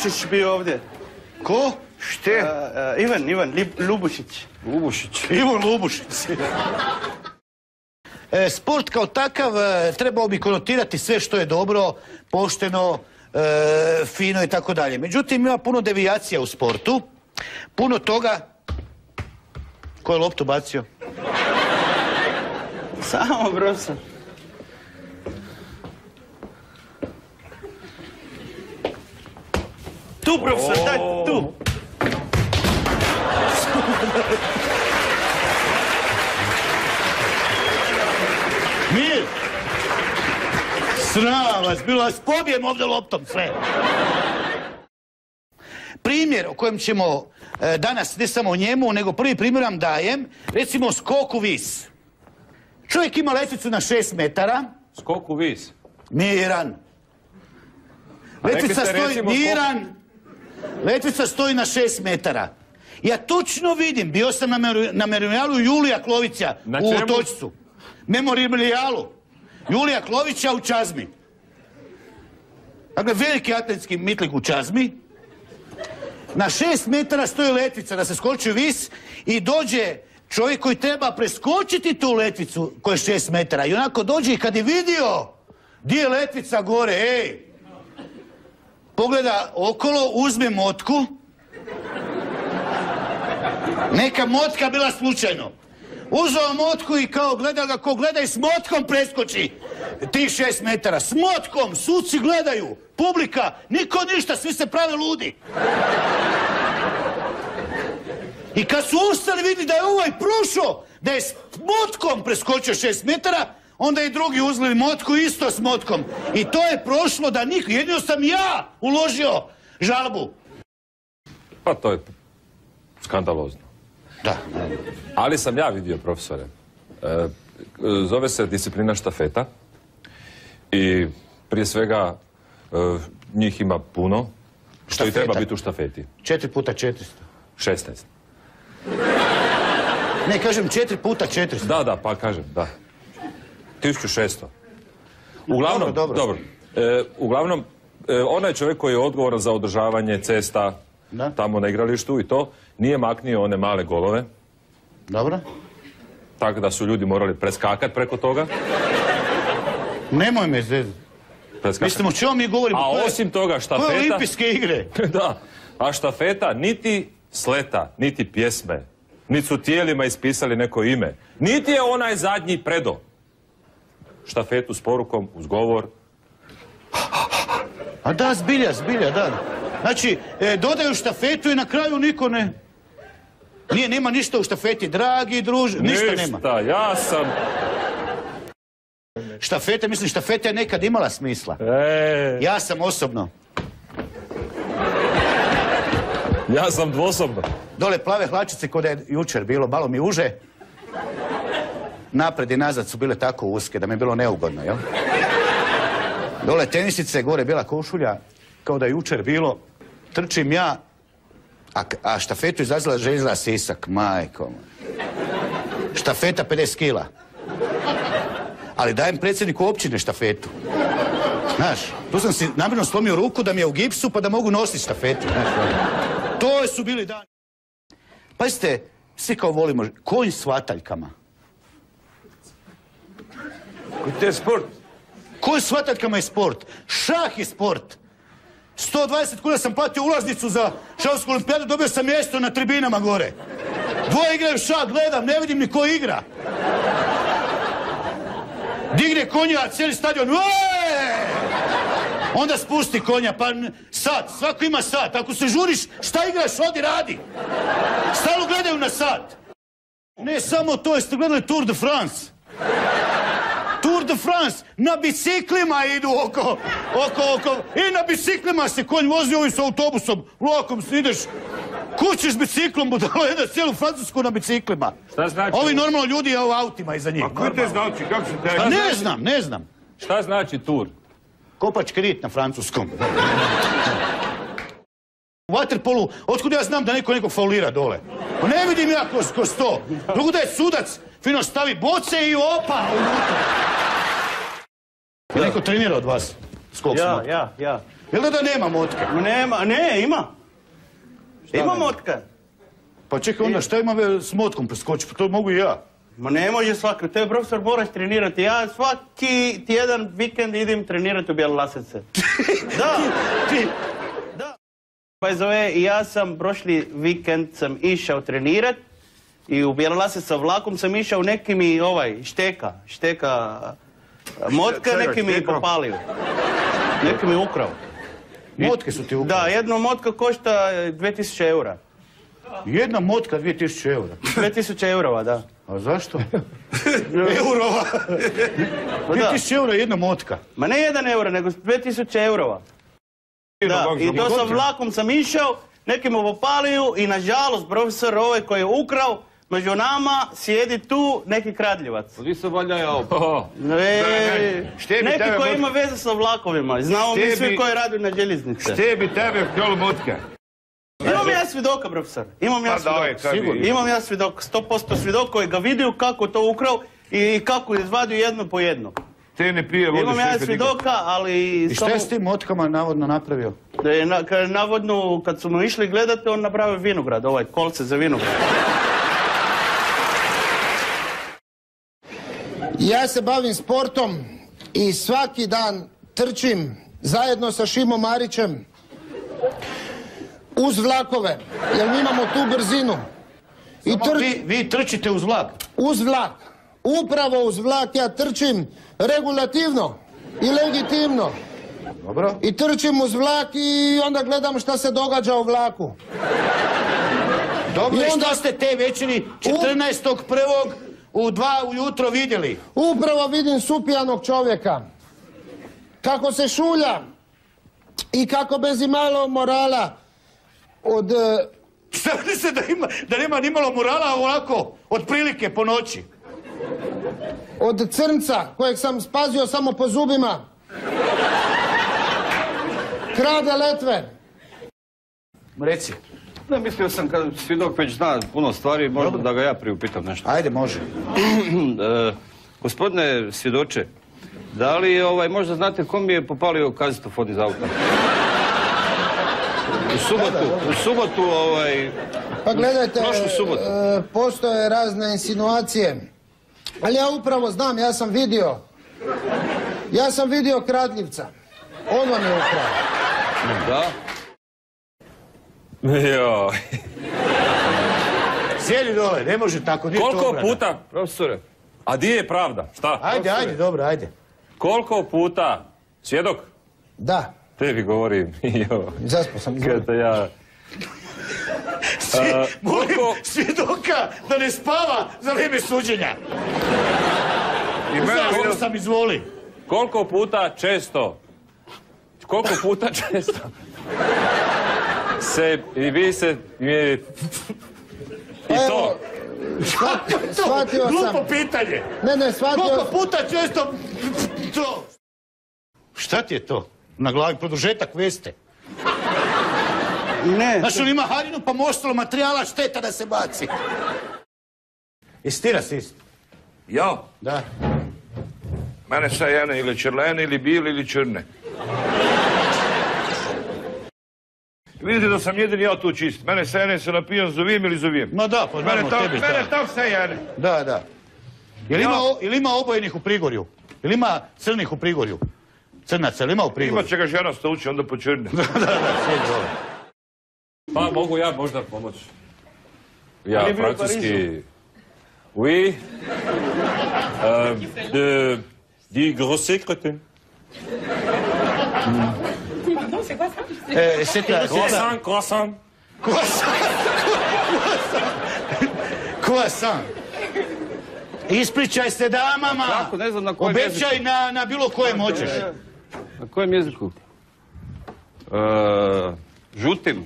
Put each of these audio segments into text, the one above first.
Lubušić bio ovdje. Ko? Šte? Ivan Lubušić. Lubušić. Ivan Lubušić. Sport kao takav trebao bi konotirati sve što je dobro, pošteno, fino i tako dalje. Međutim, ima puno devijacija u sportu. Puno toga... Ko je loptu bacio? Samo, profesor. Tu, profesor, daj, tu. Mir! Sram vas, bilo vas pobijem ovdje loptom sve. Primjer o kojem ćemo danas, ne samo o njemu, nego prvi primjer vam dajem, recimo skok u vis. Čovjek ima letvicu na 6 metara. Skok u vis? Miran. Letvica stoji, miran. Letvica stoji na 6 metara. Ja točno vidim, bio sam na memorijalu Julija Klovića u Otočcu. Memorijalu Julija Klovića u Čazmi. Dakle, veliki atletski mitlik u Čazmi. Na 6 metara stoji letvica da se skoči u vis i dođe čovjek koji treba preskočiti tu letvicu koja je 6 metara. I onako dođe i kad je vidio gdje je letvica gore, pogleda okolo, uzme motku. Neka motka bila slučajno. Uzeo motku i kao gleda ga, ko gleda i s motkom preskoči tih 6 metara. S motkom, suci gledaju, publika, niko ništa, svi se prave ludi. I kad su ustali vidjeli da je ovaj prošao, da je s motkom preskočio 6 metara, onda i drugi uzeli motku isto s motkom. I to je prošlo da niko, jedino sam ja uložio žalbu. Pa to je skandalozno. Da. Ali sam ja vidio, profesore. Zove se disciplina štafeta. I prije svega njih ima puno. Što i treba biti u štafeti. 4x400. 16. Ne, kažem 4x400. Da, pa kažem, da. 1600. Uglavnom, dobro. Uglavnom, onaj čovjek koji je odgovoran za održavanje cesta tamo na igralištu i to, nije maknio one male golove. Dobro. Tako da su ljudi morali preskakat preko toga. Nemoj me zezati. Mislim, o čemu mi govorimo? A osim toga štafeta... To je olimpijske igre. Da. A štafeta niti sleta, niti pjesme, niti su tijelima ispisali neko ime, niti je onaj zadnji predo. Štafetu s porukom, uz govor. A da, zbilja, da. Znači, dodaju štafetu i na kraju niko ne... Nema ništa u štafeti, dragi druže, ništa nema. Ništa, ja sam... Štafeta, mislim, štafeta je nekad imala smisla. Ja sam osobno. Ja sam dvosobno. Dole plave hlačice kod je jučer bilo, malo mi uže. Napred i nazad su bile tako uske da mi je bilo neugodno, jel? Dole tenisice, gore bila košulja, kao da je jučer bilo. Trčim ja, a štafetu izazvala Željela Sisak, majko. Štafeta 50 kila. Ali dajem predsjedniku općine štafetu. Znaš, tu sam si namjerno slomio ruku da mi je u gipsu pa da mogu nositi štafetu. To su bili dani. Pazite, svi kao volimo, konj s vataljkama. To je sport. Konj s vataljkama je sport. Šah je sport. 120 kuna sam platio ulaznicu za šahovsku olimpijadu, dobio sam mjesto na tribinama gore. Dvoje igraju šah, gledam, ne vidim ni ko igra. Digne konja, cijeli stadion, onda spusti konja, pa sat, svako ima sat. Ako se žuriš, šta igraš, odi radi. Stalno gledaju na sat. Ne samo to, jeste gledali Tour de France? Tour de France, na biciklima idu oko. I na biciklima se konj vozi, ovi s autobusom, vlakom ideš. Kućiš biciklom, budalo jedan cijelu Francusku na biciklima. Šta znači? Ovi normalno ljudi u autima iza njih. A koji te znači, kako se te... Ne znam. Šta znači tur? Kopački rit na francuskom. U vaterpolu, otkud ja znam da neko nekog faulira dole? Pa ne vidim ja kroz to. Drugo da je sudac fino stavi boce i opa unutra. Je neko trenira od vas? Skok s motom? Ja. Jel da nema motke? Nema, ne, ima. Ima nema? motka. Pa čekaj, onda šta ima s motkom preskočiti? Pa to mogu i ja. Ma ne može svaki, to je profesor moraš trenirati. Ja svaki tjedan vikend idem trenirati u Bjelolasice. Da, da. By the way, ja sam prošli vikend sam išao trenirat i u Bjelolasice sa vlakom sam išao, neki mi šteka motka, neki mi popalio. Neki mi ukrao. Motke su ti ukrao? Da, jedna motka košta 2000 eura. Jedna motka 2000 eura. 2000 eurova, da. A zašto? Eurova! 2000 eura jedna motka. Ma ne 1 euro, nego 2000 eurova. Da, i to sa vlakom sam išao, neki mu popaliju i nažalost profesor ovaj koji je ukrao, među nama sjedi tu neki kradljivac. Vi se valja ja Neki koji ima veze sa vlakovima. Znamo mi svi koji radi na željeznice. Šte bi tebe htjelo motka? Imam ja svjedoka, profesor. Imam ja svjedoka. 100% svjedok koji ga vidio kako to ukrao i kako izvadio jedno po jedno. Imam ja svjedoka, ali... I šta je s tim motkama navodno napravio? Navodno, kad su mu išli gledati, on napravio vinograd, kolce za vinograd. Ja se bavim sportom i svaki dan trčim zajedno sa Šimom Marićem uz vlakove, jer mi imamo tu brzinu. Vi trčite uz vlak? Uz vlak. Upravo uz vlak ja trčim regulativno i legitimno. Dobro. I trčim uz vlak i onda gledam šta se događa u vlaku. Dobro, i šta ste te večeri 14.1. u 2 ujutro vidjeli? Upravo vidim supijanog čovjeka. Kako se šulja i kako bez imalo morala od... Šta se da nema ni malo morala ovako, otprilike po noći? Od crnca, kojeg sam spazio samo po zubima. Krade letve. Reci. Da, mislio sam kad svjedok već zna puno stvari, možda da ga ja priupitam nešto. Ajde, može. Gospodine svjedoče, da li možda znate ko mi je popalio kazetofon iz auta? U subotu, Pa gledajte, prošlu subotu. Postoje razne insinuacije. Ali ja upravo znam, ja sam vidio kradljivca. On vam je ukrao. Da? Joj. Sjedi dole, ne može tako. Koliko puta? Profesore. A di je pravda? Šta? Ajde, dobro, ajde. Koliko puta? Svjedok? Da. Tebi govorim. Zaspo sam. Kada ja... Molim svjedoka da ne spava za vrijeme suđenja. Zaspo sam, izvoli. Koliko puta često i vi se... I to. Shvatio sam. Glupo pitanje. Ne, shvatio... Koliko puta često... To. Šta ti je to? Na glavi produžetak veste. Ne. Znaš, on ima haljinu pa ostalo materijala, šteta da se baci. Jesi ti rasist? Ja? Da. Mene sve jene ili čerlene, ili bili, ili črne. Vidite da sam jedini ja tu čist. Mene sve jene se napijem zovijem ili zovijem. Ma da, pa znamo tebi. Mene tam sve jene. Da. Jel ima obojenih u Prigorju? Jel ima crnih u Prigorju? Crnaca, jel ima u Prigorju? Ima će ga žena staući, onda po črne. Da, sjedi dole. Pa mogu ja možda pomoći. Ja, francuski... Oui. Die grosse crétin. Pardon, c'est quoi ça? Croissant. Croissant. Ispričaj se damama. Kako, ne znam na kojem jeziku. Obećaj na bilo kojem hoćeš. Na kojem jeziku? Žutim.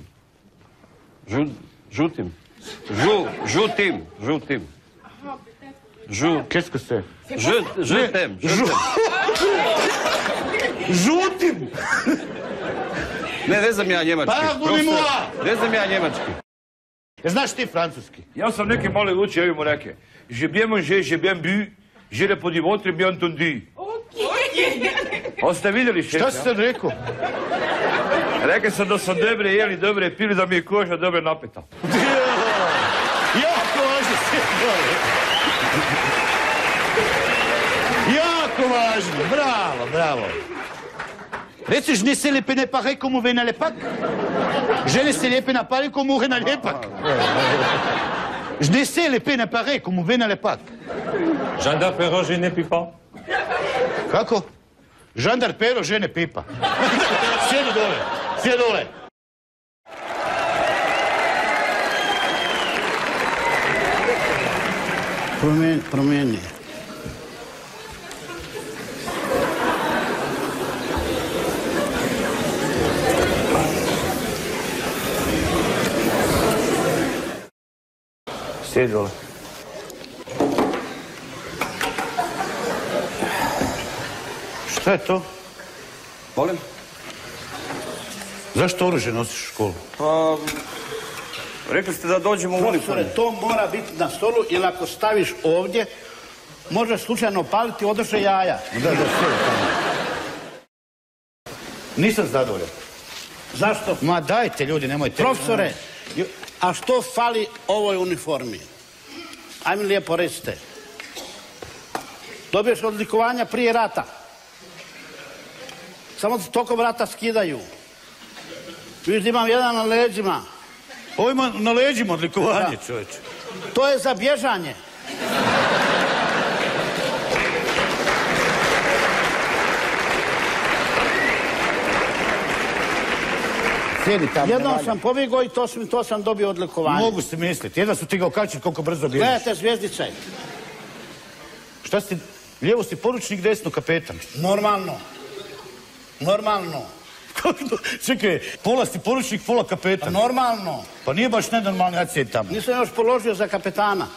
Žutim. Qu'est-ce que c'est? Žutim. Žutim! Ne znam ja njemački. Pardonnez-moi! Ne znam ja njemački. Znaš ti francuski? Ja sam neki mali učio, evo mu reke. J'ai bien mangé, j'ai bien bu, j'ai répondu votre bien entendu. Ovo ste vidjeli šest? Šta si sad rekao? Rekli sam da sam dobre jeli, dobre pili, da mi je koža dobro napeta. Jako važno, sjedi dole. Jako važno, bravo, bravo. Reci, je ne sais les peine pareil comme on veut à l'époque. Je ne sais les peine pareil comme on veut à l'époque. Je ne sais les peine pareil comme on veut à l'époque. Žandar Pero žene pipa. Kako? Žandar Pero žene pipa. Sjedi dole, sjedi dole. Promijeni. Sjedi dole. Šta je to? Molim? Zašto oružje nosiš u školu? Pa... Rekli ste da dođemo u uniformu. Profesore, to mora biti na stolu, jer ako staviš ovdje, možeš slučajno paliti održe jaja. Da, sjedi tamo. Nisam zadovoljan. Zašto? Ma dajte ljudi, nemojte. Profesore, a što fali ovoj uniformi? Ajme lijepo recite. Dobiješ odlikovanja prije rata. Samo tokom rata skidaju. Viš da imam jedan na leđima. Ovo ima na leđima odlikovanje, čovječe. To je za bježanje. Sjedi tamo. Jednom sam pobjegao i to sam dobio odlikovanje. Mogu se misliti. Jedan su ti ga okačiti koliko brzo bježiš. Gledajte zvjezdice. Šta si, lijevo si poručnik, desno kapetan. Normalno. Normalno. Čekaj, pola si poručnik, pola kapetan. Normalno. Pa nije baš nenormalni, ja sjedi tamo. Nisam još položio za kapetana.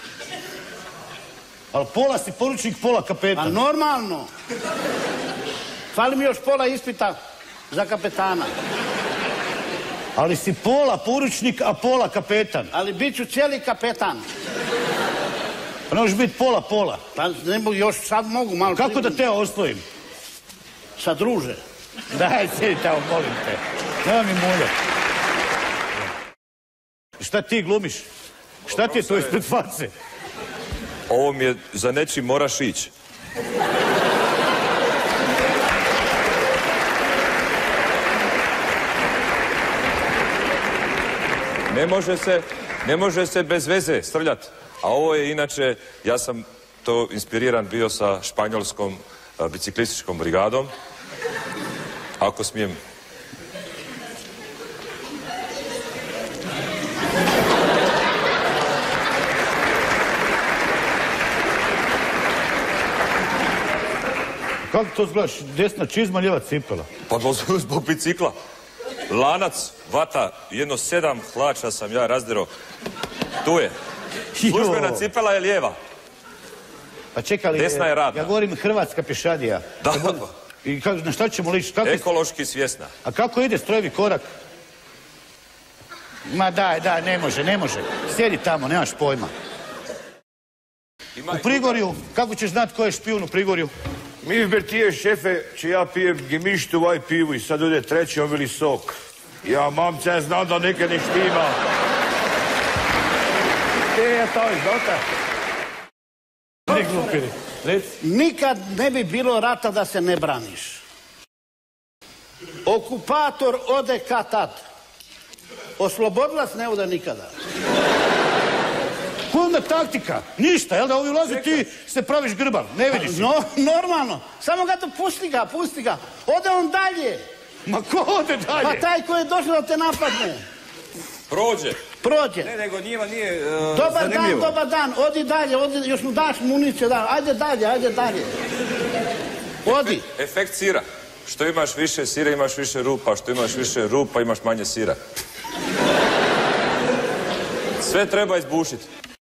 Ali pola si poručnik, pola kapetan. A normalno. Fali mi još pola ispita za kapetana. Ali si pola poručnik, a pola kapetan. Ali bit ću cijeli kapetan. Pa ne možeš biti pola. Pa ne mogu, još sad mogu malo... Kako da te oslovim? Sa druže. Daj, sjedi tamo, molim te. Nema mi mulja. Šta ti glumiš? Šta ti je to ispred face? Ovo mi je za nečim moraš ići. Ne može se bez veze srljati. A ovo je inače, ja sam to inspiriran bio sa španjolskom biciklističkom brigadom. Ako smijem. Kako to zgledaš? Desna čizma, lijeva cipela. Pa zbog bicikla. Lanac, vata, jedno 7 hlača sam ja razderao. Tu je. Službena cipela je lijeva. Pa čekali, desna je radna. Ja govorim hrvatska pješadija. Da. I na šta ćemo ličiti? Ekološki svjesna. A kako ide strojevi korak? Ma daj, ne može. Sjedi tamo, nemaš pojma. U Prigorju, kako ćeš znati ko je špijun u Prigorju? Mi Bertije šefe, če ja pijem gemištu ovaj pivu i sad ode treći ovili sok. Ja, mamce, ja znam da nekaj ne štima. Je to izdota. Ne glupiri. Nikad ne bi bilo rata da se ne braniš. Okupator ode kad tad. Oslobodilac ne ode nikada. Ko onda taktika? Ništa, jel da ovi ulazi ti se praviš grbar, ne vidiš. Normalno. Samo ga to pusti ga. Ode on dalje. Ma ko ode dalje? Pa taj koji je došao da te napadne. Prođe. Ne, nego njima nije Dobar dan, odi dalje, još mu daš municiju, ajde dalje. Odi. Efekt sira. Što imaš više sira, imaš više rupa. Što imaš više rupa, imaš manje sira. Sve treba izbušiti.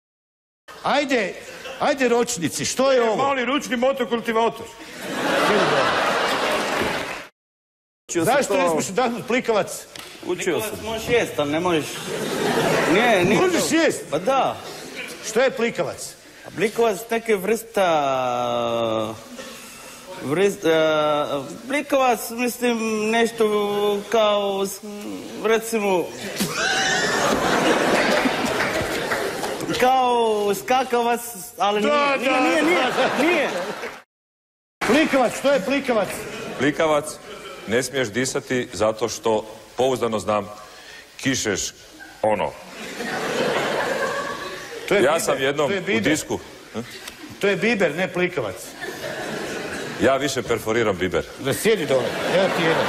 Ajde ročnici, što je ovo? Mali ručni motokultivator. Zašto nismo što dahnut plikavac? Učio sam. Možeš jest, ali ne možeš... Možeš jest? Pa da. Što je plikavac? Plikavac neke vrsta... Plikovac, mislim, nešto kao, recimo... Kao skakavac, ali nije. Plikavac, što je plikavac? Plikavac, ne smiješ disati zato što, pouzdano znam, kišeš ono. Ja sam jednom u disku. To je biber, ne plikavac. Ja više perforiram biber. Da sjedi dole, evo ti jedan.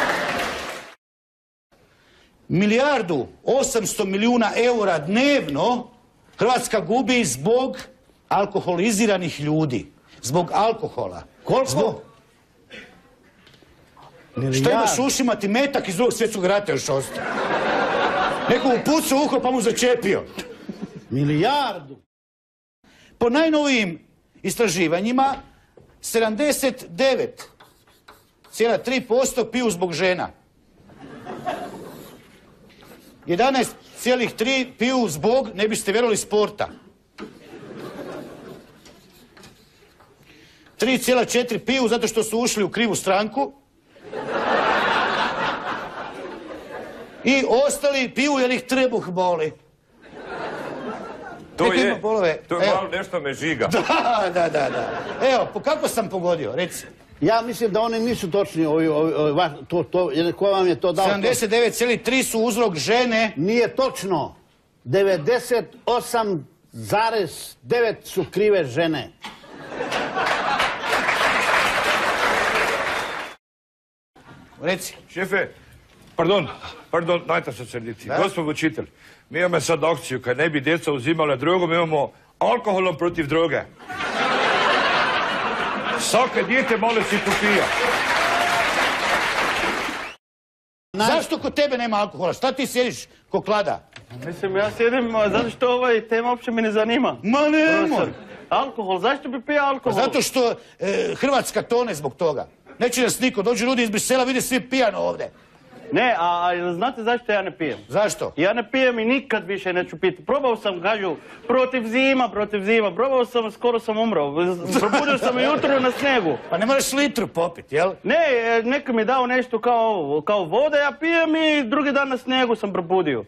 1.800.000.000 eura dnevno Hrvatska gubi zbog alkoholiziranih ljudi. Zbog alkohola. Koliko? Što imaš u ušima, ti metak iz Drugog svjetskog rata još ostao. Neko mu pucao uho pa mu začepio. Milijardu. Po najnovijim istraživanjima, 79,3% piju zbog žena. 11,3 piju zbog, ne biste vjerovali, sporta. 3,4 piju zato što su ušli u krivu stranku. I ostali piju jer ih trebuh boli. To je malo nešto me žiga. Da. Evo, kako sam pogodio, reci. Ja mislim da oni nisu točni, ko vam je to dao? 79,3 su uzrok žene. Nije točno. 98,9 su krive žene. Reci. Šefe, pardon, najte se srditi. Gospod učitelj, mi imamo sad akciju, kad ne bi djeca uzimala drogu, mi imamo alkoholom protiv droge. Svake dijete malo si popija. Zašto kod tebe nema alkohola? Šta ti sjediš ko klada? Mislim, ja sjedim zato što ovaj tema uopće me ne zanima. Ma nemoj! Alkohol, zašto bi pija alkohol? Zato što Hrvatska tone zbog toga. Neće nas niko, dođu ljudi iz Brisela, vide svi pijano ovdje. Ne, a znate zašto ja ne pijem? Zašto? Ja ne pijem i nikad više neću piti. Probao sam, kažu, protiv zima. Probao sam, skoro sam umrao. Probudio sam jutro na snegu. Pa ne moraš litru popit, jel? Ne, neko mi je dao nešto kao voda, ja pijem i drugi dan na snegu sam probudio.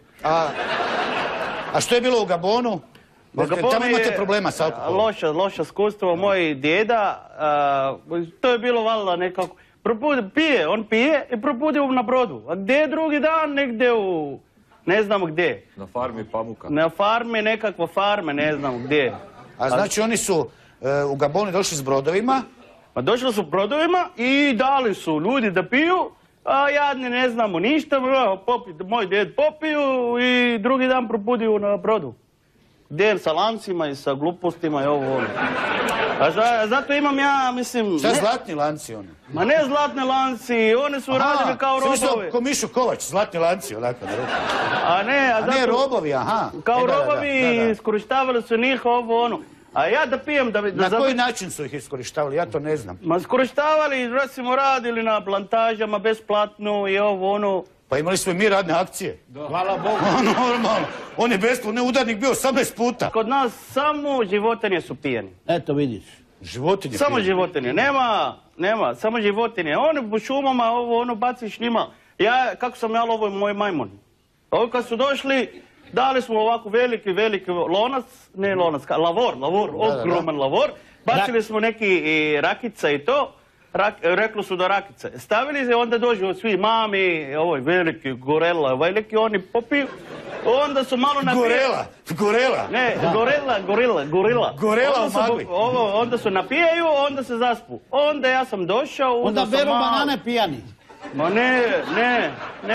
A što je bilo u Gabonu? Tamo imate problema s alkoholom. Loša iskustvo. Moj djeda, to je bilo valjda nekako... On pije i probudio na brodu. A gdje je drugi dan? Negdje u... ne znamo gdje. Na farmi pamuka. Na farmi, nekakva farme, ne znamo gdje. A znači oni su u Gaboni došli s brodovima? Pa došli su s brodovima i dali su ljudi da piju, a jadni ne znamo ništa. Moj djed popiju i drugi dan probudio na brodu. Gdje sa lancima i sa glupostima i ovo. A zato imam ja, mislim... Šta zlatni lanci oni? Ma ne zlatni lanci, oni su radili kao robovi. Sam mislio ko Mišo Kovač, zlatni lanci, onako na ruku. A ne robovi, aha. Kao robovi, iskorištavali su njih ovo ono. A ja da pijem da... Na koji način su ih iskorištavali, ja to ne znam. Ma iskorištavali, recimo radili na plantažama besplatno i ovo ono. Pa imali smo i mi radne akcije. Hvala Bogu. Normalno. On je besplatno udarnik bio 18 puta. Kod nas samo životinje su pijeni. Eto vidiš. Životinje samo životinje. Nema, samo životinje. Oni po šumama ovo ono baciš njima. Kako sam ja lovio moj majmun. Ovi kad su došli, dali smo ovako veliki lonac, lavor, ogroman lavor. Bacili smo neki rakica i to. Rekli su da rakice. Stavili se, onda dođu svi mami, ovoj veliki gorela, veliki, oni popiju. Onda su malo napijaju. Gorela? Ne, gorila. Gorela u magli. Onda su napijaju, onda se zaspu. Onda ja sam došao, onda beru banane pijani. Ma ne.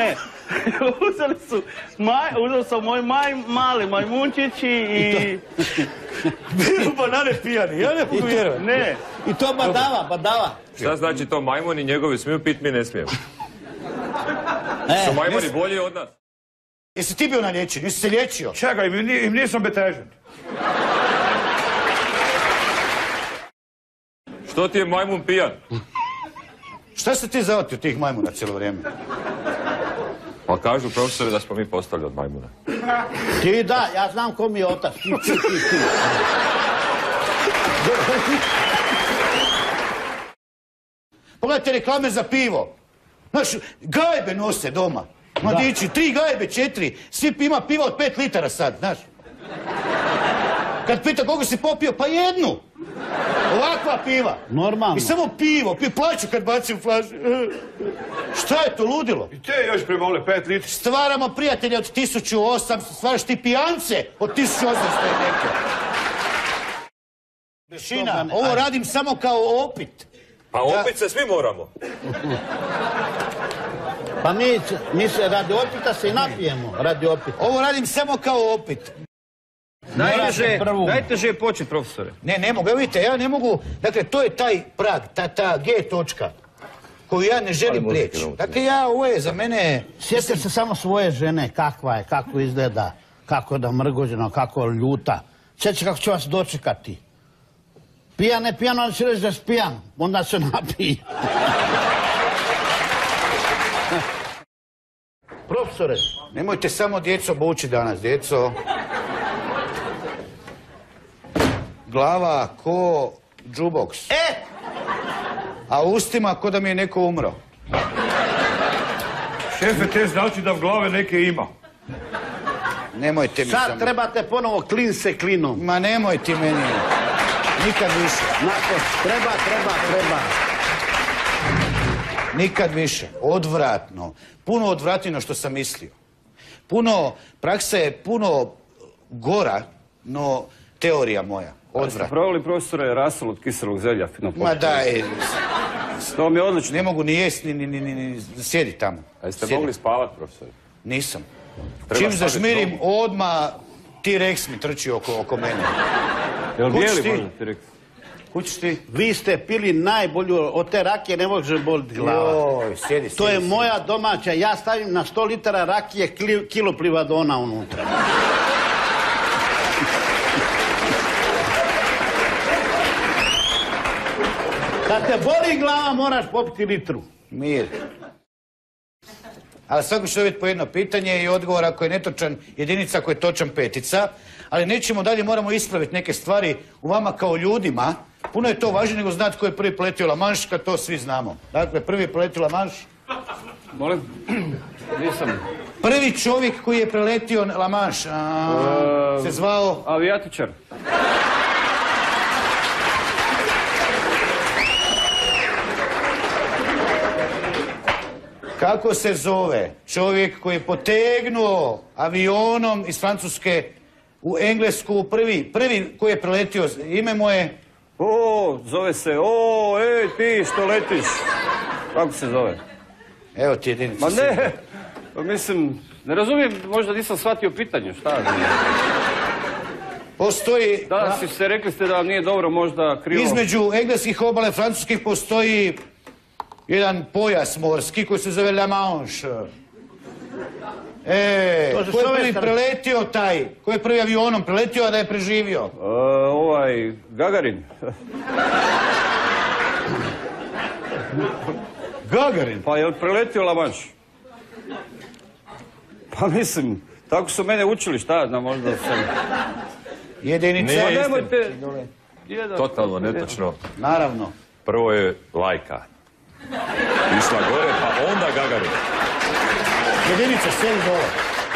Uzeli su moj mali majmunčići i... Beru banane pijani, ja ne mogu vjerovati. Ne. I to badava. Šta znači to, majmuni njegovi smiju pit, mi ne smijemo? Su majmuni bolji od nas? Jesi ti bio na liječenju, jesi se liječio? Čekaj, im nisam betežen. Što ti je majmun pijan? Šta se ti zaotio tih majmuna cijelo vrijeme? Pa kažu profesori da smo mi postali od majmuna. Ti da, ja znam ko mi je otac. Ti. Pogledajte reklame za pivo. Znaš, gajbe nose doma. Mladići, 3 gajbe, 4. Svi ima piva od 5 litara sad, znaš. Kad pita koliko si popio, pa 1. Ovakva piva. Normalno. I samo pivo, plaću kad bacim flašu. Šta je to ludilo? I te još premole 5 litara. Stvaramo prijatelje od 1800, stvaraš ti pijance od 1800 i neke. Bešina, ovo radim samo kao opit. Pa opit se svi moramo. Pa mi se radi opita se i napijemo, radi opita. Ovo radim samo kao opit. Najteže početi, profesore. Ne mogu, evo vidite, ja ne mogu, dakle, to je taj prag, ta G točka, koju ja ne želim prijeći. Dakle, ovo je za mene... Sjetite se samo svoje žene, kakva je, kako izgleda, kako je da mrgođena, kako je ljuta. Sjetite kako će vas dočekati. Pijan je pijan, ali će reći da je spijan, onda se napiji. Profesore, nemojte samo djeco bući danas, djeco. Glava ko džuboks. A ustima ko da mi je neko umro. Šefe, te znači da v glave neke ima. Nemojte mi samo... Sad trebate ponovo klin se klinom. Ma nemoj ti meni. Nikad više. Treba. Nikad više. Odvratno. Puno odvratnije što sam mislio. Praksa je puno gora, no teorija moja. Ste provali, profesore, rasol od kiselog zelja? Ma daj. To mi je odlično. Ne mogu ni jesti, ni sjedi tamo. A jeste mogli spavat, profesore? Nisam. Čim zažmirim, odmah T-Rex mi trči oko mene. Jel bijeli možda T-Rex? Kućiš ti? Vi ste pili najbolju, od te rakije ne može boliti glava. Joj, sjedi. To je moja domaća, ja stavim na 100 litara rakije kilo plivadona unutra. Kad te boli glava, moraš popiti litru. Mir. Ali svako će dobiti po jedno pitanje i odgovor ako je netočan jedinica, ako je točan 5. Ali nećemo dalje, moramo ispraviti neke stvari u vama kao ljudima. Puno je to važnije nego znati ko je prvi preletio La Manche, kad to svi znamo. Dakle, prvi preletio La Manche. Molim? Nisam. Prvi čovjek koji je preletio La Manche se zvao... Avijatičar. Kako se zove čovjek koji je potegnuo avionom iz Francuske u Englesku, prvi koji je preletio, ime mu je... Zove se, ti što letiš. Kako se zove? Evo ti jedinica. Ma ne, mislim, ne razumijem, možda nisam shvatio pitanje, šta? Postoji... Da, rekli ste da nije dobro, možda krivo. Između engleskih obale francuskih postoji jedan pojas morski koji se zove La Manche. Ko je prvi preletio taj? Ko je prvi avionom preletio, a da je preživio? Gagarin. Gagarin? Pa je li preletio La Manche? Pa mislim, tako su mene učili, šta znam, možda sam... Jedinica. Pa nemojte... Totalno netočno. Naravno. Prvo je Lajka. Išla gore, pa onda Gagarin. Jedinica, sjedi dole.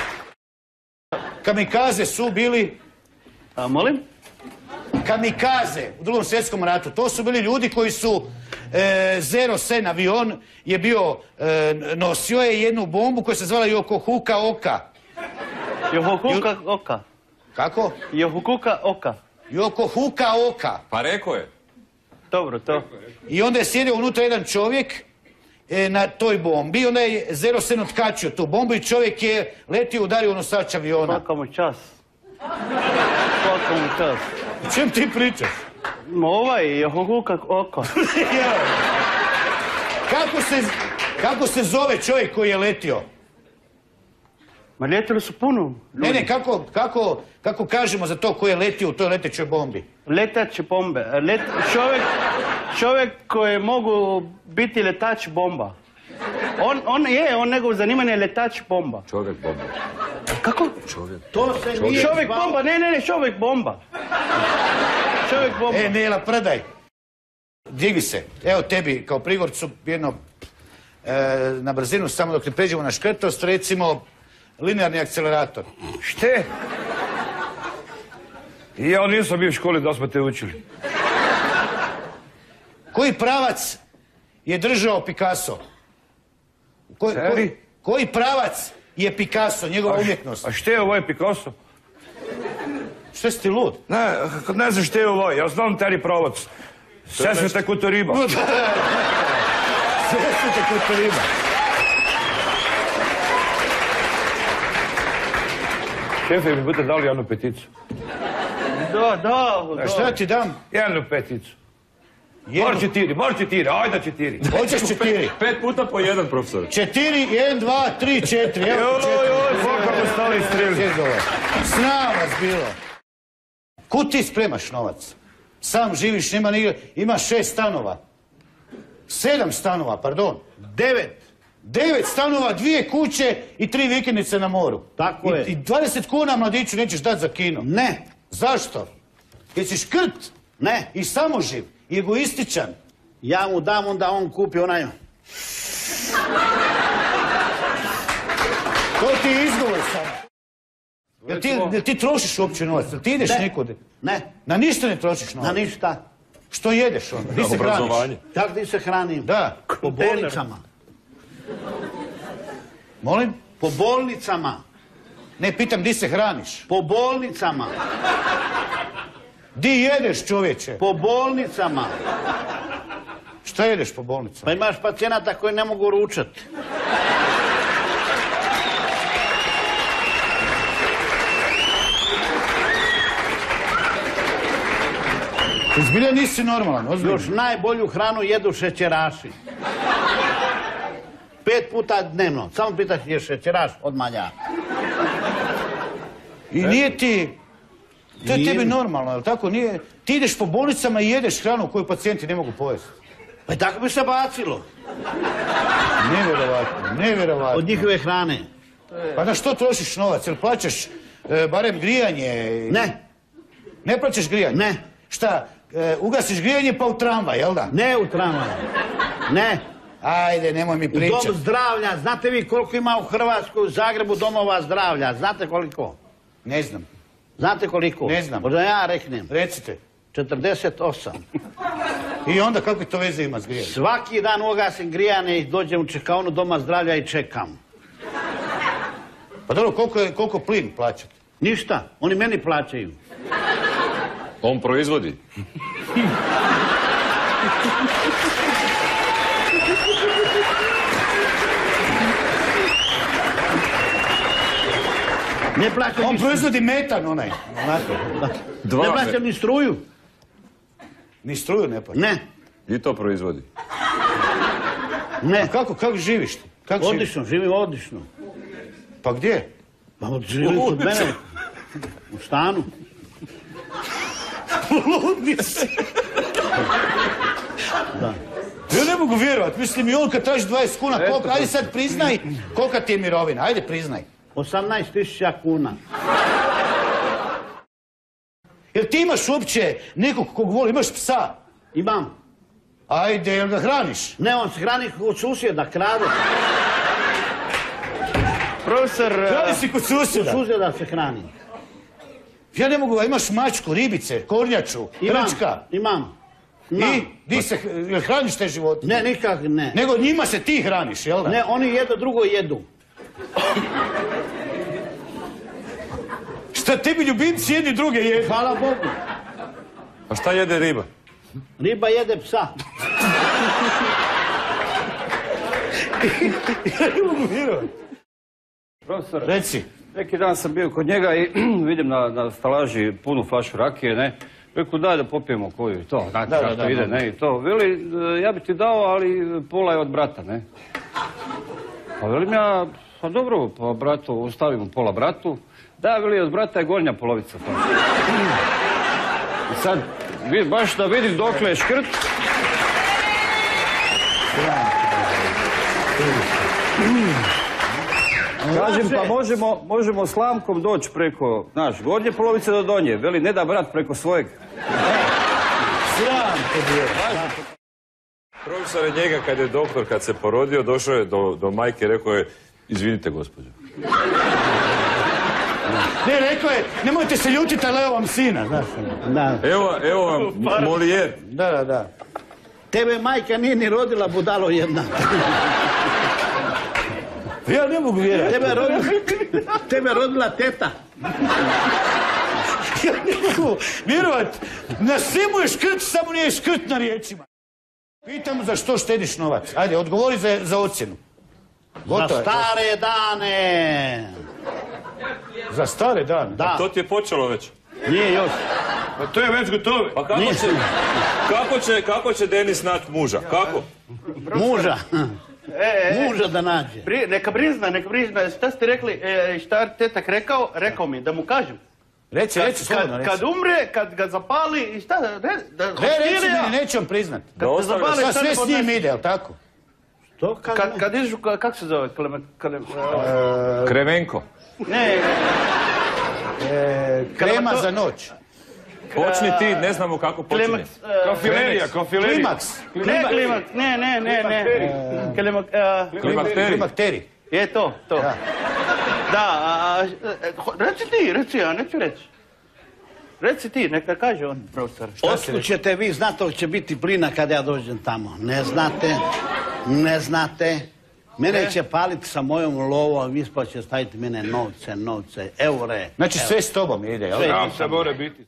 Kamikaze su bili... Molim? Kamikaze u Drugom svjetskom ratu. To su bili ljudi koji su... Zero Sen avion je bio... Nosio je jednu bombu koja se zvala Yokosuka Oka. Yokosuka Oka. Kako? Yokosuka Oka. Yokosuka Oka. Pa rekao je. Dobro, to. I onda je sjedio unutra jedan čovjek na toj bombi. Onda je Zero Sen otkačio tu bombu i čovjek je letio udario u nosač aviona. Svaka mu čast. Svaka mu čast. O čem ti pričaš? Yokosuka Oka. Kako se zove čovjek koji je letio? Ma letili su puno. Ne, kako kažemo za to koji je letio u toj letećoj bombi? Letače bombe. Čovjek koji mogu biti letač bomba. On njegov zanimanje je letač bomba. Čovjek bomba. Kako? Čovjek bomba, ne, čovjek bomba. Čovjek bomba. Nela, predaj. Digi se. Evo tebi, kao Prigorcu, jedno na brzinu, samo dok ne pređemo na škrtost, recimo, linearni akcelerator. Šte? Ja nisam bio u školi da smo te učili. Koji pravac je držao Picasso? Koji pravac je Picasso, njegova umjetnost? A šte je ovo je Picasso? Što si ti lud? Ne znam šte je ovo, ja znam teri pravac. Sesvete Kotoriba. Sesvete Kotoriba. Šefe, mi budete dali jednu peticu. Da. A šta ti dam? Jednu peticu. Mor 4, ajde 4. Hoćeš 4? 5 puta po 1, profesor. 4, 1, 2, 3, 4. Evo 4. Svakako stali streli. Sram vas bilo. Kud ti spremaš novac? Sam živiš, nema ni... Imaš 6 stanova. 7 stanova, pardon. 9 stanova, 2 kuće i 3 vikendice na moru. Tako je. I 20 kuna mladiću nećeš dati za kino. Ne. Zašto? Jesi škrt? Ne. I samoživ? I egoističan? Ja mu dam, onda on kupi onaj... To ti je izgovor samo. Jel ti trošiš uopće novac? Jel ti ideš nikude? Ne. Na ništa ne trošiš novac? Na ništa. Što jedeš onda? Di se hraniš? Tako ti se hranim. Da. Po bolnicama. Molim? Po bolnicama. Ne, pitam di se hraniš? Po bolnicama. Di jedeš, čovječe? Po bolnicama. Šta jedeš po bolnicama? Pa imaš pacijenata koji ne mogu ručati. Zbilja nisi normalan, ozbiljno. Još najbolju hranu jedu šećeraši. 5 puta dnevno. Samo pitaš je šećeraš od malja. I nije ti... To je tebi normalno, jel tako? Nije... Ti ideš po bolnicama i jedeš hranu koju pacijenti ne mogu pojesti. Pa i tako bi se bacilo. Nevjerovatno. Od njihove hrane. Pa na što trošiš novac? Jel plaćaš barem grijanje? Ne. Ne plaćaš grijanje? Ne. Šta, ugasiš grijanje pa u tramvaj, jel da? Ne u tramvaj. Ne. Ajde, nemoj mi pričati. Dom zdravlja. Znate vi koliko ima u Hrvatskoj, u Zagrebu domova zdravlja? Znate koliko? Ne znam. Znate koliko? Ne znam. Možda ja reknem. Recite. 48. I onda kakve to veze ima s grijanjem? Svaki dan ugasim grijanje i dođem u čekaonu doma zdravlja i čekam. Pa dobro, koliko plin plaćate? Ništa. Oni meni plaćaju. On proizvodi. Ne plaćam On ni proizvodi metan, onaj. Ne plaćam ni struju. Ni struju ne plaćam? Ne. I to proizvodi. Ne. A kako živiš ti? Odlično, živim odlično. Pa gdje? Pa živim kod mene. U stanu. Ludnici. Da. Ja ne mogu vjerovat, mislim i on kad traži 20 kuna, koliko, ajde sad priznaj kolika ti je mirovina, ajde priznaj. 18.000 kuna. Jel ti imaš uopće nekog kog voli, imaš psa? Imam. Ajde, jel ga hraniš? Ne, on se hrani kod susjeda, krade. Profesor... Hrani si kod susjeda? Kod susjeda se hrani. Ja ne mogu, a imaš mačku, ribice, kornjaču, hrčka. Imam. I? Di se, jel hraniš te životinje? Ne, nikak ne. Nego njima se ti hraniš, jel da? Ne, oni jedu, drugo jedu. Šta tebi ljubimci jedni druge jedu? Hvala Bogu. A šta jede riba? Riba jede psa. Ja ne mogu vjerovat. Profesor, Reci. neki dan sam bio kod njega i vidim na stalaži punu flašu rakije, ne. Rekao, daj da popijemo koju i to, znate kako to ide, ne, i to. Veli, ja bi ti dao, ali pola je od brata, ne. Pa velim ja, pa dobro, pa bratu, ostavimo pola bratu. Da, veli, od brata je gornja polovica. I sad, baš da vidim dokle je škrt. Kažem, pa možemo slamkom doći preko, znaš, gornje polovice do donje. Veli, ne da brat preko svojeg. Sram te bio. Profesore, njega kad je doktor, kad se porodio, došao je do majke i rekao je, izvinite gospođo. Ne, rekao je, nemojte se ljutiti, ali evo vam sina, znaš. Evo vam Molijer. Da. Tebe majka nije ni rodila, budalo jedna. Ja ne mogu vjerati. Tebe rodila teta. Ja ne mogu vjerovat. Na svemu je škrt, samo nije škrt na riječima. Pitam za što štediš novac. Ajde, odgovori za ocjenu. Za stare dane. Za stare dane? Da. To ti je počelo već. Nije još. Pa to je već gotovo. Pa kako će Denis naći muža? Kako? Muža. Muža da nađe. Neka prizna. Šta ste rekli, šta tetak rekao? Rekao mi, da mu kažem. Reci, slobodno reci. Kad umre, kad ga zapali i šta, Reci mi, neću vam priznat. Šta sve s njim ide, jel tako? Kad ižu, kako se zove? Krevenko. Ne. Krema za noć. Počni ti, ne znamo kako počinje. Konfilerija. Klimaks. Ne, klimaks, ne. Klimakteri. Je to. Da, reci, ja neću reći. Reci ti, neka kaže on, profesor. Otkud ćete vi znati da će biti plina kad ja dođem tamo? Ne znate. Mene će paliti sa mojom lovom, a vi će staviti mene novce, eure. Znači sve s tobom ide, jel? Tam se mora biti.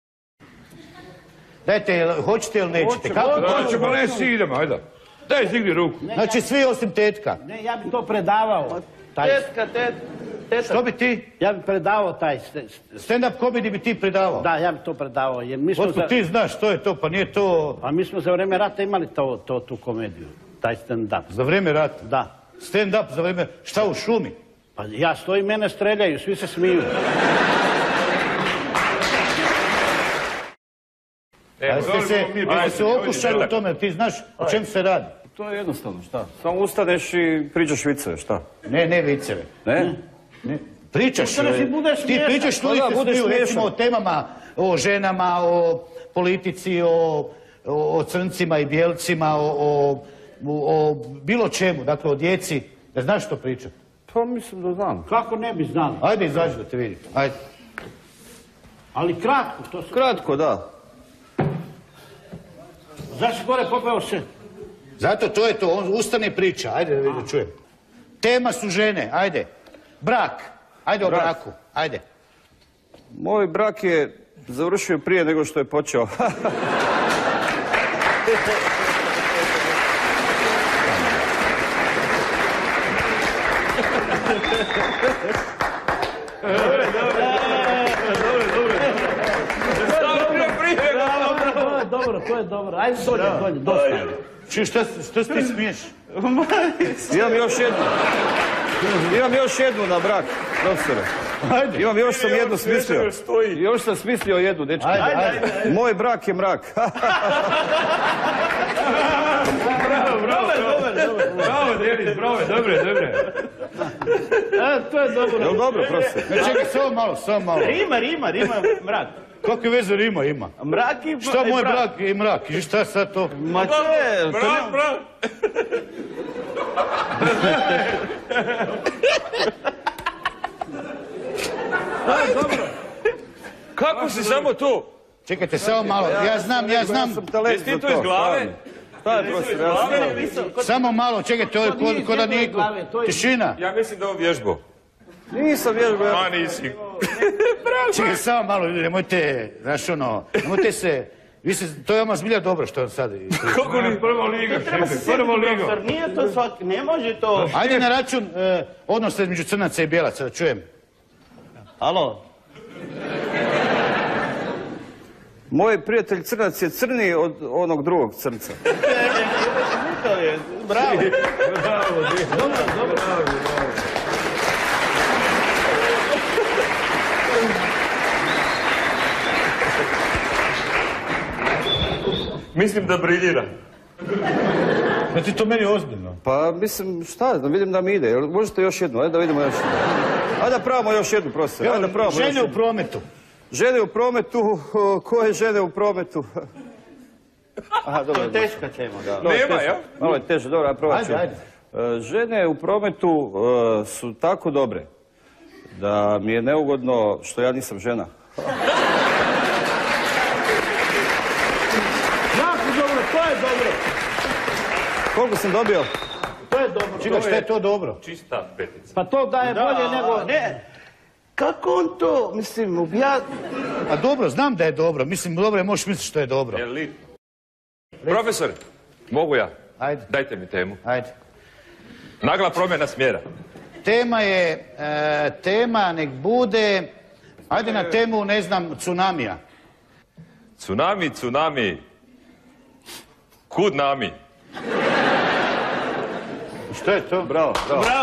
Dajte, hoćete ili nećete? Hoćemo, ne, si idemo, ajde. Daj, zdigni ruku. Znači svi osim tetka. Ne, ja bi to predavao. Tetka. Što bi ti? Ja bi predavao taj... Stand-up comedy bi ti predavao? Da, ja bi to predavao. Otkud ti znaš što je to, pa nije to... Pa mi smo za vrijeme rata imali tu komediju, taj stand-up. Za vrijeme rata? Da. Stand-up za vrijeme... Šta u šumi? Pa ja stojim, mene streljaju, svi se smiju. Jeste se okušali u tome, ti znaš o čem se radi? To je jednostavno, šta? Samo ustaneš i pričaš viceve, šta? Ne viceve. Ne? Pričaš, ti pričaš, ljudi se smiju, recimo o temama, o ženama, o politici, o crncima i bijelcima, o bilo čemu, dakle o djeci. Da znaš što pričati? Pa mislim da znam. Kako ne bi znali? Ajde izađi da te vidi, ajde. Ali kratko, to su... Kratko, da. Zašto gore popeo se? Zato to je to, on ustane priča, ajde da vidim, čujem. Tema su žene, ajde. Brak, ajde o braku, ajde. Moj brak je završio prije nego što je počeo. To je dobro. Ajde, dođe, dosta. Što ti smiješ? Imam još jednu na brak, profesore. Imam još sam jednu smislio. Još sam smislio jednu, dečki. Moj brak je mrak. Bravo, Denis, bravo, dobre. To je dobro. Jel dobro, profesor? Čekaj, samo malo. Rima, mrak. Kakve veze Rima ima? Mrak i mrak. Šta moj brak i mrak? I šta sad to? Ma če? Brak. Kako si samo tu? Čekajte, samo malo, ja znam. Jesi ti to iz glave? Šta je, profesor? Samo malo, čekajte, ovo je kod da nije tišina. Ja mislim da je on vježbao. Nisam vježbao. Ma nisi. Čekaj, samo malo, ljudi, nemojte, znaš ono, nemojte se, to je vama zbilja dobro što sad... Kako ni prva liga, prva liga. Nije to svaki, ne može to... Ajde na račun odnosa između crnaca i bijelaca, da čujem. Alo? Moj prijatelj crnac je crniji od onog drugog crnca. Bravo. Dobro. Mislim da briljira. Da ti to meni ozbiljno. Pa mislim, šta, da vidim da mi ide. Možete još jednu, ajde da vidimo još jednu. Ajde da pravimo još jednu, profesor. Žene u prometu. Žene u prometu, koje žene u prometu? Aha, dobro. To je teška tema. Nema, ja? Malo je teže, dobro, ja probat ću. Žene u prometu su tako dobre da mi je neugodno što ja nisam žena. Jako dobro, to je dobro. Koliko sam dobio? To je dobro. Čekaj, šta je to dobro? Čista petica. Pa to daje bolje nego... Ne, kako on to, mislim, A dobro, znam da je dobro. Mislim, dobro je, možeš misliti što je dobro. Elitno. Profesor, mogu ja? Ajde. Dajte mi temu. Ajde. Nagla promjena smjera. Tema nek bude, ajde na temu, ne znam, tsunamija. Tsunami. Kud nami? Što je to? Bravo.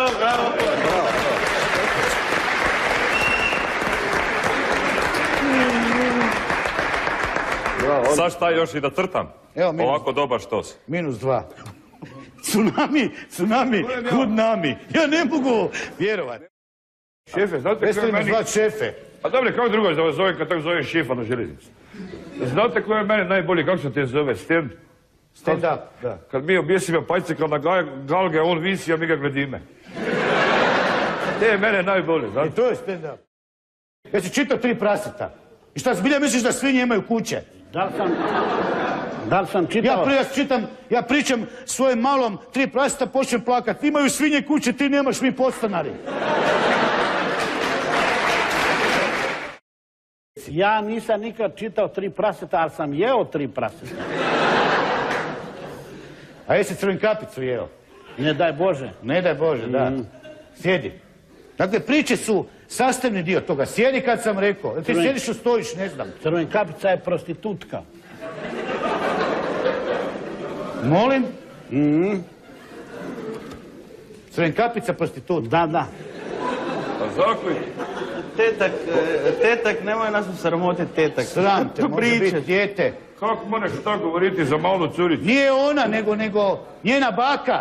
Sad šta još i da crtam? Evo, Ovako dobar štos. -2. Tsunami, kud nami. Ja ne mogu vjerovati. Šefe, znate ko je meni... šefe. A dobro, kako drugo da vas zove kad tako zovem šefa na željeznici? Znate ko je mene najbolji, kako se te zove? Stand? Stand up, da. Kad mi objesimo pajcika na galge, on visi, a mi ga gledime. Te je mene najbolje, znate? I to je stand up. Jesi čitao 3 praseta? I šta, zbilja misliš da svinje imaju kuće? Da li sam čitao? Ja pričam svojim malom 3 praseta, počnem plakat. Imaju svinje kuće, ti nemaš, mi podstanari. Ja nisam nikad čitao 3 praseta, ali sam jeo 3 praseta. A jesi crvenkapicu jeo? Ne daj Bože. Ne daj Bože, da. Sjedi. Dakle, priče su sastavni dio toga. Sjedi kad sam rekao. Ti sjediš, stojiš, ne znam. Crvenkapica je prostitutka. Molim? Crvenkapica prostitutka. Da. Pa zakon? tetak, nemoj nas usramotiti, tetak. Sram te, može biti dijete. Kako moraš tako govoriti za malu curicu? Nije ona, nego njena baka.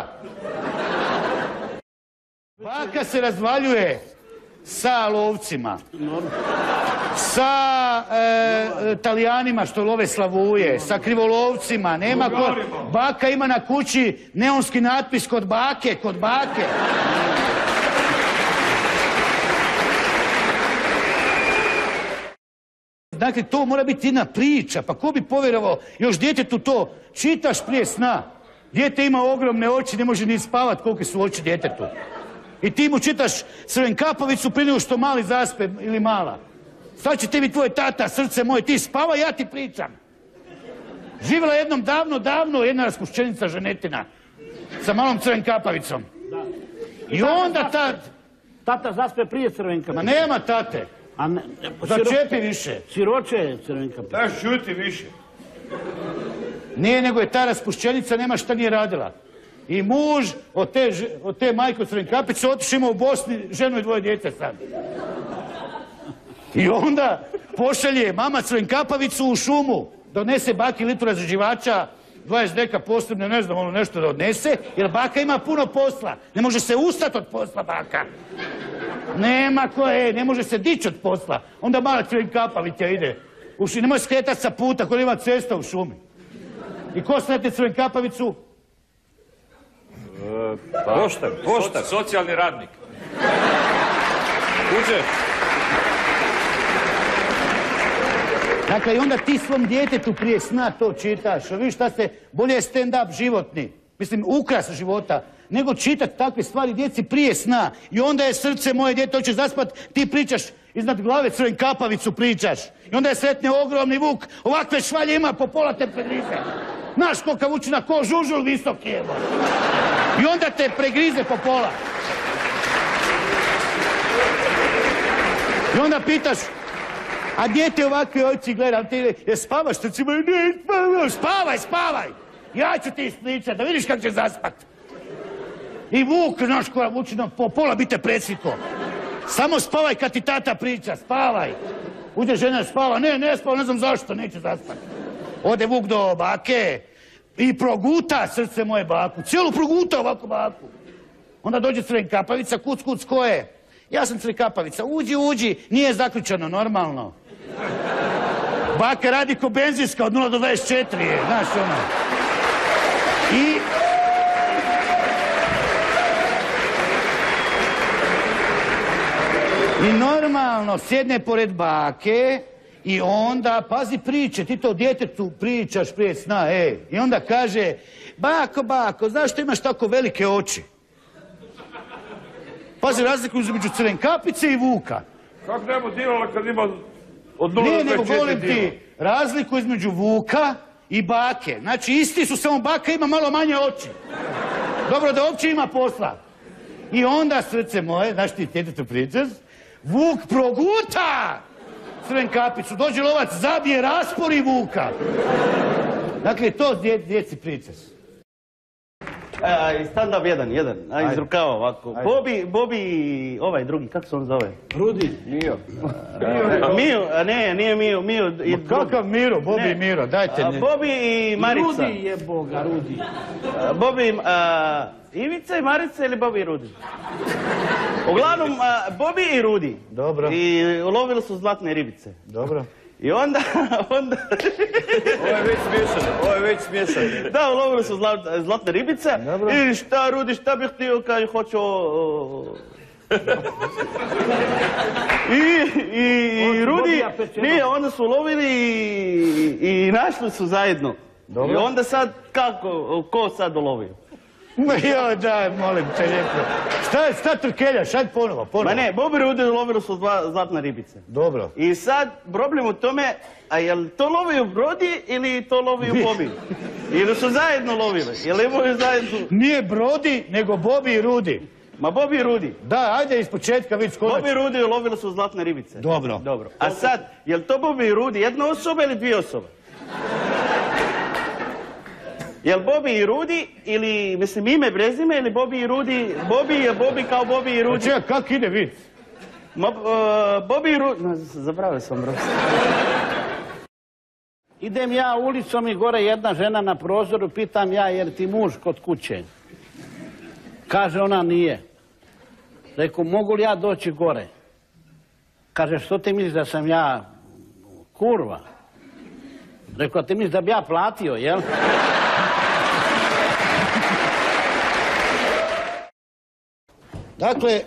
Baka se razvaljuje sa lovcima. Sa Talijanima što love slavuje, sa krivolovcima, nema ko... Baka ima na kući neonski natpis kod bake. Dakle, to mora biti jedna priča, pa ko bi povjerovao još djetetu to, čitaš prije sna. Dijete ima ogromne oči, ne može ni spavat kolike su oči djetetu. I ti mu čitaš Crvenkapovicu prije nego što mali zaspe ili mala. Sad će tebi tvoj tata, srce moje, ti spava, ja ti pričam. Živjela jednom davno jedna raspušćenica ženetina sa malom Crvenkapavicom. I onda Tata zaspe prije Crvenkapice. Ma nema tate. Začepi više. Siroče je Crvenkapice. Da, šuti više. Nije, nego je ta raspušćenica, nema šta nije radila. I muž od te majke od Crvenkapice otišao u Bosni, ženu i 2 djece sad. I onda pošalje mama Crvenkapavicu u šumu, donese baki litru razređivača, 20 deka posebno, ne znam, ono nešto da odnese, jer baka ima puno posla. Ne može se ustati od posla baka. Ne može se dići od posla. Onda mala Crvenkapavica ide. Nemoj skretati sa puta, kod ima cesta u šumi. I ko sretne Crvenkapavicu? Poštar. Socijalni radnik. Uđe. Dakle, i onda ti svom djetetu prije sna to čitaš. Vidiš šta ste, bolje je stand-up životni. Mislim, ukras života. Nego čitati takve stvari djeci prije sna. I onda je srce moje dijete, hoćeš zaspat, ti pričaš iznad glave Crvenkapavicu pričaš. I onda je sretne ogromni vuk, ovakve švalje ima po pola te pregrize. Znaš kolika vučina, ko žužul visok je. I onda te pregrize po pola. I onda pitaš, a dijete ovakve oči gleda, ti je spavaš, recimo, ne spavaj. Ja ću ti ispričat, da vidiš kako će zaspat. I vuk, znaš koja vučina, po pola bite presviko. Samo spavaj kad ti tata priča, spavaj. Uđe žena, spava, ne spava, ne znam zašto, neće zaspati. Ode vuk do bake i proguta srce moje baku, cijelu proguta ovako baku. Onda dođe Crvenkapavica, kuc, ko je? Ja sam Crvenkapavica, uđi, nije zaključano, normalno. Baka radi ko benzinska od 0 do 24 je, znaš ono. I normalno sjedne pored bake i onda, pazi priče, ti to djetetu pričaš prije sna, i onda kaže, bako, znaš što imaš tako velike oči? Pazi razliku između Crvenkapice i Vuka. Kako nema dilala kad ima od 0 do 24 Nije, nego volim ti razliku između Vuka i bake. Znači isti su, samo baka ima malo manje oči. Dobro da uopće ima posla. I onda, srce moje, znaš ti djetetu pričaš, Vuk proguta Crvenkapicu, dođe lovac, zabije, raspori Vuka. Dakle, to djeci pričaš. Stand-up jedan, iz rukava ovako. Bobi, ovaj drugi, kako se on zove? Rudi. Mio. Mio, ne, nije Mio. Kakav Miro, Bobi i Miro, dajte. Bobi i Marica. Rudi je Boga, Rudi. Bobi, Ivica i Marica ili Bobi i Rudi? Uglavnom, Bobi i Rudi. Dobro. I ulovili su zlatne ribice. Dobro. I onda... Ovo je već smiješan. Da, ulovili su zlatne ribice. Dobro. I šta, Rudi, šta bih htio kad hoću... I Rudi... Nije, onda su ulovili i našli su zajedno. Dobro. I onda sad, kako, ko sad ulovio? Joj, daj, molim te lijepo. Šta trkeljaš? Ajde ponovo. Ma ne, Bobi i Rudi ulovili su zlatne ribice. Dobro. I sad, problem u tome, a jel to lovio Brodi ili to lovio Bobi? Ili su zajedno lovili? Jel imaju zajedno... Nije Brodi, nego Bobi i Rudi. Ma Bobi i Rudi. Da, ajde iz početka vidj skonač. Bobi i Rudi ulovili su zlatne ribice. Dobro. A sad, jel to Bobi i Rudi jedna osoba ili dvije osobe? Jel Bobi i Rudi ili, mislim, ime, prezime ili Bobi i Rudi? Bobi je Bobi kao Bobi i Rudi. Čekaj, kak ide vid? Bobi i Rudi... Zabravio sam, bro. Idem ja ulicom i gore jedna žena na prozoru, pitam ja, jer ti muž kod kuće? Kaže, ona nije. Reku, mogu li ja doći gore? Kaže, što ti misliš da sam ja kurva? Reku, a ti misliš da bi ja platio, jel? Dakle,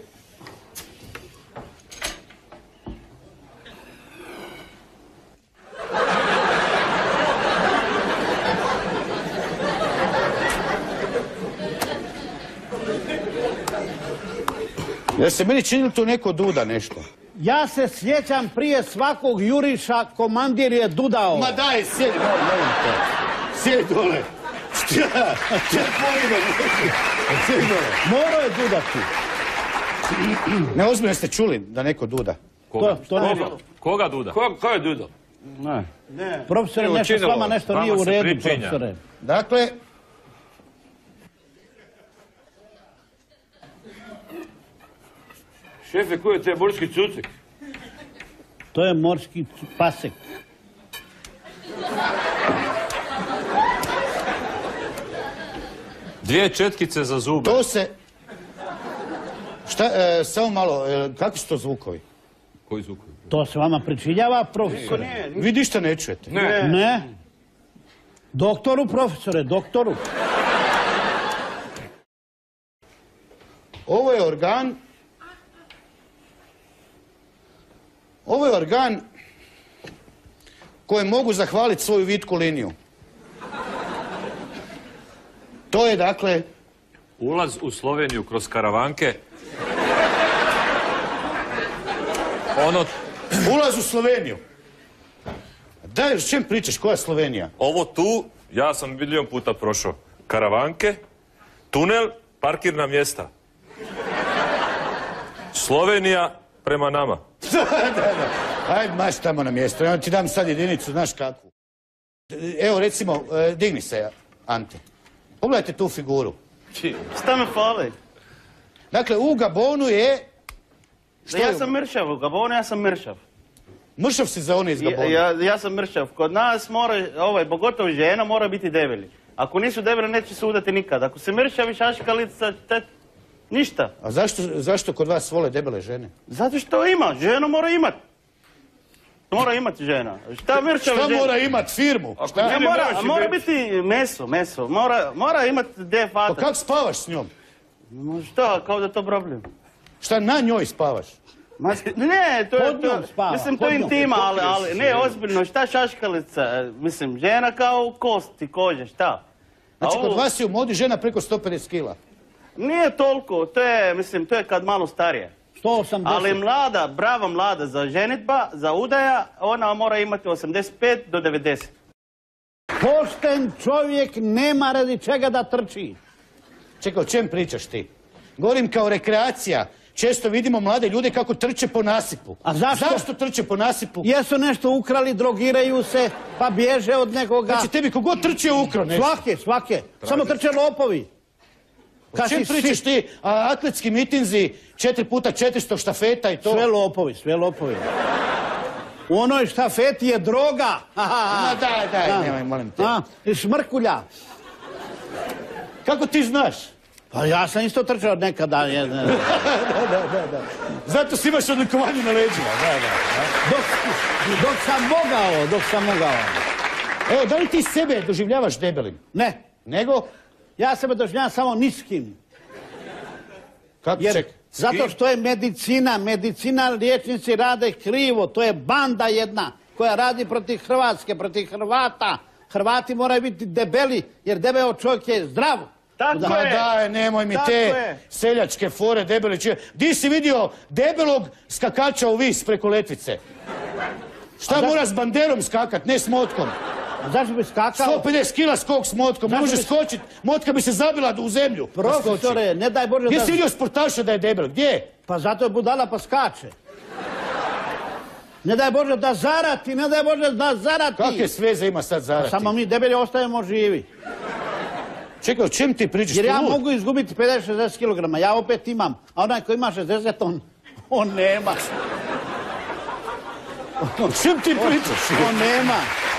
jer se meni činilo tu neko duda nešto. Ja se sjećam prije svakog juriša, komandir je dudao. Ma daj, sjedi, molim te. Sjedi dole. Šta pojidem? Sjedi dole. Morao je dudati. Ne, ozbiljno ste čuli da neko duda? Koga duda? Ko je dudo? Ne. Profesore, nešto s vama nešto nije u redu, profesore. Dakle, Šefe, ko je te morski cucek? To je morski pasek. Dvije četkice za zube. to se... Šta, samo malo, kakvi su to zvukovi? Koji zvukovi? To se vama pričinjava, profesore? Vi ništa ne čujete? Ne. Doktoru, profesore, doktoru. Ovo je organ... Ovo je organ kojem mogu zahvaliti svoju vitku liniju. To je, dakle... Ulaz u Sloveniju kroz karavanke. Ulaz u Sloveniju. Daj, s čem pričaš, koja je Slovenija? Ovo tu, ja sam milion puta prošao. Karavanke, tunel, parkirna mjesta. Slovenija prema nama. Da. Ajde, maš tamo na mjesto. Ja ti dam sad jedinicu, znaš kakvu. Evo, recimo, digni se, Ante. Pogledajte tu figuru. Šta me fali? Dakle, u Gabonu je... Ja sam mršav, u Gabonu ja sam mršav. Mršav si za one iz Gabona. Ja sam mršav. Kod nas mora, pogotovo žena, mora biti debeli. Ako nisu debeli, neće se udati nikad. Ako se mršavi, šaškalica, ništa. A zašto kod vas vole debele žene? Zato što ima, žena mora imat. Mora imati žena. Šta Mirčeva žena? Šta mora imati? Firmu? Ne, mora biti meso. Mora imati Pa kako spavaš s njom? Šta, kao da je to problem? Šta na njoj spavaš? Ne, to je mislim, to je intima, ali ne, ozbiljno, šta šaškalica? Mislim, žena kao kost i kože, šta? Znači, kod vas je u modi žena preko 150 kila? Nije toliko, to je kad malo starije. 180. Ali mlada, brava mlada za ženitba, za udaja, ona mora imati 85 do 90. Pošten čovjek nema radi čega da trči. Čekaj, o čem pričaš ti? Govorim kao rekreacija. Često vidimo mlade ljude kako trče po nasipu. A zašto? Zašto trče po nasipu? Jesu nešto ukrali, drogiraju se, pa bježe od nekoga. Znači tebi kogod trče ukro nešto. Svake. Samo trče lopovi. O čem pričaš ti? Atletski mitinzi, 4x400 štafeta i to? Sve lopovi. U onoj štafeti je droga. Daj, nemoj, molim te. I šmrkulja. Kako ti znaš? Pa ja sam isto trčao nekada. Da. Zato si imaš odlikovanje na leđima. Dok sam mogao. Evo, da li ti sebe doživljavaš debelim? Ne. Nego? Ja sebe doživljavam samo niskim. Kako ček? Zato što je medicina liječnici rade krivo. To je banda jedna koja radi protiv Hrvatske, protiv Hrvata. Hrvati moraju biti debeli jer debeo čovjek je zdrav. Tako je. Daj, nemoj mi te seljačke fore, debeli čije. Di si vidio debelog skakača u vis preko letvice? Šta mora s banderom skakat, ne s motkom? Zašto bi skakao? 150 kila skok s motkom, ne može skočit, motka bi se zabila u zemlju. Profesore, ne daj Bože da... Gdje si vidio sportaša da je debel, gdje? Pa zato je budala pa skače. Ne daj Bože da zarati. Kakve sveze ima sad zarati? Samo mi debeli ostajemo živi. Čekaj, o čem ti pričaš? Jer ja mogu izgubiti 50-60 kilograma, ja opet imam. A onaj koji ima 60, on nema. O čem ti pričaš? On nema.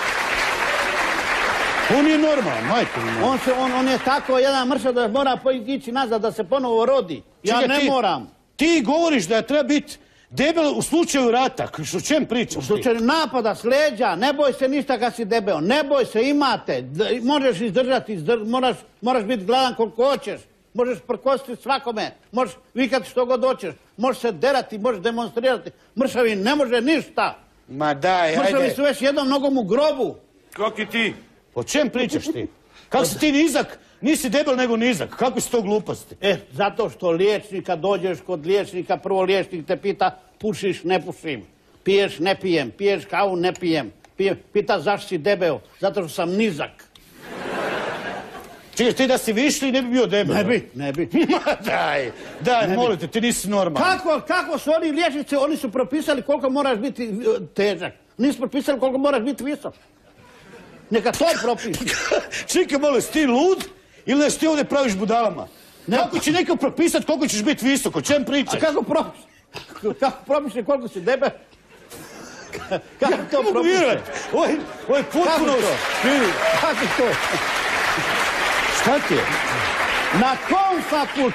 On je normalan, majko. On je tako jedan mršav da mora ići nazad da se ponovo rodi. Ja ne moram. Ti govoriš da treba biti debel u slučaju rata. O čem pričaš ti? U slučaju napada s leđa. Ne boj se ništa kad si debel. Ne boj se, imate. Možeš izdržati, moraš biti gladan koliko hoćeš. Možeš prkositi svakome. Možeš vikati što god hoćeš. Možeš se derati, možeš demonstrirati. Mršavi ne može ništa. Ma daj, ajde. Mršavi su već jednom nogom u grobu. Kako i ti? O čem pričaš ti? Kako si ti nizak? Nisi debel nego nizak. Kako si to gluposti? Zato što liječnika, dođeš kod liječnika, prvo liječnik te pita pušiš, ne pušim. Piješ, ne pijem. Piješ kavu, ne pijem. Pita zašto si debel? Zato što sam nizak. Čekaj, ti da si višli ne bi bio debel? Ne bi. Daj, molim te, ti nisi normalan. Kako su oni liječnici, oni su propisali koliko moraš biti težak. Nisu propisali koliko moraš biti visok. Neka to propiši. Čekaj, malo, si ti lud ili nešto ti ovdje praviš budalama? Kako će neko propisati koliko ćeš biti visoko? O čem pričaš? A kako propiši koliko si debel? Kako to propiši? Ovo je potpuno... Kako to? Šta ti je? Na kom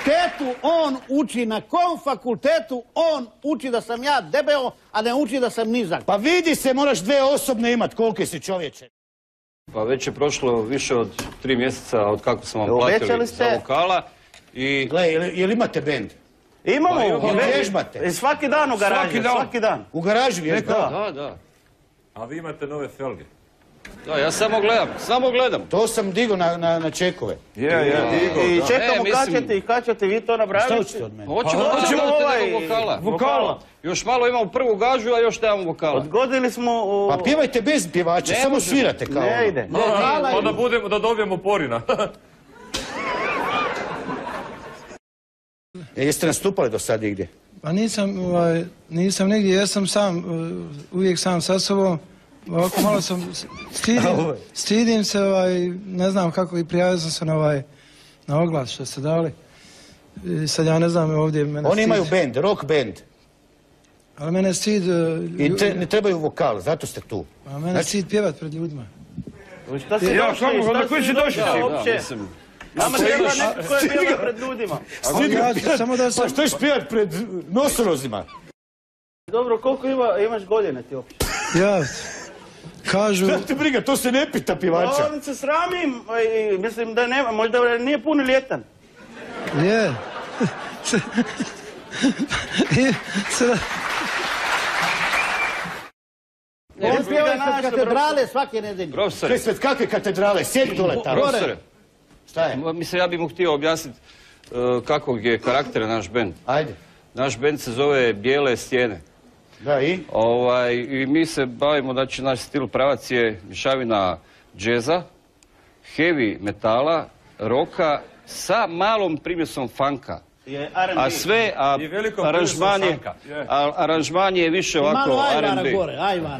fakultetu on uči da sam ja debeo, a ne uči da sam nizak? Pa vidi se, moraš dve osobne imat, kolike si čovječe. Pa već je prošlo više od 3 mjeseca od kako sam vam platili za vokala i... Gle, jel imate bend? Imamo, vježbate. Svaki dan u garaži, svaki dan. U garaži vježbate? Da. A vi imate nove felge? Da, ja samo gledam. To sam digo na čekove. I čekamo kad ćete vi to napraviti. Šta hoćete od mene? Hoćemo vokala. Još malo imamo prvu gažu, a još nemamo vokala. Odgodili smo... Pa pjevajte bez pjevača, samo svirate kao ono. Ne ide. Pa da dobijemo porina. Jeste nastupali do sad igdje? Pa nisam nigdje, ja sam sam, uvijek sam sa sobom. Ovako malo sam, stidim se, ne znam kako, i prijavio sam se na oglas što ste dali. I sad ja ne znam ovdje... Oni imaju band, rock band. Ali mene je stid... I ne trebaju vokal, zato ste tu. A mene je stid pjevat pred ljudima. Šta si došli? Na koji si došli? Nama treba neko ko je pjeva pred ljudima. Pa što ćeš pjevat pred nosorozima? Dobro, koliko imaš godine ti uopće? Ja, kažu... Šta te briga, to se ne pita pivača. On se sramim, mislim da nema, možda nije puno ljetan. Je. On pjeva ispred katedrale svake nedelje. Profesore. Ispred kakve katedrale? Sjedi dole tamo. Profesore. Šta je? Mislim, ja bih mu htio objasniti kakvog je karaktera naš bend. Ajde. Naš bend se zove Bijele stijene. Da, i? I mi se bavimo, znači naš stil pravac je mješavina džeza, heavy metala, roka sa malom primjesom funka. A sve, aranžman je više ovako malo ajvara R&B. gore, ajvara.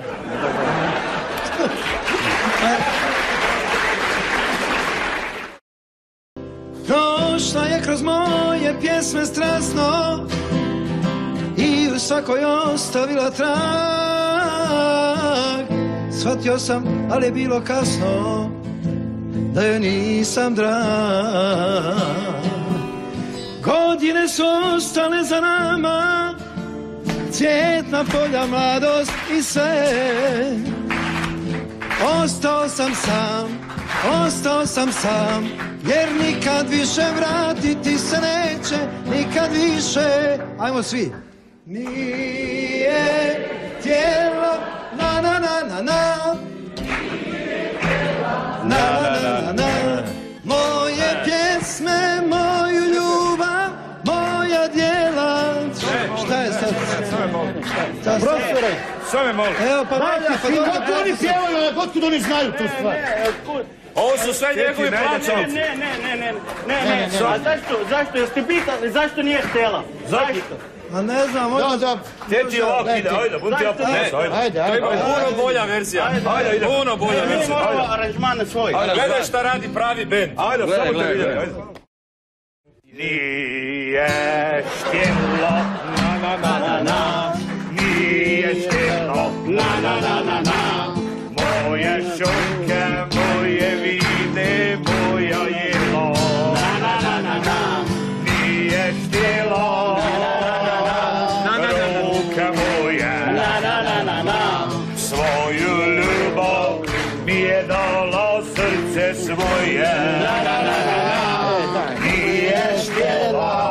Prošla je kroz moje pjesme strasno i u svakoj ostavila trag. Shvatio sam, ali je bilo kasno, da joj nisam drag. Godine su ostale za nama, cvjetna polja, mladost i sve. Ostao sam sam, jer nikad više vratiti se neće, nikad više. Ajmo svi. Nije tijelo, na na na na na, na na na na, moje pjesme, moju ljubav, moja djela. Šta je sad? Profesore, Sve me molim. Evo pa Kako oni pjevaju, otkud oni znaju tu stvar? Ovo su sve njegovi plaćalci. Ne. A zašto? Jeste pitali zašto nije htjela? Zašto? A ne znam, možda... Teti ovako ide, ajde, budem ti ja pomoći, ajde. Treba puno bolja verzija. Ajde, puno bolja verzija. Moramo aranžman svoj. Gledaj šta radi pravi bend. Ajde, samo te vidim, ajde. Nije štjelo, na na na na na, nije štjelo, na na na na na, moje šunke, moje vide, moja jelo, na na na na na, nije štjelo, ruke moje, na na na na na, svoju ljubav mi je dala srce svoje, na na na na na, nije štjelo.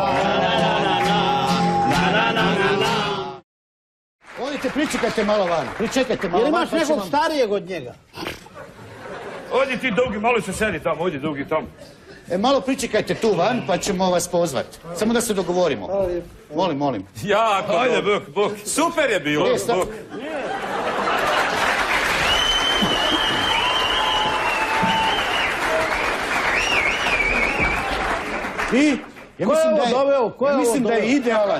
Odite, pričekajte malo van. Pričekajte malo Jel van. imaš nekog starijeg od njega? Odi ti Dugi, malo se sedi tamo, odi Dugi tamo. Malo pričekajte tu van, pa ćemo vas pozvat. Samo da se dogovorimo. Molim. Jako dobro. Ajde, bok. Super je bilo. Bok. I? Ja mislim da je idealan.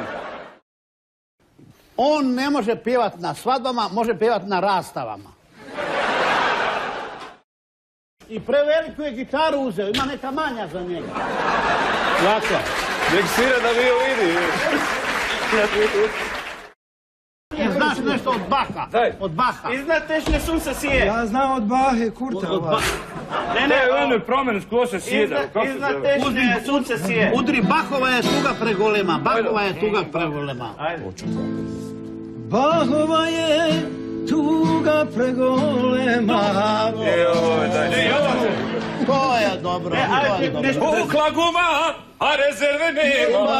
On ne može pjevat na svadbama, može pjevat na rastavama. I preveliku je gitaru uzeo, ima neka manja za njega. Tako. Nek svira da vi vidi. Znaš nešto od Baha? Od Baha. Iznad tešnje sunce sije. Ja znam od Bahe, Kurta. Ne, ono je promjenu skloše sjeda. Iznad tešnje sunce sije. Udri, Bahova je tuga pregolema, Bahova je tuga pregolema. Bahova je tuga pregolema. To je dobro, to je dobro. Pukla guma, a rezerve nema.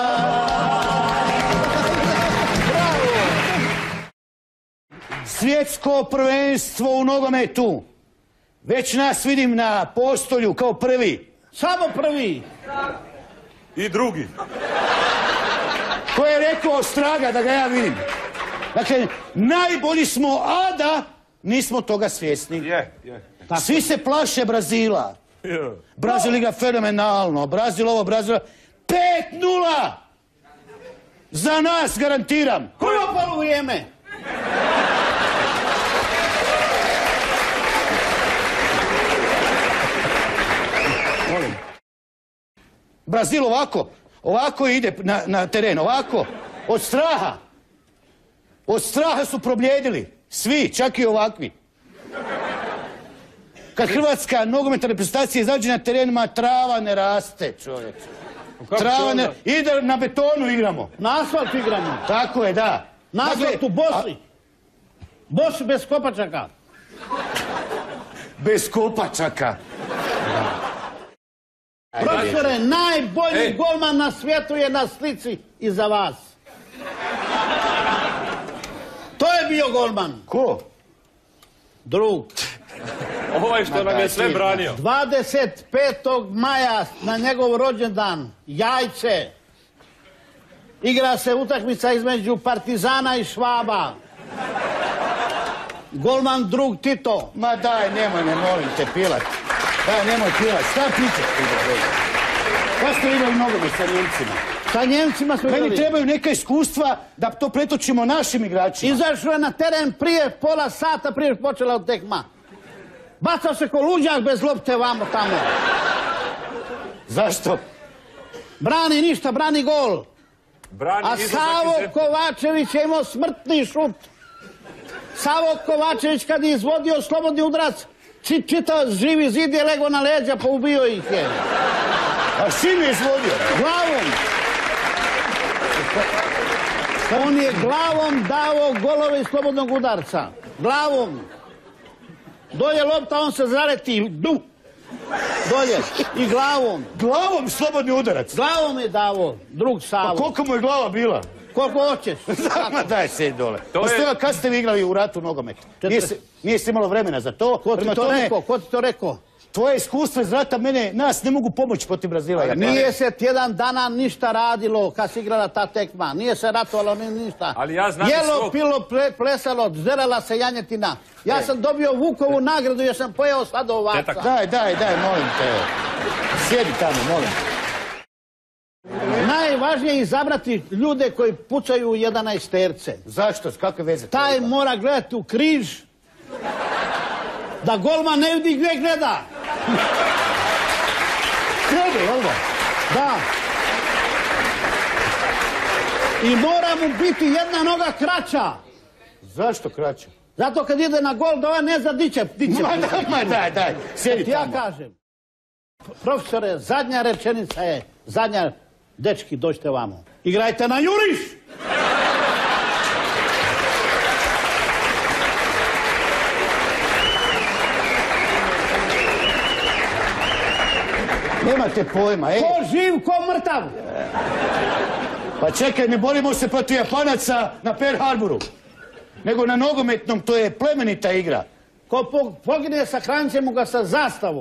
Svjetsko prvenstvo u nogometu. Već nas vidim na postolju kao prvi. Samo prvi. I drugi. Ko je rekao Straga da ga ja vidim? Dakle, najbolji smo, a da nismo toga svjesni. Svi se plaše Brazila. Brazil igra fenomenalno. Brazil ovo, Brazil... 5-0! Za nas, garantiram. Koje opalo vrijeme? Brazil ovako ide na teren, ovako, od straha. Od straha su probljedili. Svi, čak i ovakvi. Kad hrvatska nogometna reprezentacija izađe na terenima, trava ne raste, čovječe. Trava ne... Ide na betonu igramo. Na asfalt igramo. Tako je, da. Na asfaltu bosi. Bos bez kopačaka. Bez kopačaka. Profesore, najbolji golman na svijetu je na slici iza vas. To je bio golman. Ko? Drug. Ovaj što nam je sve branio. 25. maja na njegov rođendan, Jajce, igra se utakmica između Partizana i Švaba. Golman drug Tito. Ma daj, nemoj me, molim te, pilat. Daj, nemoj pilat. Šta pričaš ti? Šta ste igrali nogomet sa Njemcima? Sa Njemcima smo igrali. Meni trebaju neka iskustva da to pretočimo našim igračima. Izašao je na teren prije pola sata, prije počela tekma. Bacao se ko luđak bez lopte vamo tamo. Zašto? Brani ništa, brani gol. Brani A Savo Kovačević je imao smrtni šut. Savo Kovačević kad je izvodio slobodni udarac, čitao živi zid je legao na leđa pa ubio ih je. A s čim je izvodio? Glavom. On je glavom dao golove iz slobodnog udarca. Glavom. Dolje lopta, on se zaleti. Dolje. I glavom. Glavom slobodni udarac? Glavom je dao drug Savo. Pa koliko mu je glava bila? Koliko hoćeš. Ma daj se dole. Kad ste vi igrali u ratu nogomet? Nije se imalo vremena za to. Ko ti to rekao? Tvoje iskustvo iz rata nas ne mogu pomoći protiv Brazila. Nije se tjedan dana ništa radilo kad se igrala ta tekma. Nije se ratovalo ništa. Jelo, pilo, plesalo, zerala se janjetina. Ja sam dobio Vukovu nagradu jer sam pojeo sladovaca. Daj, molim te. Sjedi tamo, molim. Najvažnije je izabrati ljude koji pucaju u 11-terce. Zašto? S kakve veze? Taj mora gledati u križ. Da golman ne vidi gdje gleda. Krede, jel da? Da. I mora mu biti jedna noga kraća. Zašto kraća? Zato kad ide na gol da ova ne zna di će. Ma daj, sjedi tamo. Ja kažem. Profesore, zadnja rečenica je, dečki, dođite vamo. Igrajte na juriš! Nemate pojma, Ko živ, ko mrtav! Pa čekaj, ne borimo se protiv Japanaca na Pearl Harboru. Nego na nogometnom, to je plemenita igra. Ko pogine sa hranćemo ga sa zastavom.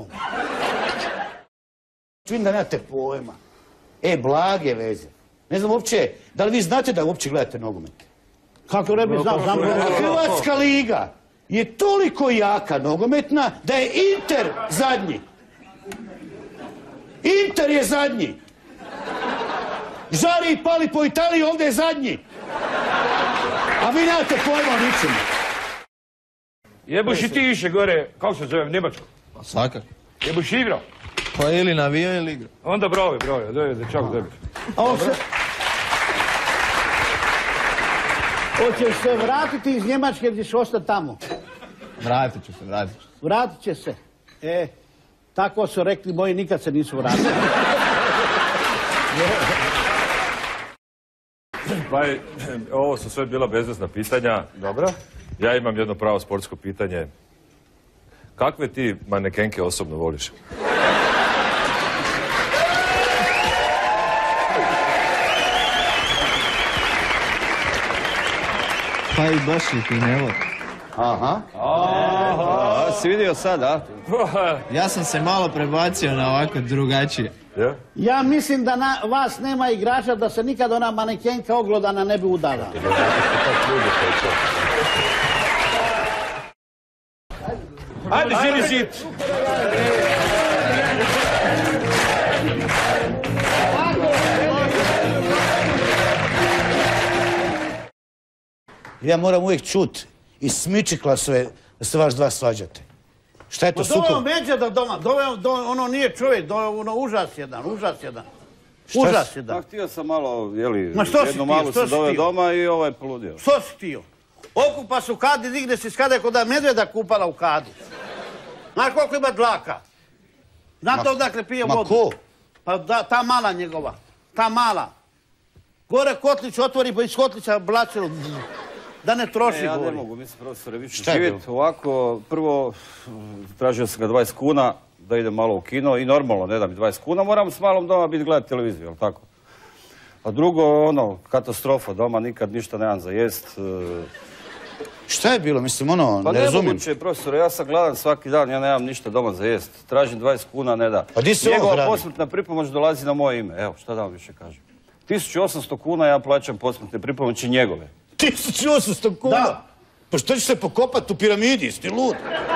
Vidim da nemate pojma. Blage veze. Ne znam uopće, da li vi znate da uopće gledate nogomet? Kako ne bi znao? Hrvatska liga je toliko jaka nogometna da je Inter zadnji. Inter je zadnji. Žari i pali po Italiji, ovdje je zadnji. A vi nemate pojma o ničemu. Jebuš i ti više gore, kako se zove, Njemačko? Pa svakako. Jebuš igrao? Pa ili navijao ili igrao. Onda broj, čak dobiti. Hoćeš se vratiti iz Njemačke gdje ćeš ostati tamo? Vratit ću se. Vratit će se. Tako su rekli moji, nikad se nisu vratili. Pa ovo su sve bila bezvezna pitanja. Dobro. Ja imam jedno pravo sportsko pitanje. Kakve ti manekenke osobno voliš? Pa i baš ih i ne volim. Aha. Si vidio sad, a? Ja sam se malo prebacio na ovako drugačije. Ja mislim da vas nema igrača da se nikad ona manekenka oglodana ne bi udala. Ajde, živi zid! Ja moram uvijek čut iz smičiklasove da se vaš dva svađate. Šta je to sukob? Doveo Međeda doma, ono nije čovjek, ono užas jedan. Užas jedan. Htio sam malo, jeli, jednu malu sam doveo doma i ovaj poludio. Što si htio? Okupa se u kadi, digne se iz kade kod da medvjeda kupala u kadu. Znaš koliko ima dlaka? Znate odakle pije vodu? Ma ko? Pa ta mala njegova, ta mala. Gore kotlić otvori pa iz kotlića blacilo. Da ne troši Ja ne govori. mogu, mislim, profesore, više živjeti ovako. Prvo, tražio sam ga 20 kuna da idem malo u kino i normalno, ne da mi 20 kuna, moram s malom doma biti gledati televiziju, jel tako? A drugo, ono, katastrofa, doma nikad ništa nemam za jest. Šta je bilo, mislim, ono, Pa ne razumijem. nemoguće, profesore, ja sam gladan svaki dan, ja nemam ništa doma za jest. Tražim 20 kuna, ne da. Pa di se ovo Njegova gradi? posmrtna pripomoć dolazi na moje ime, evo, šta da vam više kažem. 1800 kuna ja plaćam posmrtne pripomoći njegove. 1800 kuna? Da. Pa što će se pokopati u piramidi, jeste lud?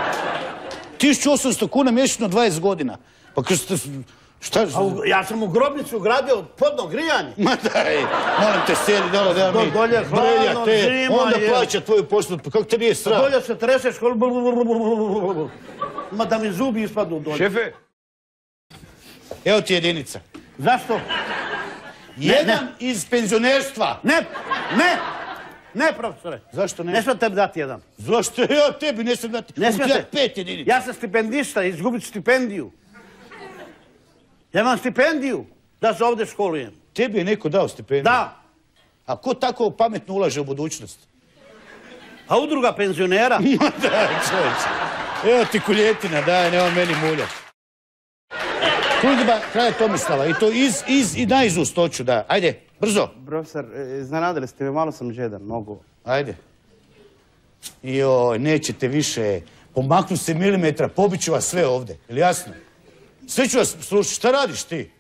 1800 kuna mjesečno 20 godina. Pa šta? Ja sam u grobnicu ugradio podno grijanje. Ma daj, molim te, sjedi dole da mi Dolje hladno, zima onda je. plaća tvoju posmrtnu. Kako te nije sram? Dolje se treseš, ma da mi zubi ispadnu dolje. Šefe? Evo ti jedinica. Zašto? Jedan iz penzionerstva. Ne, profesore. Zašto ne? Ne smem tebi dati jedan. Zašto ja tebi ne sam dati? Ne smijete. 5 jedinica. Ja sam stipendista, izgubit stipendiju. Ja imam stipendiju da se ovdje školujem. Tebi je neko dao stipendiju? Da. A ko tako pametno ulaže u budućnost? A udruga penzionera? Ma daj, čovječe. Evo ti kuljetina, daj, nema meni muljati. Krunidba kralja Tomislava i to i naizust hoću, da. Ajde, brzo. Profesor, iznenadili ste me, malo sam žedan, mogu. Ajde. Joj, nećete više. Pomaknu se milimetra, pobit ću vas sve ovdje. Jel jasno? Sve ću vas slušati. Šta radiš ti?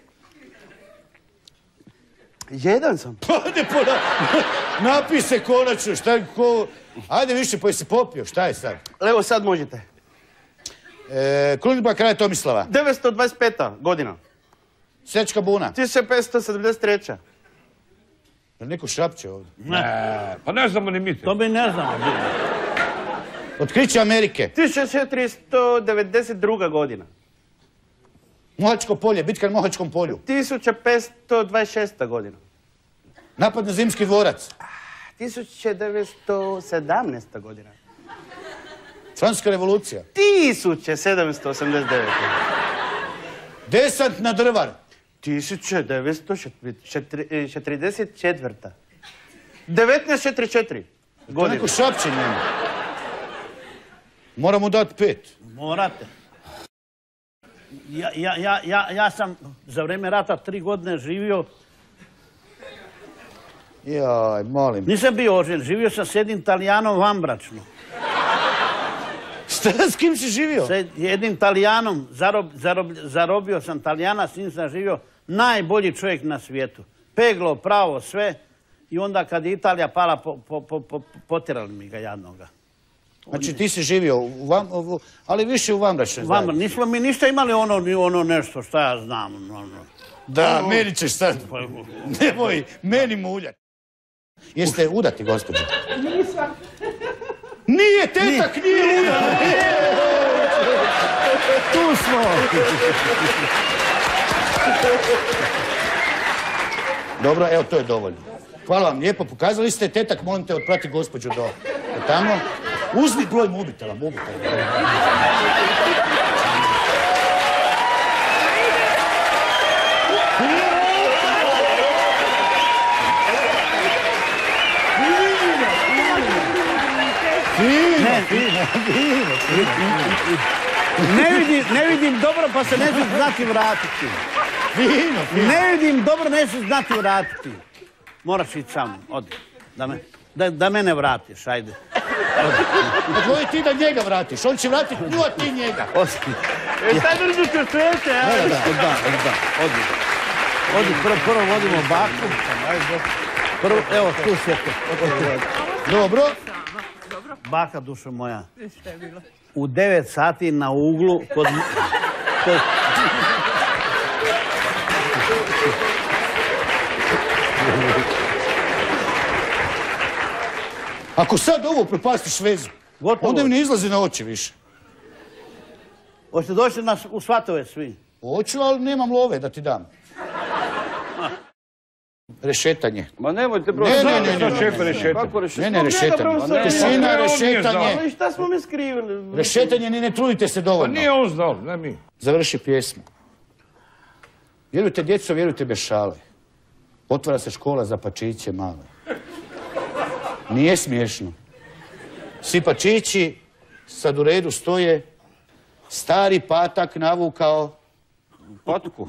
Jedan sam. Ajde, napij se konačno. Šta je ko... Ajde više, pa jesi popio. Šta je sad? Evo sad možete. Krunidba kralja Tomislava. 925. godina. Sečka buna. 1573. Jel neko šapće ovdje? Pa ne znamo ni mi te. To mi ne znamo. Otkriće Amerike. 1492. godina. Mohačko polje, bitka na Mohačkom polju. 1526. godina. Napad na Zimski dvorac. 1917. godina. Francuska revolucija. 1789. Desant na Drvar. 1944. 1944. To godina. neko šapće njemu. Moramo dati 5. Morate. Ja sam za vrijeme rata 3 godine živio. Jaj, molim. Nisam bio ožen, živio sam s jednim Talijanom vanbračno. Šta, s kim si živio? S jednim Talijanom, zarobio sam Talijana, s njim sam živio, najbolji čovjek na svijetu. Peglo, pravo, sve. I onda kad je Italija pala, potjerali mi ga jadnoga. Znači ti si živio, ali više u vanbračnoj zajednici. Nismo mi ništa imali ono nešto, šta ja znam. Da, meni ćeš sad. Nemoj, meni muljati. Jeste udati, gospođo? Nisam. Nije, tetak nije udat! Tu smo! Dobro, evo, to je dovoljno. Hvala vam lijepo, pokazali ste, tetak, molim te, otprati gospođu do tamo. Uzmi broj mobitela. Ne vidim dobro, pa se neću znati vratiti. Ne vidim dobro, neću znati vratiti. Moraš ići sam, odi. Da mene vratiš, ajde. Odvoji ti da njega vratiš, on će vratiti nju, a ti njega. Šta držite svete, ajde? Da, odi. Odi, prvo vodimo baku. Evo, tu sjete. Dobro. Baka, dušo moja. U 9 sati na uglu kod... Ako sad ovo propastiš vezu, onda mi ne izlazi na oči više. Hoćete doći u svatove svi? Hoću, ali nemam love da ti dam. Rešetanje. Ma nemojte bro. Ne, rešetanje. Tišina, rešetanje. Šta smo mi skrivili? Rešetanje, ni ne trudite se dovoljno. Pa nije on znao, ne mi. Završi pjesmu. Vjerujte, djeco, vjerujte bez šale. Otvara se škola za pačiće male. Nije smiješno. Sipačići sad u redu stoje, stari patak navukao patku.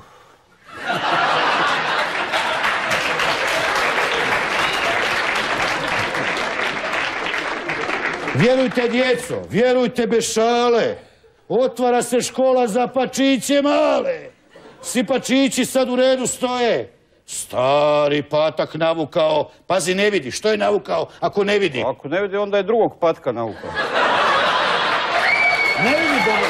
Vjerujte, djeco, vjerujte bez šale. Otvara se škola za pačiće male. Sipačići sad u redu stoje. Stari patak navukao. Pazi, ne vidi. Što je navukao ako ne vidi? Ako ne vidi, onda je drugog patka navukao. Ne vidi dobro.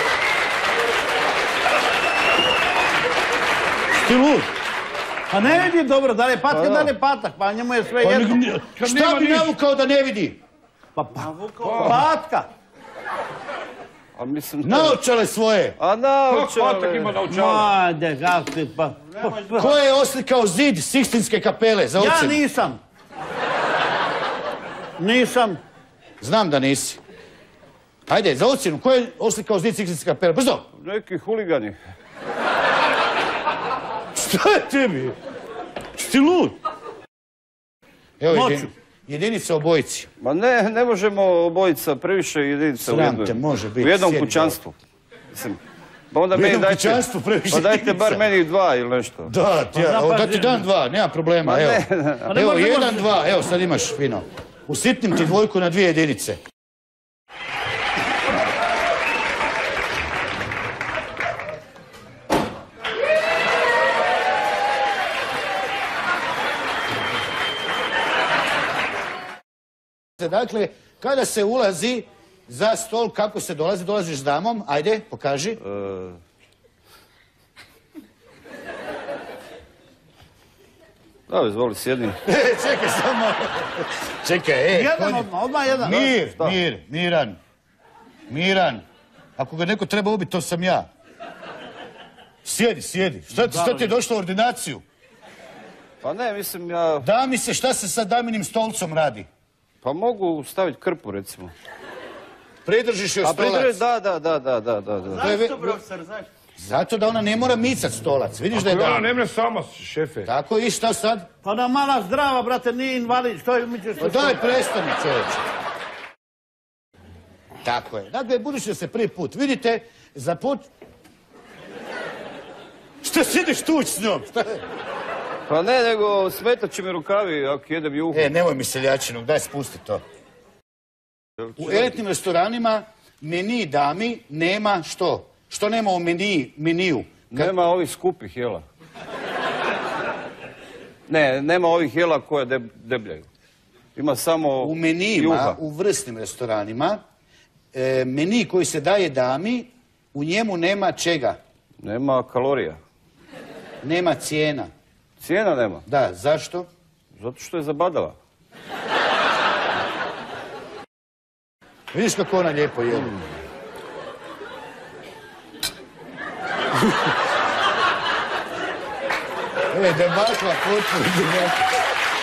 Ti lud? Pa ne vidi dobro, da li je patka, da li je patak, pa njemu je sve jedno. Šta bi navukao da ne vidi? Pa patka. A mislim... Naočale svoje. A naočale. Kako patak ima naočale? Ajde, kako ti pa... Ko je oslikao zid Sikstinske kapele za ocjenu? Ja nisam. Nisam. Znam da nisi. Ajde, za ocjenu, ko je oslikao zid Sikstinske kapele? Brzo! Neki huligani. Šta je tebi? Šti lud? Evo, Noću. jedinica obojici. Ma ne možemo obojica, previše jedinica Sram te, može biti. u jednom sjedi kućanstvu. Mislim, pa onda U meni jednom dajte... kućanstvu previše Pa dajte jedinica. bar meni 2 ili nešto. Da, da ti dan 2, nema problema, evo. Evo, 1, 2, evo sad imaš fino. Usitnim ti dvojku na 2 jedinice. Dakle, kada se ulazi za stol, kako se dolazi? Dolaziš s damom, ajde, pokaži. Da, izvoli, sjedni. Čekaj samo. Čekaj, Jedan odmah jedan. Miran. Ako ga neko treba ubiti, to sam ja. Sjedi. Šta ti je došlo u ordinaciju? Pa ne, mislim ja... Da mi se, šta se sa daminim stolcom radi? Pa mogu staviti krpu, recimo. Pridržiš joj stolac. Da. Zašto, profesor, zašto? Zato da ona ne mora micat stolac. Vidiš da je Ona dama. ne mre sama, šefe. Tako i šta sad? Pa da mala zdrava, brate, nije invalid, što je mićeš? Pa daj, prestani, čovječe. Tako je. Dakle, budući da se prvi put vidite, za put... Šta sjediš tuć s njom? Pa ne, nego smetat će mi rukavi ako jedem juhu. Nemoj mi seljačinu, daj spusti to. U elitnim restoranima meni dami nema što? Što nema u meniju? Nema ovih skupih jela. Ne, nema ovih jela koje debljaju. Ima samo u menijima, u vrsnim restoranima, meni koji se daje dami, u njemu nema čega? Nema kalorija. Nema cijena. Cijena nema? Da, zašto? Zato što je zabadala. Vidiš kako ona lijepo jede. Debakla, potpuno debakla.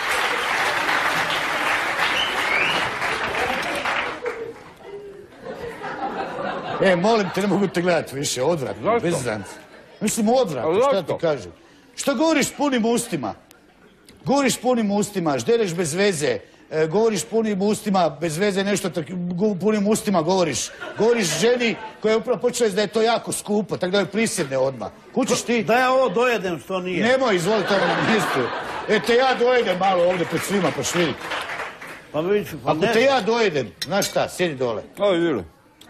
Molim te, ne mogu te gledati više, odvratno, bez zanca. Mislim, odvratno, šta ti kažem? Što govoriš s punim ustima? Govoriš s punim ustima, ždereš bez veze, govoriš punim ustima, bez veze nešto, punim ustima govoriš. Govoriš ženi koja je upravo počela da je to jako skupo, tako da joj prisjedne odmah. Kućiš ti? Da ja ovo dojedem, što nije. Nemoj, izvoli tamo na mjestu. Te ja dojedem malo ovdje pred svima, pa švidi. Pa vidiš, pa ako te ja dojedem, znaš šta, sjedi dole. Aj, vidi.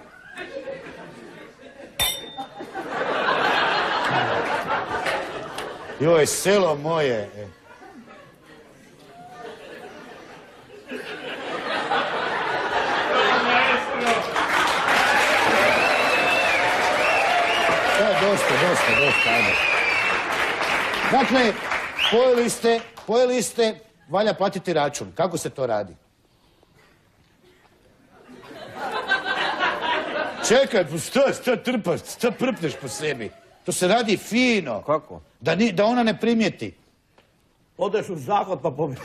Joj, selo moje. Dosta, ajde. Dakle, pojeli ste, valja platiti račun. Kako se to radi? Čekaj, šta trpaš, šta prpneš po sebi? To se radi fino. Kako? Da ona ne primijeti. Odeš u zahvat pa pobjeti.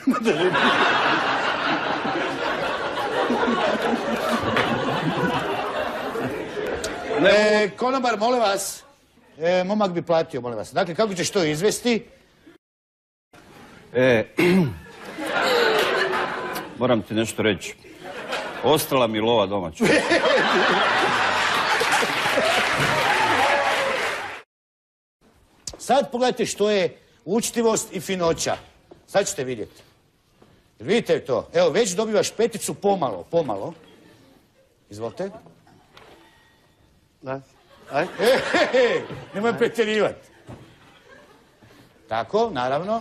Konobar, molim vas. Momak bi platio, molim vas. Dakle, kako ćeš to izvesti? moram ti nešto reći. Ostala mi lova domaća. Sad pogledajte što je učtivost i finoća. Sad ćete vidjeti. Vidite to? Evo, već dobivaš peticu pomalo. Izvolite. Da. Aj. Nemoj pretjerivati. Tako, naravno.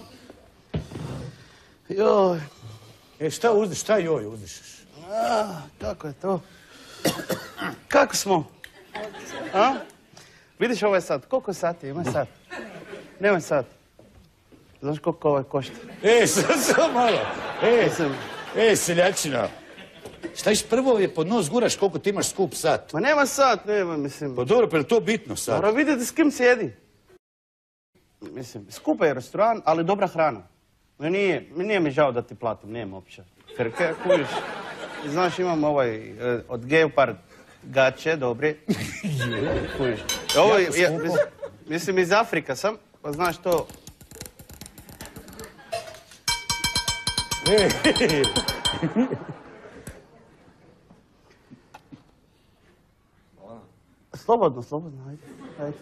Joj. Šta uzdiš, šta joj uzdišeš? Kako je to? Kako smo? A? Vidiš ovaj sat, koliko sati ima sat? Nema sat. Znaš koliko ovaj košta? Samo malo. Seljačina. Šta iš prvo je pod nos guraš koliko ti imaš skup sat? Ma nema sat, nema, mislim. Pa dobro, pa je to bitno sad? Dobro, vidite s kim sjedi. Mislim, skupa je restoran, ali dobra hrana. Nije mi žao da ti platim, nijem uopće. Frke, kužiš. Znaš, imam ovaj, od Geopard gače, dobri. Kužiš. Ovo, mislim, iz Afrika sam, pa znaš to... Slobodno, ajde.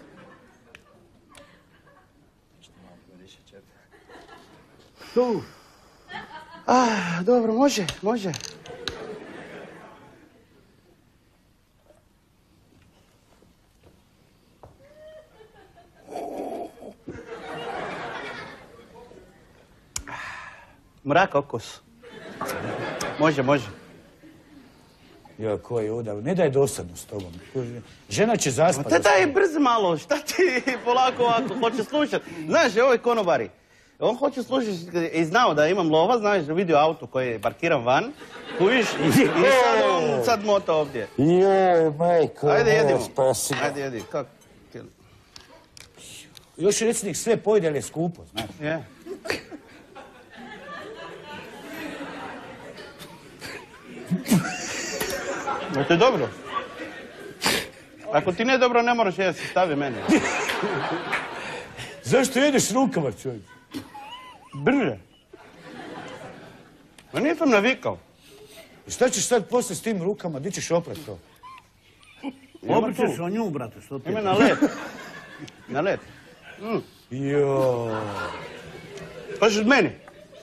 Dobro, može. Mrak okus. Može. Jo, koji udav, ne da je dosadno s tobom. Žena će zaspati. Te daj brz malo, šta ti polako ovako hoće slušati. Znaš, ovaj konobari, on hoće slušati i znao da imam lova, znaš, vidio auto koji je parkiran van, kuviš, i sad mota ovdje. Joj, majko, ajde jedimo. Spasi. Ajde jedi, kako? Još je recnik sve pojde, ali je skupo, znaš. Je. No to je dobro. Ako ti nije dobro, ne moraš jesti, stavi mene. Zašto jedeš rukama, čovjek? Brže. Ma nisam navikao. I šta ćeš sad poslije s tim rukama, di ćeš oprat to? Opet ćeš o nju, brate, što ti? Ima na led. Na led. Joj. Paš od meni.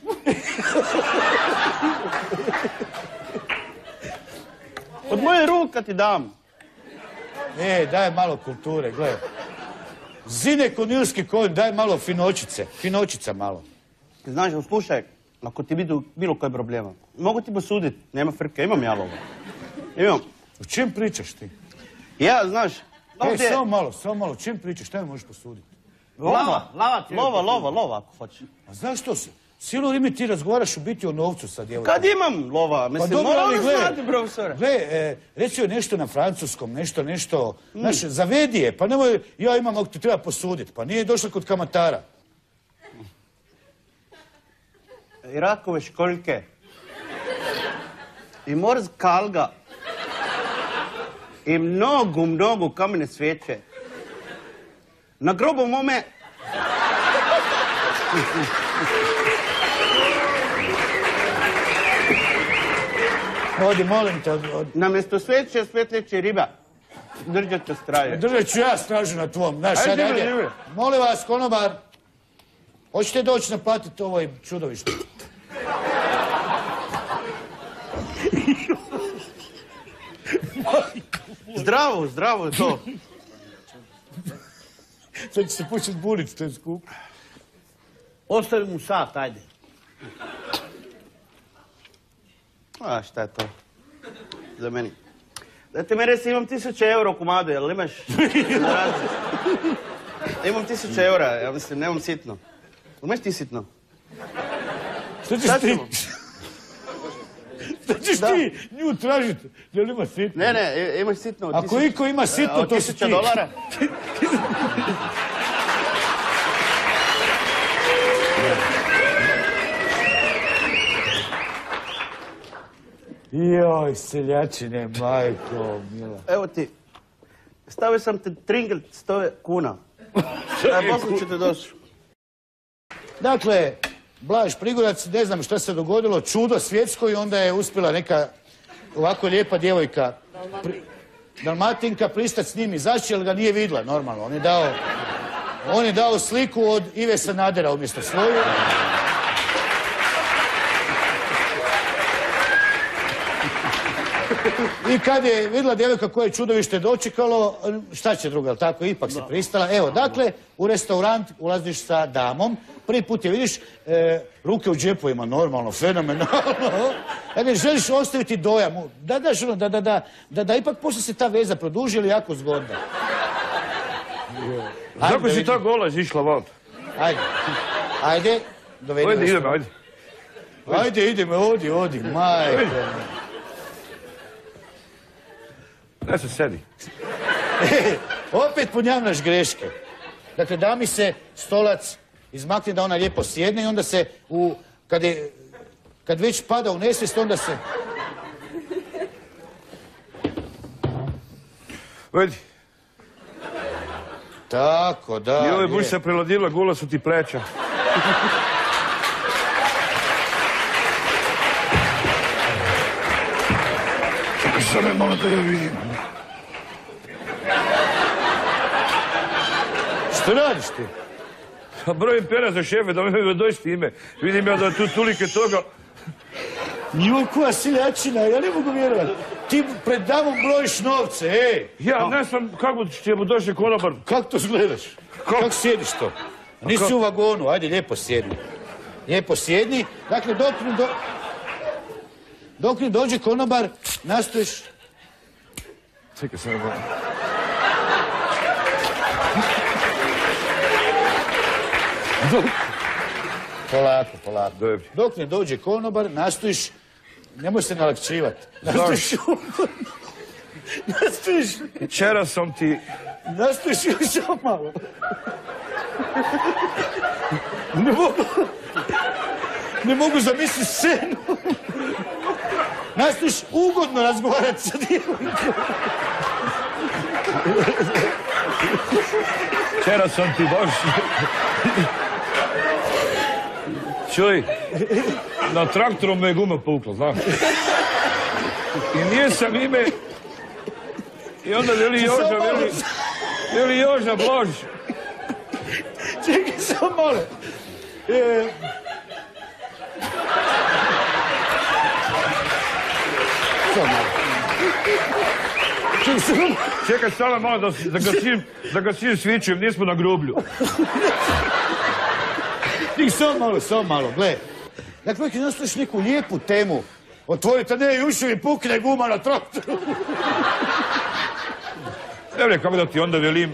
Od moje ruka ti dam. Daj malo kulture, gledaj. Zine konilski konj, daj malo finočica malo. Znaš, slušaj, ako ti vidu bilo koje problema, mogu ti posuditi, nema frke, imam ja lova. Imam. O čem pričaš ti? Ja, znaš, ovdje... Samo malo, o čem pričaš, šta mi možeš posuditi? Lova, ako hoćeš. A znaš što se? Cijelo vrijeme ti razgovaraš u biti o novcu sa djevojkom. Kad imam lova, mislim, moram znati, profesore. Gle, reći joj nešto na francuskom, nešto, znaš, zavedi je, pa nemoj, ja imam ako ti treba posuditi, pa nije došla kod kamatara. I rakove školjke. I morska alga. I mnogo kamene svijeće. Na grobu mome... Odi, molim te, Namjesto sveće, svetleće riba. Držat će straže. Držat ću ja stražu na tvom, znaš, sad ajde. Molim vas, konobar, hoćete doći naplatiti ovoj čudovištu? Zdravo je to. Sad će se početi buniti, to je skup. Ostavi mu sat, ajde. A šta je to? Za meni. Da ti me resi, imam 1000 euro u komadu, jel imaš? Imam 1000 eura, ja mislim, nemam sitno. Imaš ti sitno? Šta ćeš ti? Šta ćeš ti nju tražiti? Da li ima sitno? Ne, imaš sitno. Ako iko ima sitno, to si ti. $1000? Joj, seljačine, majko, mila. Evo ti, stavio sam te tringel 100 kuna. Poslije ću te doći. Dakle, Blaž Prigodac, ne znam šta se dogodilo, čudo svjetsko i onda je uspjela neka ovako lijepa djevojka, Dalmatinka, pristati s njim izaći, jer ga nije vidjela, normalno. On je dao sliku od Ive Sanadera umjesto svoju. I kad je vidjela djevojka koje čudovište dočekalo, šta će druga, ali tako, ipak se pristala. Evo, dakle, u restorant ulaziš sa damom, prvi put je vidiš, ruke u džepovima, normalno, fenomenalno. Dakle, želiš ostaviti dojam, da ipak pošto se ta veza produži, ili jako zgodno. Kako si tako gola išla van? Ajde, dovedi vas. Idemo, ajde. Ajde, idemo, odi, majke. Ne se sedi. Opet ponavljaš greške. Dakle, da mi se stolac izmakne da ona lijepo sjedne i onda se kad već pada u nesvijest, onda se... Vidi. Tako, da. I ovaj buš se preladila, gula su ti pleća. Čekaj, samo je malo da ja vidim. Što radiš ti? Brojim pera za šefe, da me doći time. Vidim ja da tu tulike toga... Njo, koja siljačina, ja ne mogu vjerovati. Ti pred damom brojiš novce, ej. Ja ne znam kako će mu doći konobar. Kako to gledaš? Kako sjediš to? Nisi u vagonu, ajde, lijepo sjedni. Lijepo sjedni. Dakle, dok ne dođe konobar, nastojiš... Čekaj sam ga. Polako. Dok ne dođe konobar, nastojiš... Nemoj se nalakčivati. Nastojiš... Včera sam ti... Nastojiš još samo malo. Ne mogu zamisliti scenu. Nastojiš ugodno razgovarati sa djevojkom. Včera sam ti baš... Čuj, na traktoru me je guma pukla, znaš. I nije sam ime... I onda veli Joža, Blaž. Čekaj, samo malo. Čekaj, samo malo da gasim svićem, nismo na groblju. Ti samo malo, gle. Dakle, uvijek nastojiš neku lijepu temu. Otvorite, ne, juševi pukne guma na traktoru. Ne, kako da ti onda velim.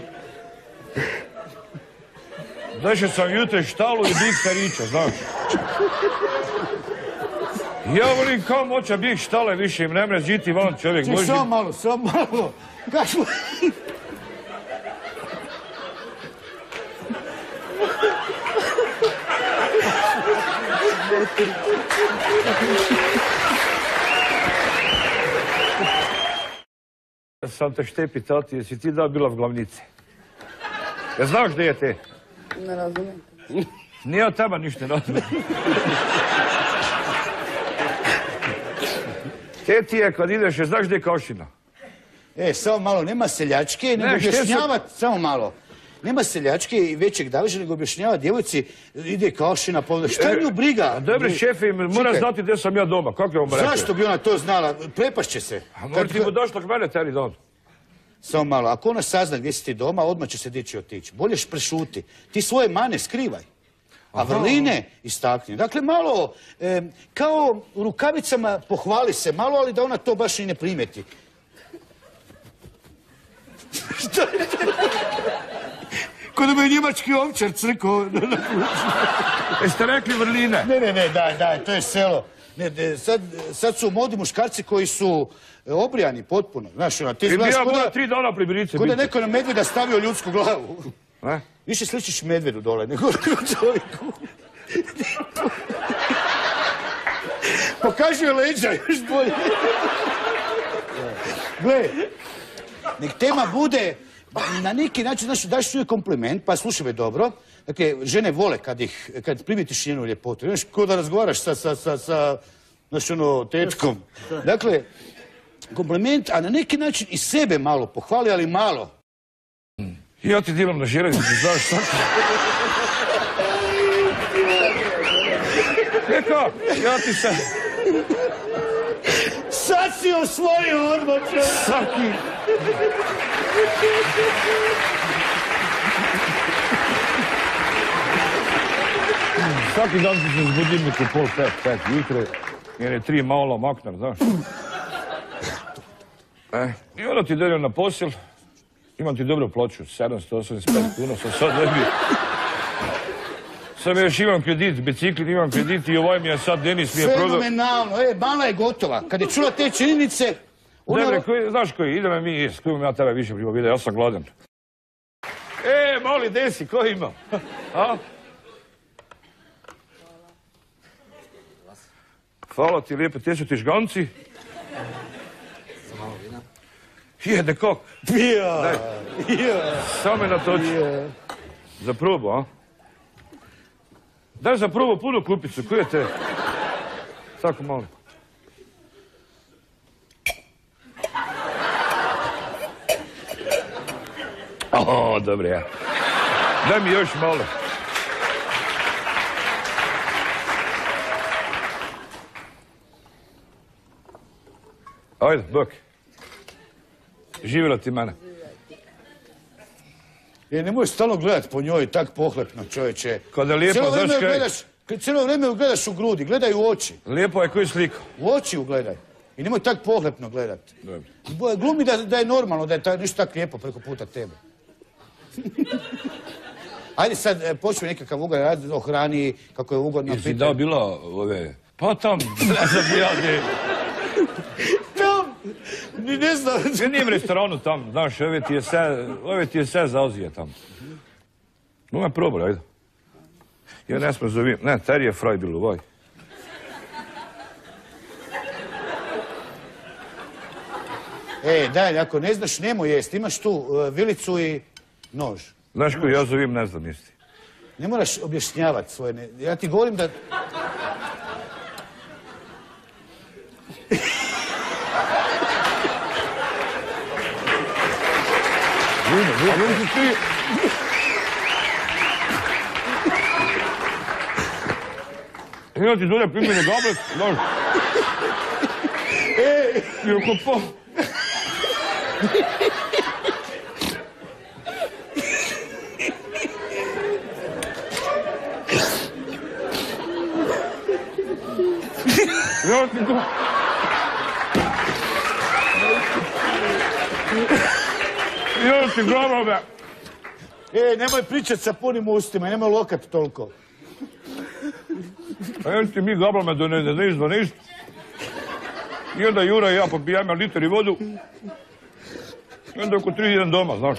Došao sam jutre štalu i bih starića, znaš. Ja volim kao moća bih štale više im ne mre žiti van čovjek. Samo malo. Kako? Sam te šte pitati, jesi ti da bila v glavnici? Ja znaš gdje je te? Ne razumijem. Nije od teba ništa ne razumijem. Te ti je kad ideš, je znaš gdje je Kaušina? Samo malo, nema seljačke, nego objašnjavati, samo malo. Nema seljačke i većeg daveža, nego objašnjava djevojci, ide Kaušina, šta nju briga? Dobre, šefe, mora znati gdje sam ja doma, kako je vam rekao? Zašto bi ona to znala? Prepašće se. A možda ti mu došla k mene teri don. Samo malo, ako ona sazna gdje si ti doma, odmah će se dići otići. Bolje prešuti. Ti svoje mane skrivaj. A vrline istakni. Dakle, malo, kao u rukavicama pohvali se malo, ali da ona to baš i ne primeti. Što je? Kod da me je njemački ovčar crkao. Jeste rekli vrline? Ne, daj, to je selo. Sad su u modi muškarci koji su obrijani potpuno. Znaš, ti znaš ja moram 3 dana pri Birice biti. Kod da neko na medveda stavio ljudsku glavu. Više sličiš medvedu dole nego čovjeku. Pokaži joj leđa, još bolje. Gle, nek tema bude na neki način, znaš, daš joj kompliment, pa slušaj me dobro, Dakle, žene vole kad primitiš njenu ljepotu. Znaš, ko da razgovaraš sa tečkom. Dakle, kompliment, a na neki način i sebe malo pohvali, ali malo. Ja ti dilam na železnici, znaš svaki. Eko, ja ti se... Sad si osvojio odmoće! Svaki... Svaki dan ti se zbudim oko 4:30 jutre, jer je 3 malo maknar, znaš. I onda ti delio na posel, imam ti dobru plaću, 785 kuna, sad ne bi... Sad još imam kredit, bicikli imam kredit i ovaj mi je sad Denis mi je prodao... Fenomenalno, mala je gotova. Kad je čula te činjenice... Dobre, znaš koji, idemo mi jest, koji imam ja tebe više prima videa, ja sam gladan. Mali Desi, ko ima? A? Hvala ti lijepo, te su ti žganci. Jede kak? Samo me natoči. Za probu, a? Daj za probu puno kupicu, ko je te? Tako malo. Dobre, ja. Daj mi još malo. Ajde, bok. Živjela ti mene. Nemoj stalno gledat po njoj, tak pohlepno, čovječe. Kada lijepo, znaš kaj... Cijelo vrijeme ju gledaš u grudi, gledaj u oči. Lijepo je koju sliku. U oči ju gledaj. I nemoj tak pohlepno gledat. Glumi da je normalno, da je ništa tak lijepo preko puta tebe. Ajde sad, počne nekakav ugar raditi o hrani, kako je ugodno pitanje. Jesi dao bila ove... Pa tam, ja sam bio gdje... Tam? Ne znam. U nijem restoranu tam, znaš, ove ti je sve za Azije tam. No, probaj, ajde. Ja ne smem zovim, ne, ter je fraj bilo, vaj. Daj, ako ne znaš, nemoj jest, imaš tu vilicu i nož. Znaš koji ja zovim, ne znam isti. Ne moraš objašnjavati svoje... Ja ti govorim da... Ja ti dolje primjene gablet, znaš. I oko po... Ja ti to... Ja ti glava, nemoj pričat sa punim ustima, nemoj lokat toliko. A ja ti mi gablame doneš. I onda Jura i ja popijamo liter i vodu. I onda oko 3 idem doma, znaš.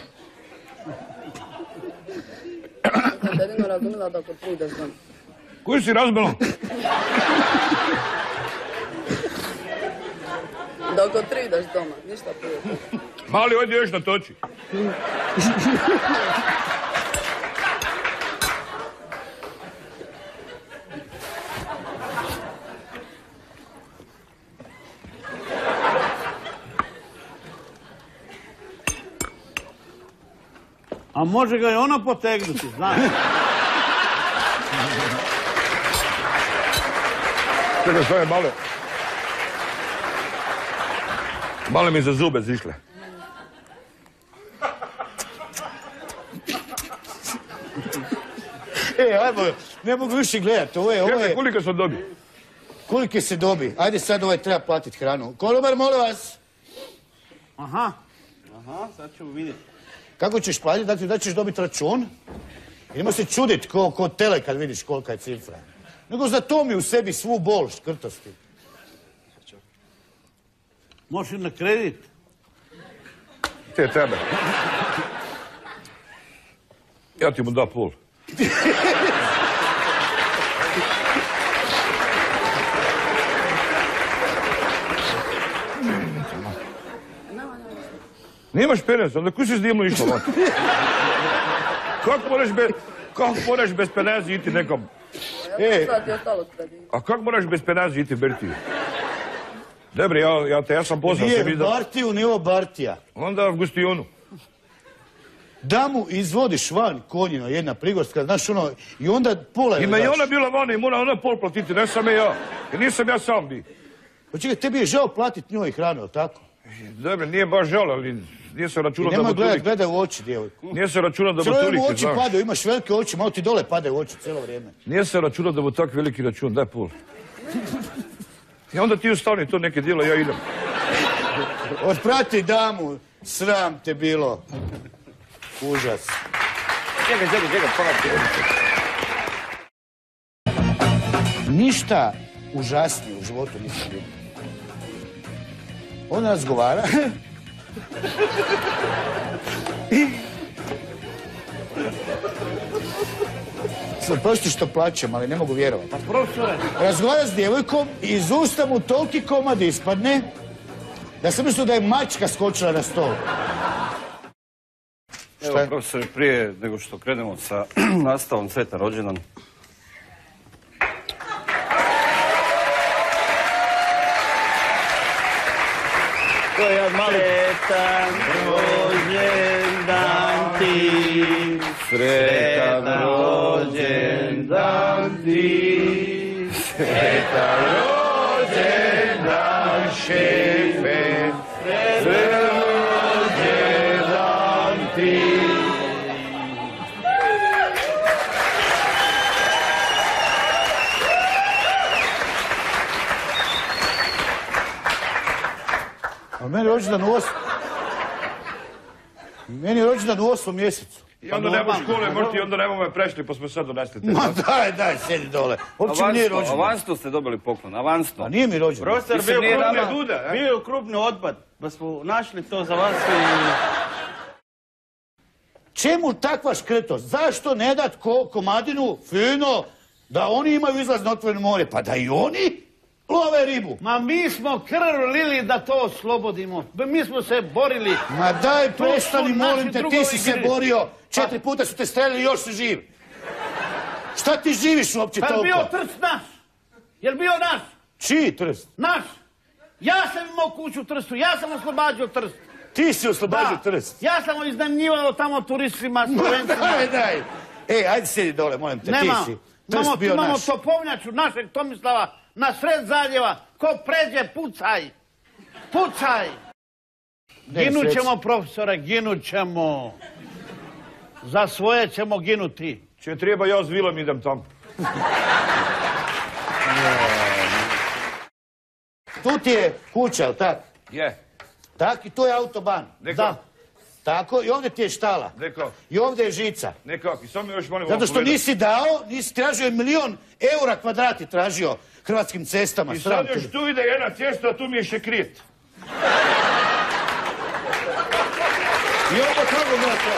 Sam jedino razumila da oko 3 ideš doma. Koji si razmela? Da oko 3 ideš doma, ništa prije. Mali, ovdje još natoči. A može ga i ona potegnuti, znaš. Čekaj, što je male? Male mi za zube zišle. Ajmo, ne mogu više gledati, ovo je... Čekaj, kolike se dobi? Kolike se dobi? Ajde sad treba platiti hranu. Kolobar, molim vas. Aha, sad ćemo vidjeti. Kako ćeš platiti? Dakle, da ćeš dobiti račun. Idemo se čudit ko tele kad vidiš kolika je cifra. Nego zatomi u sebi svu bol škrtosti. Možeš i na kredit. Te tebe. Ja ti mu da pol. Nimaš penesa, onda kuj si zdimno išla van? Kako moraš Kako moraš bez penezi iti nekom? A kako moraš bez penezi iti Bertiju? Dobre, ja sam poznao. Nije Bartiju, nije ovo Bartija. Onda Avgustijonu. Da mu izvodiš van konjina, jedna prigorska, znaš ono, i onda pola... Ima i ona bila vani, mora ona pol platiti, ne sam ja. Jer nisam ja sam bi. Pa čekaj, tebi je žao platiti njoj hranu, ali tako? Dobre, nije baš žao, ali nije se računao da bu tulike. Gledaj u oči, djevojko. Nije se računao da bu tulike, znaš. Cijelo u oči padaju, imaš velike oči, malo ti dole padaju u oči cijelo vrijeme. Nije se računao da bu tak veliki račun, daj pol. I onda ti ustani to neke dijela, ja idem. Otprati damu, sram te bilo. Užas. Čekaj, Ništa užasnije u životu nisam vidio. On razgovara. Prosti što plaćam, ali ne mogu vjerovati. Pa profesore. Razgovara s djevojkom i iz usta mu toliki komad ispadne da sam mislio da je mačka skočila na stol. Evo, profesor, prije nego što krenemo sa nastavom Sretan rođendan. Sretan rođendan ti, Sretan rođendan ti, Sretan rođendan šefe, Sretan rođendan ti. A meni je rođendan u 8. mjesecu. I onda nema škole, možda i onda nemamo me prešli, pa smo sad donesli te. Ma daj, sjedi dole. Uopće mi nije rođendan. Avansno ste dobili poklon, avansno. Pa nije mi rođendan. Profesor, bio je krupni otpad, pa smo našli to za vas i... Čemu takva škrtost? Zašto ne dat komadinu, fino, da oni imaju izlaz na otvoreno more? Pa da i oni love ribu. Ma mi smo krv lili da to oslobodimo. Mi smo se borili. Ma daj, prestani, molim te, ti si se borio. 4 puta su te streljali i još si živ. Šta ti živiš uopće toliko? Pa je bio Trst naš? Jel bio naš? Čiji Trst? Naš. Ja sam imao kuću u Trstu, ja sam oslobađao Trst. Ti si oslobađao Trst? Ja sam iznajmljivao tamo turistima, Slovencima. Daj. Ej, ajde sjedi dole, molim te, ti si. Trst bio naš. Imamo topovnjaču našeg Tomislava na sred zaljeva. Ko pređe, pucaj. Pucaj. Ginut ćemo, profesore, ginut ćemo. Za svoje ćemo ginuti. Če treba, ja s vilom idem tam. Tu ti je kuća, jel tak? Je. Tak, i to je autoban. Da. Tako, i ovdje ti je štala. Nekako. I ovdje je žica. Nekako, i sam još molim... Zato što nisi dao, nisi tražio 1.000.000 eura kvadrati tražio Hrvatskim cestama. I sad još tu ide jedna cesta, a tu mi je šekrijet. I ovo kako mora to?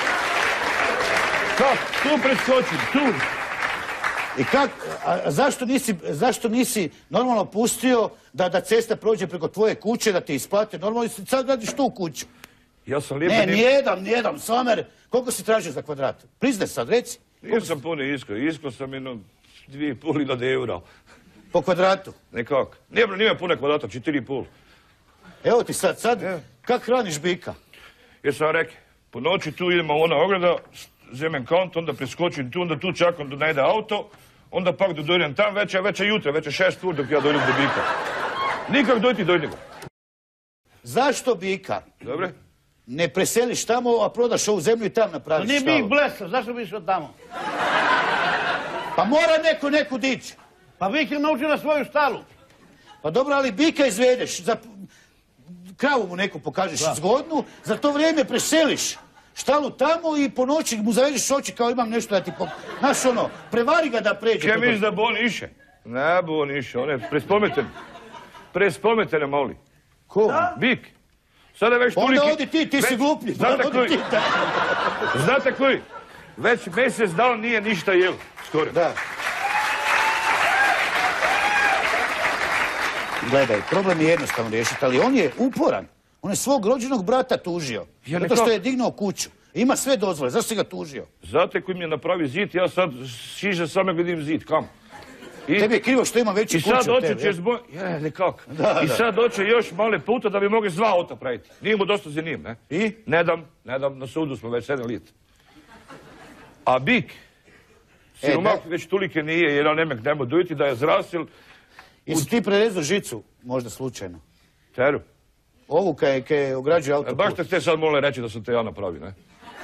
Kako? Tu preskočim, tu. I kak, a zašto nisi normalno pustio da cesta prođe preko tvoje kuće, da ti isplate normalno i sad radiš tu kuću? Ja sam lijepo... Ne, nijedan, Samer, koliko si tražio za kvadrat? Priznaj sad, reci. Nisam puno iskao sam jedno 2.500 eura. Po kvadratu? Nekako. Nije puno kvadrata, 4,5. Evo ti sad, kak hraniš bika? Jer sam rekao, po noći tu idemo ona ograda, zemem kant, onda preskočim tu, onda tu čakam da najde auto, onda pak da dojdem tam već jutra, već 6 ur dok ja dojdem do bika. Nikak dojti do njega. Zašto bika? Dobre. Ne preseliš tamo, a prodaš ovu zemlju i tam napraviš štalu? Nije bik blesav, zašto bi išao tamo? Pa mora neku dići. Pa bik je naučio na svoju štalu. Pa dobro, ali bika izvedeš, kravu mu neku pokažeš zgodnu, za to vrijeme preseliš štalu tamo i po noći mu zavedeš oči kao imam nešto da ti znaš ono, prevari ga da pređe. Če misliš da bo on iše? Ne bo on iše, on je prespometene moli. Ko? Bik. Sada već toliki... Onda odi ti si gluplji. Znate koji? Već mjesec dan nije ništa jel, skoro. Da. Gledaj, problem je jednostavno riješiti, ali on je uporan. On je svog rođenog brata tužio. Zato što je dignuo kuću. Ima sve dozvole, zašto si ga tužio? Zato koji mi je napravio zid, ja sad šiže samo vidim zid, kam? Tebi je krivo što ima veći kuću od tebe. I sad hoće moj... nekako. I sad hoće još male puta da bi mogli 2 auta praviti. Nije mu dosta za njim, ne? I? Ne dam, na sudu smo već 7 lit. A Bik, siromak već tolike nije, jer on ne može dojiti da je zrasil... Jesi ti prerezao žicu, možda slučajno? Teru? Ovu kaj ograđuje autoput. Baš te sad mole reći da sam te ja napravio, ne?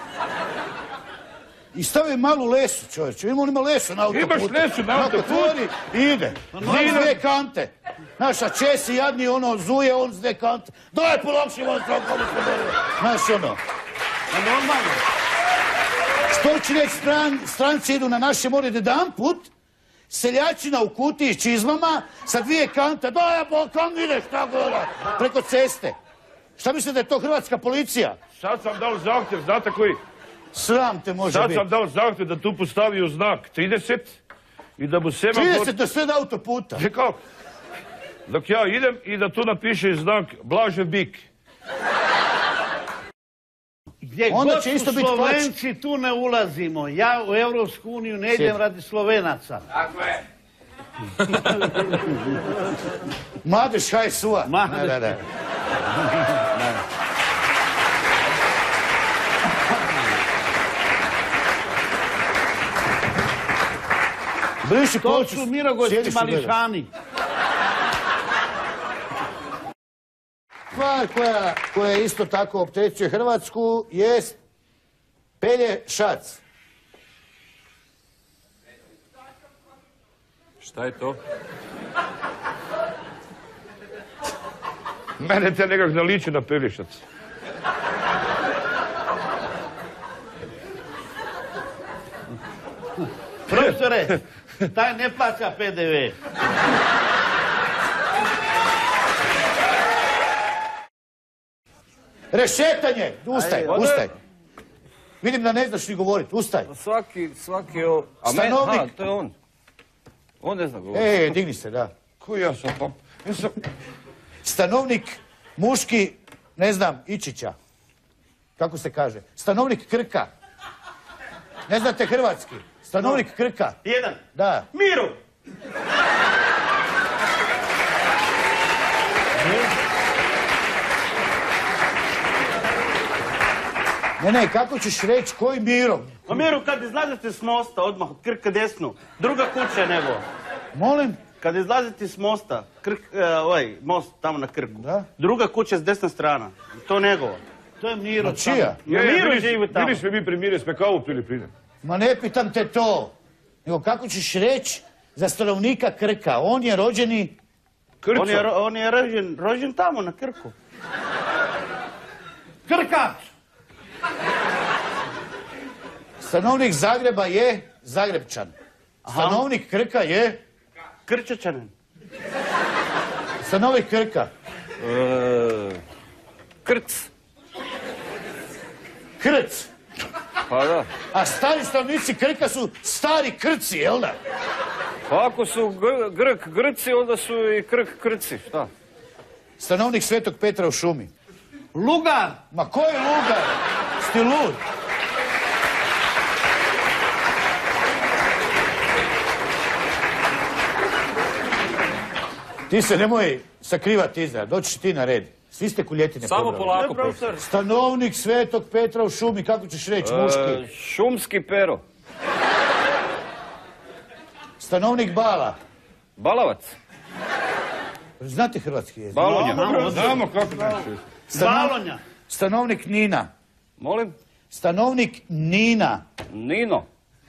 I stavi malu lesu, čovječe. Ima lesu na autoputu. Imaš lesu na autoputu? Ide. Znaš 2 kante. Naša Česi jadni, ono, zuje, on s 2 kante. Daj, polakši vam strankovi podere. Znaš, ono. Normalno. Što će reći stranci idu na naše more jedan put, seljačina u kutiji s čizmama, sa 2 kante. Daj, kam ideš, tako da, preko ceste. Šta mislite da je to hrvatska policija? Sad sam dao zahtjev, znate koji? Sram te može biti. Sad sam dao zahtjev da tu postavio znak 30 i da mu semafor... 30 do sred autoputa. Kako? Dok ja idem i da tu napiše znak Blaže Bik. Gdje god su Slovenci, tu ne ulazimo. Ja u Evropsku uniju ne idem radi Slovenaca. Tako je. Mladež HSU-a. Mladež. To su mirogojski mališani. Stvar koja isto tako opterećuje Hrvatsku jest Pelješac. Šta je to? Mene te nekak ne liči na Pelješac. Profesore, taj ne plaća PDV. Rešetanje! Ustaj. Vidim da ne znaš ni govoriti, ustaj. Svaki je ovo... Stanovnik. To je on. On ne zna govoriti. Digni se, da. Koji ja sam pa... Stanovnik muški, ne znam, Ičića. Kako se kaže? Stanovnik Krka. Ne znate hrvatski? Stanovnik Krka. Jedan. Da. Miru. Ne, kako ćeš reći, koji Miro? Pa Miru, kad izlazite s mosta, odmah od Krka desnu, druga kuća je nego. Molim? Kad izlazite s mosta, most tamo na Krku, druga kuća s desna strana, to nego. To je Miro. Ma čija? Miro živi tamo. Bili smo mi premijeri, sme kavu pili prije. Ma ne pitam te to, nego kako ćeš reći za stanovnika Krka? On je rođeni... On je rođen tamo na Krku. Krkač! Stanovnik Zagreba je Zagrebčan. Stanovnik Krka je... Krčačanin. Stanovnik Krka. Krc. Krc. Pa da. A stari stanovnici Krka su stari Krci, jel da? Pa ako su Grci, onda su i Krci, šta? Stanovnik Svetog Petra u šumi. Lugar. Ma ko je Lugar? Sti lud? Ti se nemoj sakrivati iza, doći ti na red. Svi ste kuljetine samo pobrali. polako, profesor. Stanovnik Svetog Petra u šumi, kako ćeš reći, muški? Šumski Pero. Stanovnik Bala. Balavac. Znate hrvatski jezik? Balonja. Znamo kako naši. Balonja. Stanovnik Nina. Molim? Stanovnik Nina. Nino.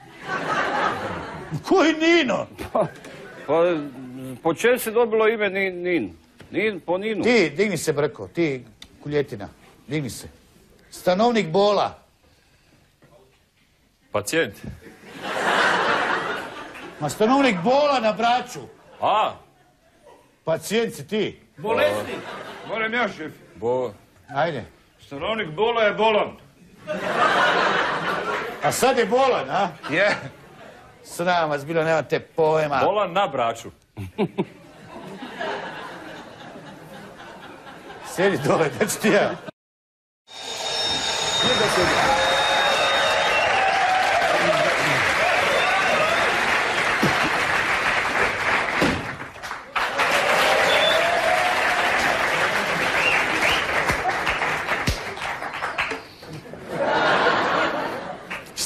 Koji Nino? Pa, po čem se dobilo ime Nin? Nin po Ninu. Ti, digni se brko, ti kuljetina, digni se. Stanovnik Bola. Pacijent. Ma stanovnik Bola na Braču. A? Pacijent si ti. Bolesnik. Moram ja, šef. Ajde. Stanovnik Bola je bolan. A sad je bolan, a? Je. Sram vas bilo, nemate pojma. Bolan na Braču. Sjedi dole, da ću ti ja.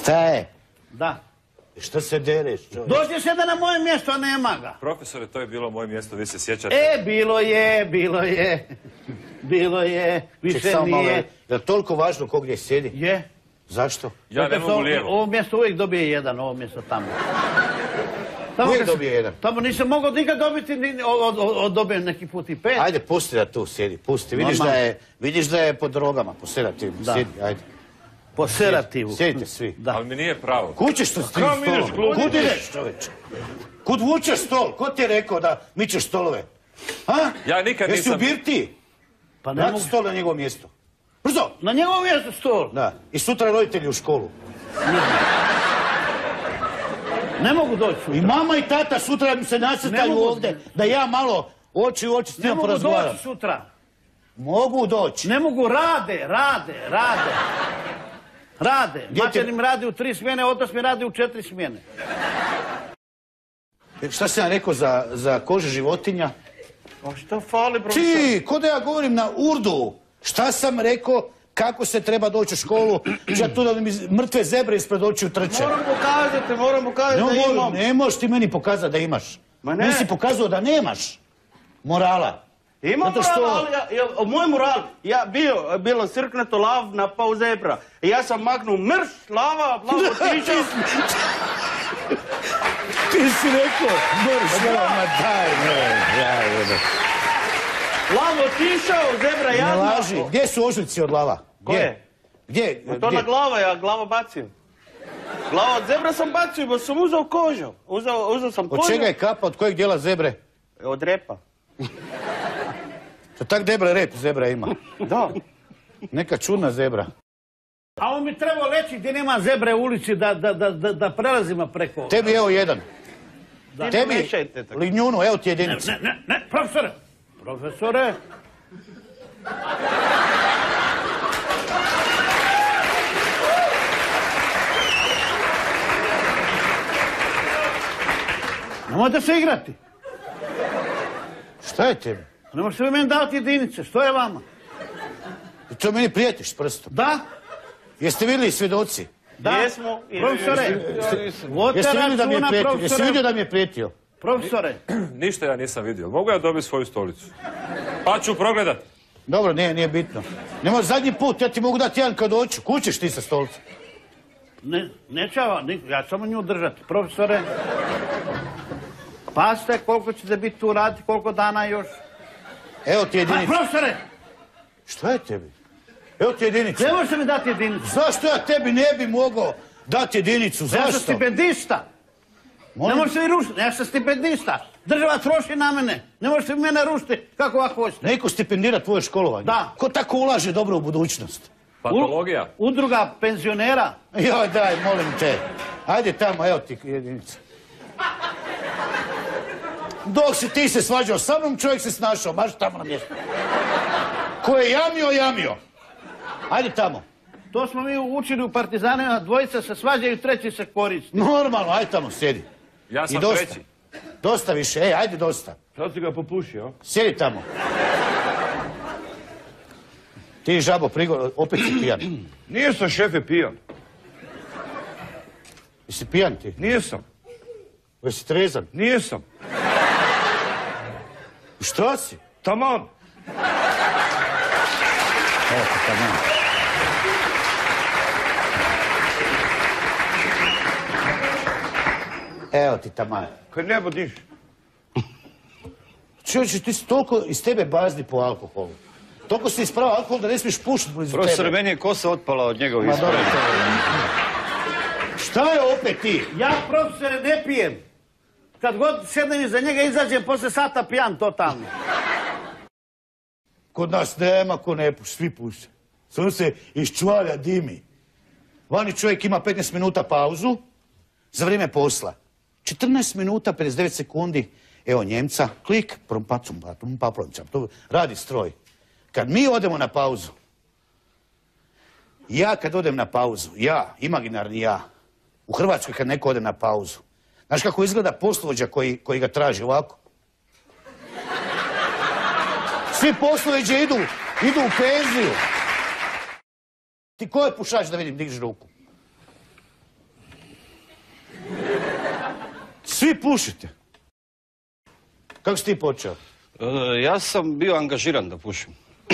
Šta je? Da. Što se dereš, čovječ? Dođe se da na moje mjesto, a nema ga. Profesore, to je bilo moje mjesto, vi se sjećate? Bilo je. Bilo je, više nije. Je li toliko važno ko gdje sjedi? Je. Zašto? Ja ne mogu lijevo. Ovo mjesto uvijek dobije jedan, ovo mjesto tamo. Uvijek dobije jedan. Tamo nisam mogao nikad dobiti, dobijem neki put i 5. Ajde, pusti da tu sjedi, pusti. Vidiš da je pod drogama, po sedativu. Sjedi, ajde. Po sedativu. Sjedite svi. Ali mi nije pravo. Kud ćeš to s tim stolom? Kud ideš, čoveče? Kud vučeš stol? Ko ti je rekao da mičeš stolove? Ha? Ja nikad nisam... Jesi u birti? Pa ne vrati mogu... stol na njegovo mjesto. Brzo! Na njegovo mjesto stol? Da. I sutra roditelji u školu. Ne mogu doći sutra. I mama i tata sutra mi se nasrtaju ovdje, da ja malo oči u oči s njima porazgovaram. Ne mogu doći sutra. Mogu doći. Ne mogu, rade. Mater im radi u 3 smjene, otac mi radi u 4 smjene. Šta sam ja rekao za kože životinja? A što fali, profesor? Ti, ko da ja govorim na urdu. Šta sam rekao, kako se treba doći u školu, ja tu da mi mrtve zebre ispred očiju trče. Moram pokazati da imam. Ne možeš ti meni pokazati da imaš. Ma ne. Nisi pokazao da nemaš morala. Imam moral, ali moj moral, bilo srknuto lav napao zebra. I ja sam maknuo mrš, lava otišao. Ti si rekao, ma daj, Lav otišao, zebra jadna. Ne laži, gdje su ožiljci od lava? Koje? Gdje? To na glava, ja glava bacim. Glava od zebra sam bacio, bo sam uzao kožu. Uzao sam kožu. Od čega je kapa, od kojeg dijela zebre? Od repa. To tak debra rep zebra ima. Da. Neka čudna zebra. A on mi trebao reći gdje nema zebre u ulici da prelazimo preko. Tebi evo jedan. Tebi, tako. Lignjunu, evo ti jedinica. Ne, profesore. Profesore. Nemojte se igrati. Šta je tebi? Ne možete vi meni davati jedinice, što je vama? I to meni prijetiš s prstom? Da. Jeste vidjeli svjedoci? Da. Jesmo. Profesore. Jeste vidjeli da mi je prijetio? Jeste vidio da mi je prijetio? Profesore. Ništa ja nisam vidio. Mogu ja dobiti svoju stolicu? Pa ću progledat. Dobro, nije bitno. Nemo zadnji put, ja ti mogu dati jedan kad doću. Kućiš ti sa stolicom? Neće ja samo nju držati. Profesore. Pazite koliko ćete biti tu raditi, koliko dana još. Evo ti jedinica. Profesore! Šta je tebi? Evo ti jedinica. Ne možete mi dati jedinicu. Zašto ja tebi ne bi mogao dati jedinicu? Zašto? Ja sam stipendista. Ne možete mi rušiti, ja sam stipendista. Država troši na mene. Ne možete mi mene rušiti kako ovako hoćete. Neko stipendira tvoje školovanje? Da. Ko tako ulaže dobro u budućnost? Patologija. Udruga penzionera. Joj, daj, molim te. Ajde tamo, evo ti jedinica. Dok si ti se svađao sa mnom, čovjek se snašao, marš tamo na mjesto. Ko je jamio. Ajde tamo. To smo mi učili u partizanima, dvojica se svađaju, treći se koristi. Normalno, ajde tamo, sjedi. Ja sam treći. Dosta više, ajde dosta. Sad si ga popušio? Sjedi tamo. Ti žabo, opet si pijan. Nisam, šefe, pijan. Jesi pijan ti? Nisam. Jesi trezan? Nisam. Šta si? Taman. Evo ti taman. Evo ti taman. Kad ne budiš. Čovječe, ti si toliko iz tebe bazni po alkoholu. Toliko si ispravo alkohol da ne smiješ pušiti blizu tebe. Profesor, meni je kosa otpala od njegovih isprava. Šta je opet ti? Ja, profesore, ne pijem. Kad god sjednem iza njega, izađem posle sata pijan totalno. Kod nas nema ko ne puši, svi puše. Samo se iz čuvalja dimi. Vani čovjek ima 15 minuta pauzu za vrijeme posla. 14 minuta, 59 sekundi, evo Njemca, klik, to radi stroj. Kad mi odemo na pauzu, kad odem na pauzu, imaginarni ja, u Hrvatskoj kad neko ode na pauzu, znaš kako izgleda poslovođa koji ga traži ovako? Svi poslovođe idu u penziju. Ti ko je pušač da vidim, diži ruku? Svi pušite. Kako si ti počeo? Ja sam bio angažiran da pušim.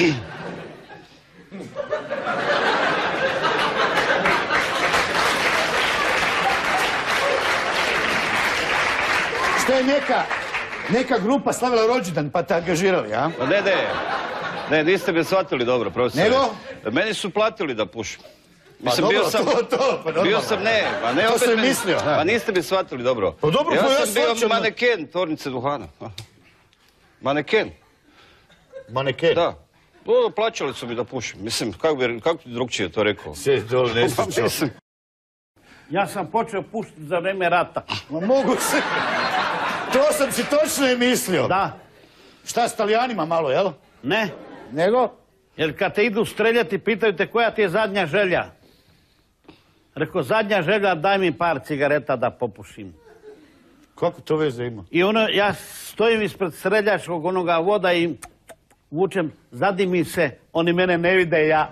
Što je neka grupa slavila rođendan pa te angažirali, a? Ne, niste me shvatili dobro, profesore. Nego? Meni su platili da pušim. Pa dobro, pa normalno. Bio sam, To sam mislio. Pa niste me shvatili dobro. Pa dobro, ja ja sam bio maneken tvornice duhana. Maneken. Maneken? Da. Plaćali su mi da pušim. Mislim, kako ti drugčije to rekao? Sjedi dole, ne sličao. Ja sam počeo puštiti za vreme rata. Ma mogu se. To sam si točno i mislio. Da. Šta s Talijanima malo, jel? Ne. Nego? Jer kad te idu streljati, pitaju te koja ti je zadnja želja. Rekao, zadnja želja, daj mi par cigareta da popušim. Kako to veze ima? I ja stojim ispred streljačkog onoga voda i vučem, zadimi se, oni mene ne vide, ja...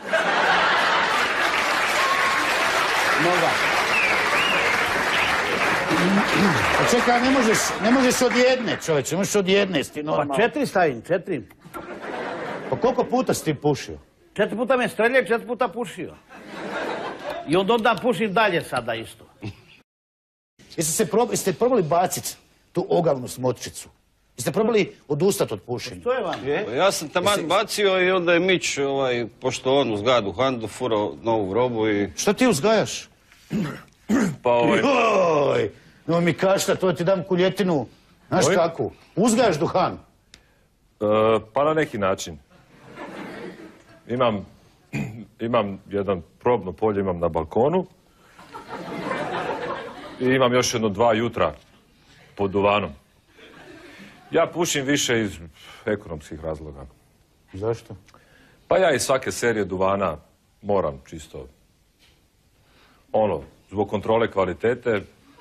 Noga. Pa čekaj, ne možeš od jedne, čovječe, možeš od jedne, sti normalno. Pa 4 stavim, 4. Pa koliko puta si ti pušio? 4 puta me streljao, 4 puta pušio. I onda pušim dalje sada isto. Jeste probali baciti tu ogavnu smotričicu? Jeste probali odustati od pušenja? Što je vam? Ja sam taman bacio i onda je Mić, pošto on uzgaja duhan, furao novu robu i... Što ti uzgajaš? Pa Joj, no mi kašta, to ti dam kuljetinu. Znaš kako? Uzgajaš duhan? Pa na neki način. Imam jedan probno polje, imam na balkonu. I imam još jedno 2 jutra pod duvanom. Ja pušim više iz ekonomskih razloga. Zašto? Pa ja iz svake serije duvana moram čisto, zbog kontrole kvalitete.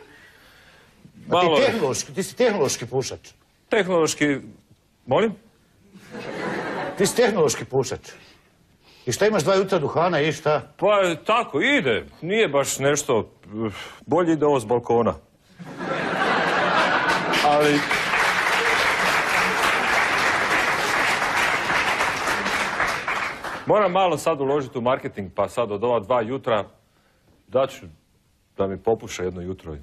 A ti si tehnološki pušač? Tehnološki, molim? Ti si tehnološki pušač. I šta imaš 2 jutra duhana i šta? Pa tako, ide. Nije baš nešto, bolje ide ovo s balkona. Ali... Moram malo sad uložiti u marketing, pa sad od ova 2 jutra daću da mi popuše jedno jutro.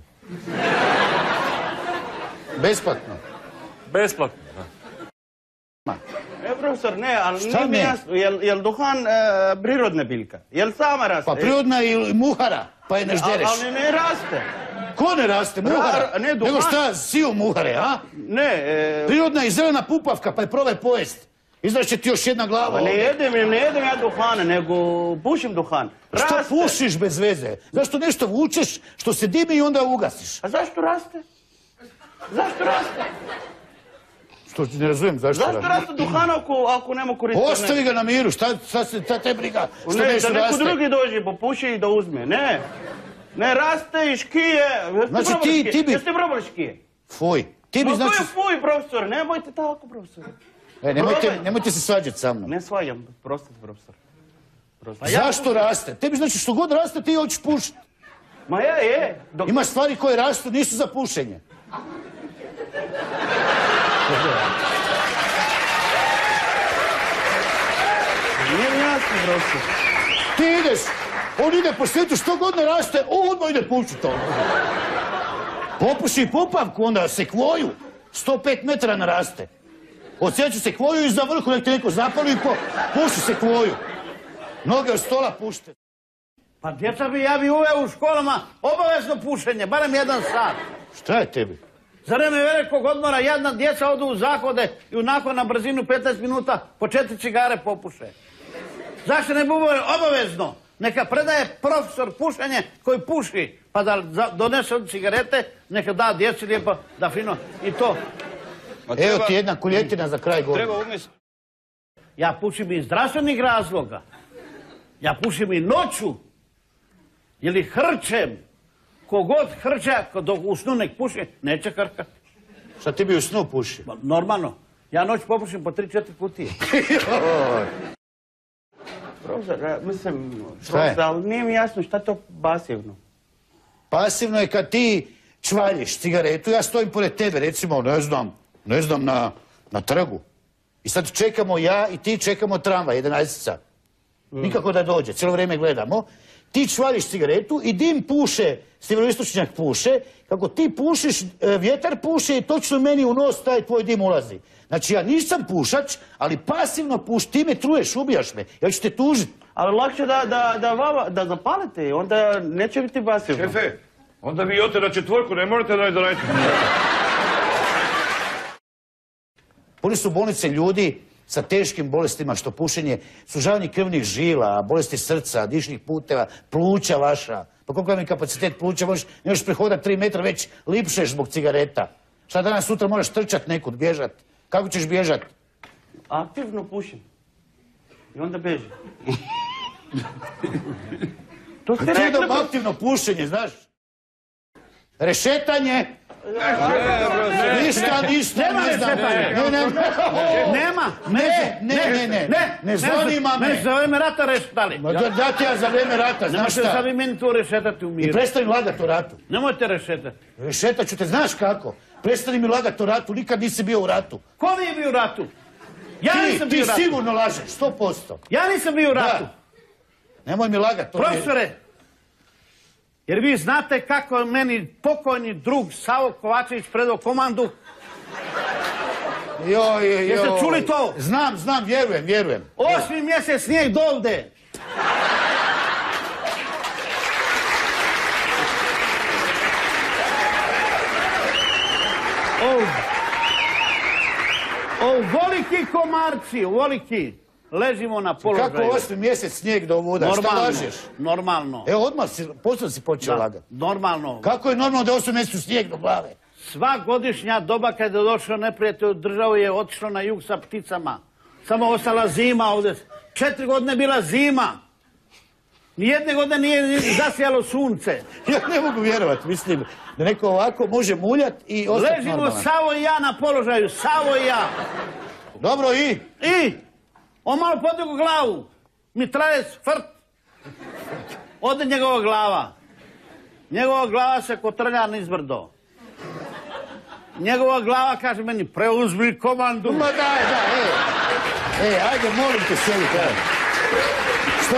Besplatno? Besplatno, da. Profesor, ne, ali nije mi jasno, jel duhan prirodna biljka? Jel sama raste? Pa prirodna i muhara, pa je ne ždereš. Ali ne raste. Ko ne raste? Muhara? Ne, duhan. Nego šta, siju muhare, a? Ne. Prirodna i zelena pupavka, pa je probaj pojest. Izraće ti još jedna glava. Ne jedem ja duhana, nego pušim duhan. Što pušiš bez veze? Zašto nešto vučeš što se dimi i onda ugasiš? A zašto raste? Zašto raste? Što ti ne razumijem, zašto raste? Zašto raste duhan ako nema koristiti? Ostavi ga na miru, šta te briga? Što nešto raste? Da neko drugi dođe, popuši i da uzme. Ne. Ne raste i škije. Znači ti bi... Jeste probali škije? Fuj. Ti bi znači... Fuj, profesor, nemojte tako, profesor. Nemojte se svađati sa mnom. Ne svađam, prostite, profesor. Zašto raste? Tebi znači što god raste ti hoćeš pušiti. Ma je. Imaš stvari koje rastu, nisu za pušenje. Nije mi jasno, profesor. Ti ideš, on ide po svijetu, što god ne raste, on odmah ide pušiti to. Popuši popavku, onda sekvoju, 105 metara naraste. Odsjeću sekvoju i za vrhu nek te neko zapali i puši sekvoju. Noge od stola pušte. Pa djeca ja bi uveo u školama obavezno pušenje, barem 1 sat. Šta je tebi? Za vreme velikog odmora jadna djeca odu u zahode i onako na brzinu 15 minuta po 4 cigare popuše. Zašto ne bi uveo obavezno? Neka predaje profesor pušenje koji puši, pa da donese od cigarete, neka da djeci lijepo, da fino i to. Evo ti jedna kuljetina za kraj godine. Ja pušim iz zdravstvenih razloga. Ja pušim i noću. Ili hrčem. Kogod hrča, dok u snu nek puši, neće hrkati. Šta ti bi u snu pušio? Normalno. Ja noć popušim po 3-4 kutije. Profesor, mislim, ali nije mi jasno šta je to pasivno. Pasivno je kad ti čvaljiš cigaretu, ja stojim pored tebe, recimo, ne znam, na trgu. I sad čekamo ja i ti čekamo tramvaj, 11. Nikako da dođe, cijelo vrijeme gledamo. Ti čvališ cigaretu i dim puše, sjeveroistočnjak puše, kako ti pušiš, vjetar puše i točno meni u nos taj tvoj dim ulazi. Znači ja nisam pušač, ali pasivno ti me truješ, ubijaš me, ja ću te tužiti. Ali lakše da zapalite, onda neće biti pasivno. Šefe, onda vi odete na četvorku, ne morate da donajte. Puni su bolnice ljudi sa teškim bolestima, što pušenje, sužavanje krvnih žila, bolesti srca, dišnih puteva, pluća vaša. Pa koliko vam je kapacitet pluća, ne možeš prehodati 3 metra, već lipšeš zbog cigareta. Šta danas sutra moraš trčat nekud, bježat? Kako ćeš bježat? Aktivno pušim. I onda bežim. To ste rekli. Ti aktivno pušenje, znaš? Rešetanje. Ništa, ne znam. Ne zanima me. Ne, za vreme rata rešetali. Da ti ja za vreme rata, znaš šta? Nemojte sad vi meni to rešetati u miru. I prestani lagati o ratu. Nemojte rešetati. Rešetat ću te, znaš kako? Prestani mi lagati o ratu, nikad nisi bio u ratu. Ko nije bio u ratu? Ja nisam bio u ratu. Ti sigurno lažeš, 100%. Ja nisam bio u ratu. Nemoj mi lagati. Profesore, jer vi znate kako je meni pokojni drug Savo Kovačević predao komandu? Jeste čuli to? Znam, vjerujem. 8. mjesec snijeg dovde. Ovoliki komarci, ovoliki. Ležimo na položaju. Kako 8. mjesec snijeg do ovuda? Šta lažeš? Normalno. Evo odmah si počeo lagati. Normalno. Kako je normalno da 8 mjesecu snijeg do glave? Sva godišnja doba kada je došao neprijatelj u državu je otišao na jug sa pticama. Samo ostala zima ovdje. 4 godine bila zima. Nijedne godine nije zasijalo sunce. Ja ne mogu vjerovati, mislim, da neko ovako može muljat i ostati normalan. Ležimo Savo i ja na položaju, Savo i ja. Dobro, i? On malo podigu glavu. Mitraljec, frt. Ode njegova glava. Njegova glava se kotrlja nizbrdo. Njegova glava kaže meni, preuzmi komandu. Ma daj, ajde, molim te, sjedi kaj. Šta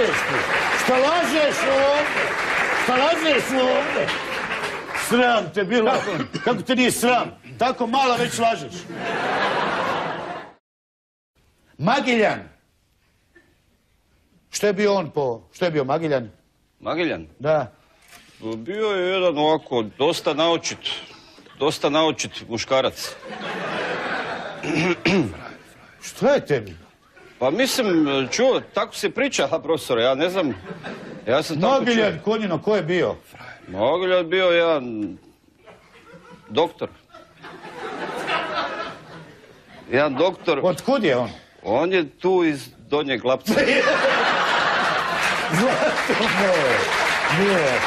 lažeš ovdje? Sram te bilo. Kako te nije sram? Tako malo već lažeš. Magiljan. Što je bio Magiljan? Magiljan? Da. Bio je jedan ovako, dosta naočit muškarac. Što je tebi? Pa mislim, čuo, tako se priča, profesore, ja ne znam. Ja sam tako Magiljan, Konjino, ko je bio? Magiljan bio jedan doktor. Jedan doktor... Otkud je on? On je tu iz Donjeg Lapca. Zlato moje.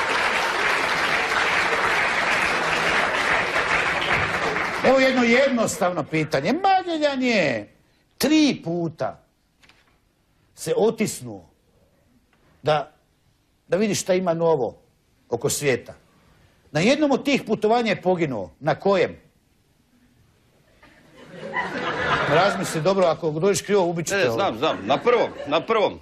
Evo jedno jednostavno pitanje. Magiljan je 3 puta se otisnuo da vidi šta ima novo oko svijeta. Na jednom od tih putovanja je poginuo. Na kojem? Razmisli dobro, ako dođeš krivo, ubit ćete ovo. Znam. Na prvom.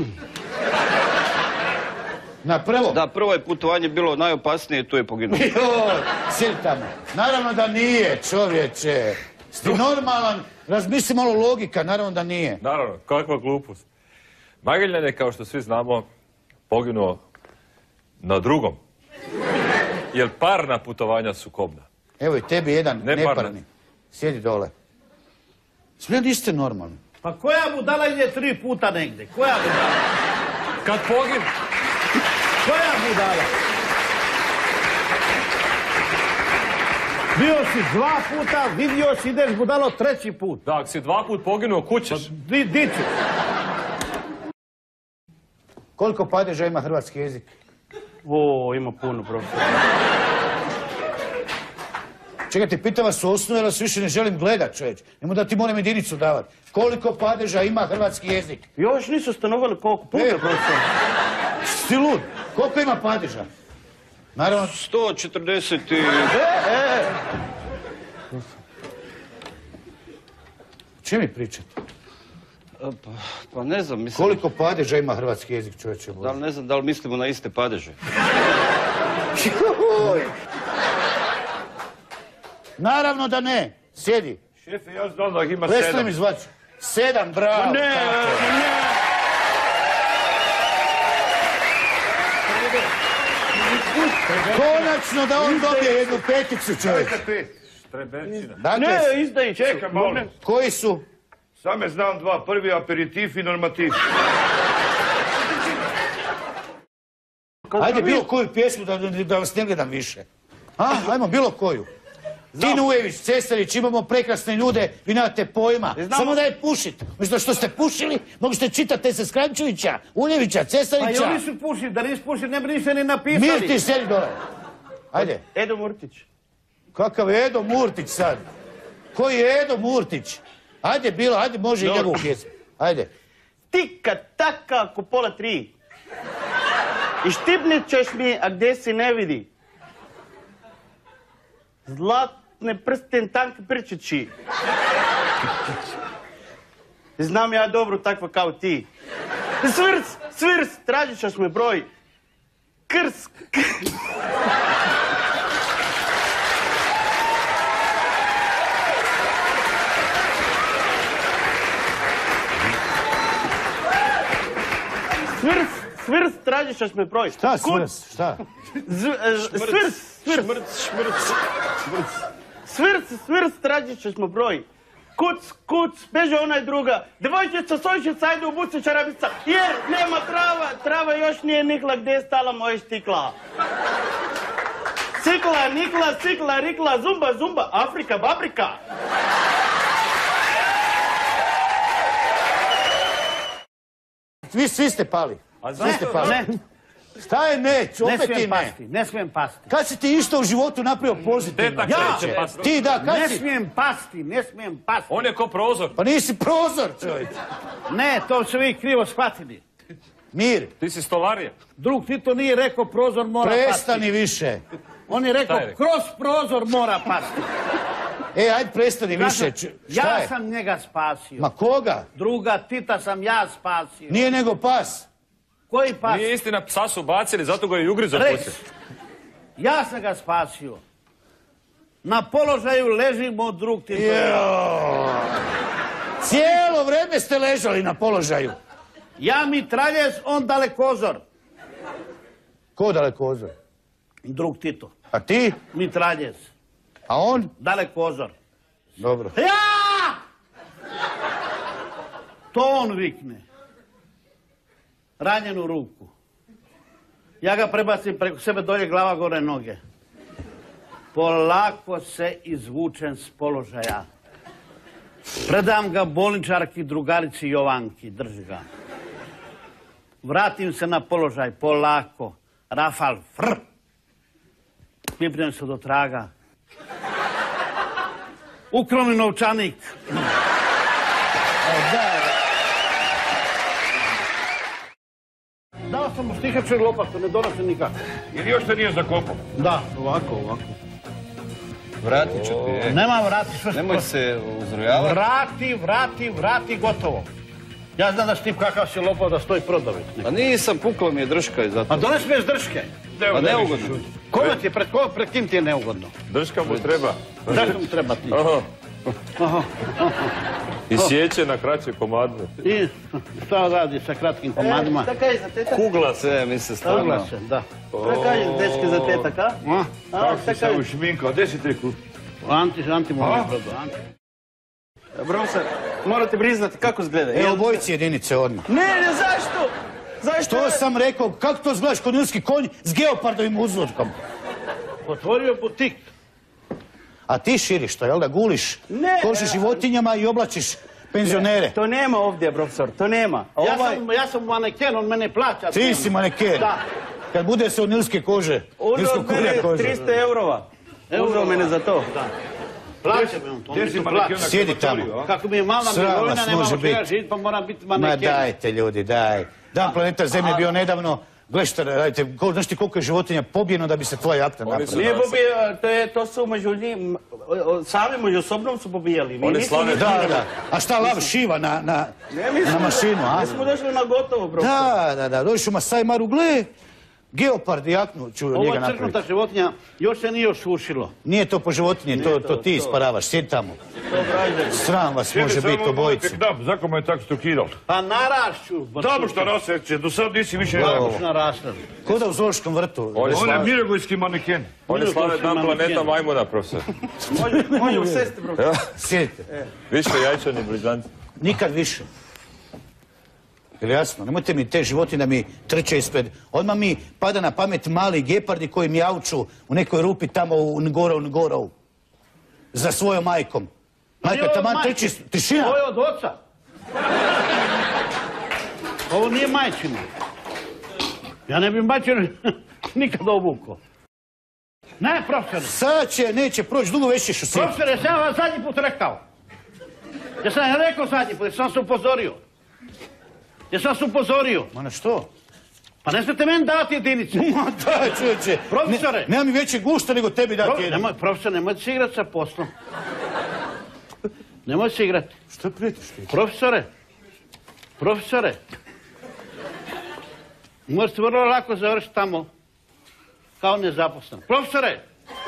Na prvom? Da, prvo je putovanje bilo najopasnije i tu je poginuo. Sjedi tamo. Naravno da nije, čovječe. Sti normalan, razmisli malo logika, naravno da nije. Naravno, kakva glupost. Magiljan je, kao što svi znamo, poginuo na drugom. Jer parna putovanja su kobna. Evo i tebi jedan neparni. Sjedi dole. Smijem da ste normalni. Pa koja budala ide 3 puta negdje? Koja budala? Kad poginu. Koja budala? Bio si 2 puta, vidio si, ideš budalo 3. put. Da, ako si 2 put poginuo, kućeš. Di ćeš? Koliko padeža ima hrvatski jezik? Ima puno, profesor. Čekajte, pitam vas u osnovu, jer vas više ne želim gledat, čovječ. Nemo da ti moram jedinicu davat. Koliko padeža ima hrvatski jezik? Još nisu stanovali koliko puta, profesor. Si lud. Koliko ima padeža? Naravno. 140 i... O čem mi pričate? Pa ne znam, mislim... Koliko padeža ima hrvatski jezik, čovječe? Ne znam da li mislimo na iste padeže. Naravno da ne. Sjedi. Šefe, ja znam da ih ima 7. Prestani mi zvati. 7, bravo. Ne. Konačno da on dobije jednu peticu, čovječe. Ne, izdaj, čekaj malo. Koji su? Same znam 2, prvi aperitif i normativ. Ajde, bilo koju pjesmu da vas ne gledam više. Ajmo, bilo koju. Tinu Ujević, Cesarić, imamo prekrasne ljude, vi nemate pojma. Samo daj pušit. Umjesto što ste pušili, možete čitati se Skrančevića, Uljevića, Cesarića. Pa i oni su pušili, da nisi pušili, ne bi ništa ni napisali. Mir ti sedi dole. Ajde. Edo Murtić. Kakav je Edo Murtić sad? Koji je Edo Murtić? Ajde, bilo, ajde, može i njegovu pjesmu. Ajde. Tika taka ako 2:30. I štipnit ćeš mi, a gdje si ne vidi. Zlatne prsten tanke prčići. Znam ja dobro takva kao ti. Svirs, tražit ćeš me broj. Krs. Svirs, tražit ćeš me broj. Šta svirs, šta? Svirs, tražit ćeš me broj. Kuc, beže onaj druga. Devojčica, sojčica, ajde u buci čarabica. Jer nema trava još nije nikla gdje je stala moja štikla. Cikla, nikla, cikla, rikla, zumba, Afrika, babrika. Vi svi ste pali. Svi ste pali. Ne. Šta je ne? Opet ti ne. Ne smijem pasti. Kad si ti išto u životu napravio pozitivno? Ja! Ti da, kad si? Ne smijem pasti. On je ko prozor. Pa nisi prozor, čovječ. Ne, to su vi krivo shvatili. Mir. Ti si stolarija. Drug Tito nije rekao prozor mora pasti. Prestani više. On je rekao kroz prozor mora pasti. Ajde prestani više. Ja sam njega spasio. Ma koga? Druga Tita sam ja spasio. Nije nego pas. Koji pas? Nije istina, psa su bacili, zato ga je ugrizo poslije. Ja sam ga spasio. Na položaju ležimo drug Tito. Cijelo vreme ste ležali na položaju. Ja mitraljez, on dalekozor. Ko dalekozor? Drug Tito. A ti? Mitraljez. A on? Dalekozor. Dobro. Ja! To on vikne. Ranjenu ruku. Ja ga prebacim preko sebe dolje, glava gore noge. Polako se izvučem s položaja. Predam ga bolničarki drugarici Jovanki, drži ga. Vratim se na položaj, polako. Rafal, frr. Pipnem se do traga. Ukro mi novčanik. Dao sam mu stihaču i lopatu, ne donose nikako. Jer još te nije zakopao? Da, ovako. Vratit ću ti, Nema vrati, što nemoj se uzrujavati. Vrati, gotovo. Ja znam da si ti kakav si lopao da stoji prodavit. Pa nisam, pukla mi je drška i zato. A dones mi je drške. Pa neugodno. Kome ti je, pred kim ti je neugodno? Drška mu treba. Drška mu treba ti. I sjeće na kraće komadne. I šta radi sa kratkim komadima? Šta kaže za tetak? Kugla se. Sve mi se stavno. Kugla se, da. Šta kaže dečke za tetak, a? Kako si se ušminkao, gdje si teku? Anti mu je prodao. Bromsar, morate priznati kako izgleda. Obojici jedinice odmah. Ne, zašto? Što sam rekao, kako to izgledaš kod nilski konj s geopardovim uzvodkom? Otvorio butik. A ti širiš to, jel da guliš koži životinjama i oblačiš penzionere? To nema ovdje, profesor, to nema. Ja sam maneken, on mene plaća. Ti si maneken? Da. Kad bude se od nilske kože, nilskog konja kože. 300 eurova. Uzeo mene za to. Plaća me on, to mi su plaća. Sjedi tamo. Kako mi je mala mirovina, nemamo čega živjeti, pa moram biti maneken. Ma dajte ljudi, daj. Dan planeta Zemlje bio nedavno, Gledaj šta radite, znaš ti koliko je životinja pobijeno da bi se tvoja jahta napravila? Nije pobijeno, to su među njim, sami međusobnom su pobijali. Da. A šta lav šiva na mašinu, a? Mi smo došli na gotovo, bro. Da, došli u Masai Maru, gle, geopard jaknu ću njega napraviti. Ova crknuta životinja još se nije osušilo. Nije to po životinje, to ti isparavaš, sjedi tamo. Sram vas može biti obojice. Zako me je tako stokirao? Pa narašću. Dobro što raseće, do sad nisi više narasli. Ko da u zoološkom vrtu? On je mirogojski maneken. On je slave dan planeta majmuna, profesor. Može u sesti, bro. Sjedite. Više jajčani blizanci. Nikad više. Jel jasno? Nemojte mi te životinje da mi trče ispred. Odmah mi pada na pamet mali gepardi koji mijauču u nekoj rupi tamo u Ngorov. Za svojom majkom. Majka taman trči, tišina. Ovo je od oca. Ovo nije majčino. Ja ne bi majčino nikad obukao. Ne, profesor. Sad će, neće proći, dugo već ćeš u svijetu. Profesor, ja sam vam zadnji put rekao. Ja sam rekao zadnji put, jer sam se upozorio. Ma na što? Pa ne smijete meni dati jedinice. Ma da, čovječe. Profesore. Nema mi veće gušta nego tebi dati jedinice. Profesor, nemojte se igrati sa poslom. Nemojte se igrati. Što prijetiš ti? Profesore. Možete vrlo lako završiti tamo kao nezaposlen. Profesore.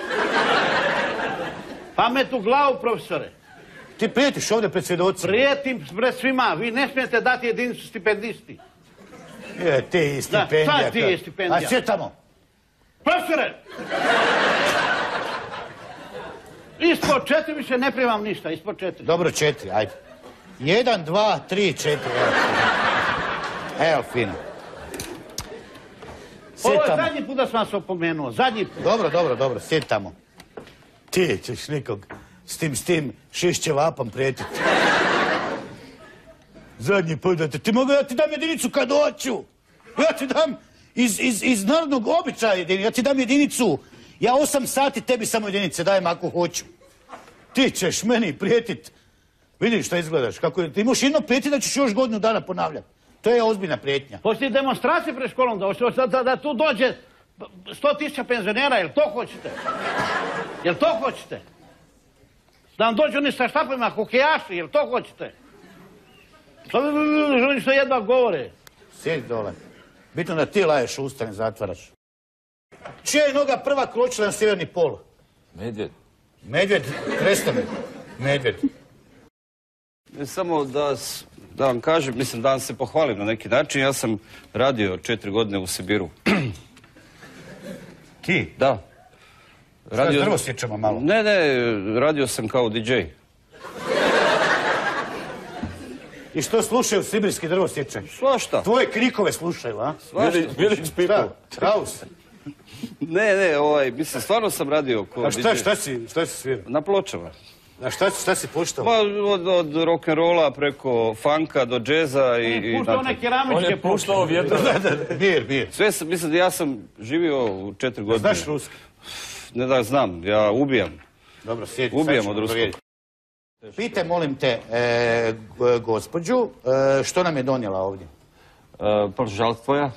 Pamet u glavu, profesore. Ti prijetiš ovdje pred svjedocima? Prijetim pred svima. Vi ne smijete dati jedinicu stipendisti. Ti i stipendija. Šta ti je stipendija? A sjed tamo. Profesore! Ispod 4 više ne primam ništa, ispod 4. Dobro, 4, ajde. 1, 2, 3, 4, evo fino. Ovo je zadnji put da sam vas opomenuo, zadnji put. Dobro, sjed tamo. Ti ćeš nikog s tim šišćevapom prijetiti. Zadnji put da ti mogu, ja ti dam jedinicu kad hoću. Ja ti dam iz narodnog običaja jedinicu, ja ti dam jedinicu. Ja 8 sati tebi samo jedinice dajem ako hoću. Ti ćeš meni prijetit. Vidiš šta izgledaš, kako ti imaš jedno prijetit da ćeš još godinu dana ponavljati. To je ozbiljna prijetnja. Postoji demonstracije pred školom da tu dođe 100.000 penzionera, jel to hoćete? Da vam dođu oni sa štapima, hokejaši, jel to hoćete? Oni što jedva govore. Sjedi dole. Bitno da ti laješ usta, ne zatvaraš. Čija je noga prva kročila na sjeverni pol? Medvjed, prestane. Medvjed. Samo da vam kažem, mislim da vam se pohvalim na neki način. Ja sam radio 4 godine u Sibiru. Ti? Da. Šta s drvosječama malo? Ne, radio sam kao DJ. I što slušaju sibirski drvosječe? Svašta. Tvoje krikove slušaju, a? Svašta. Village people. House. Ne, mislim, stvarno sam radio kao DJ. A šta si svirao? Na Pločama. A šta si puštao? Pa od rock'n'rolla preko funka do džeza i... Puštao one keramičke. On je puštao vjetro. Bir. Sve sam, mislim da ja sam živio u 4 godine. Znaš ruski? Ne da znam, ja ubijam. Dobro, sjedi. Ubijam od ruskog. Pitaj, molim te, gospođu, što nam je donijela ovdje? Pa žal tvoja.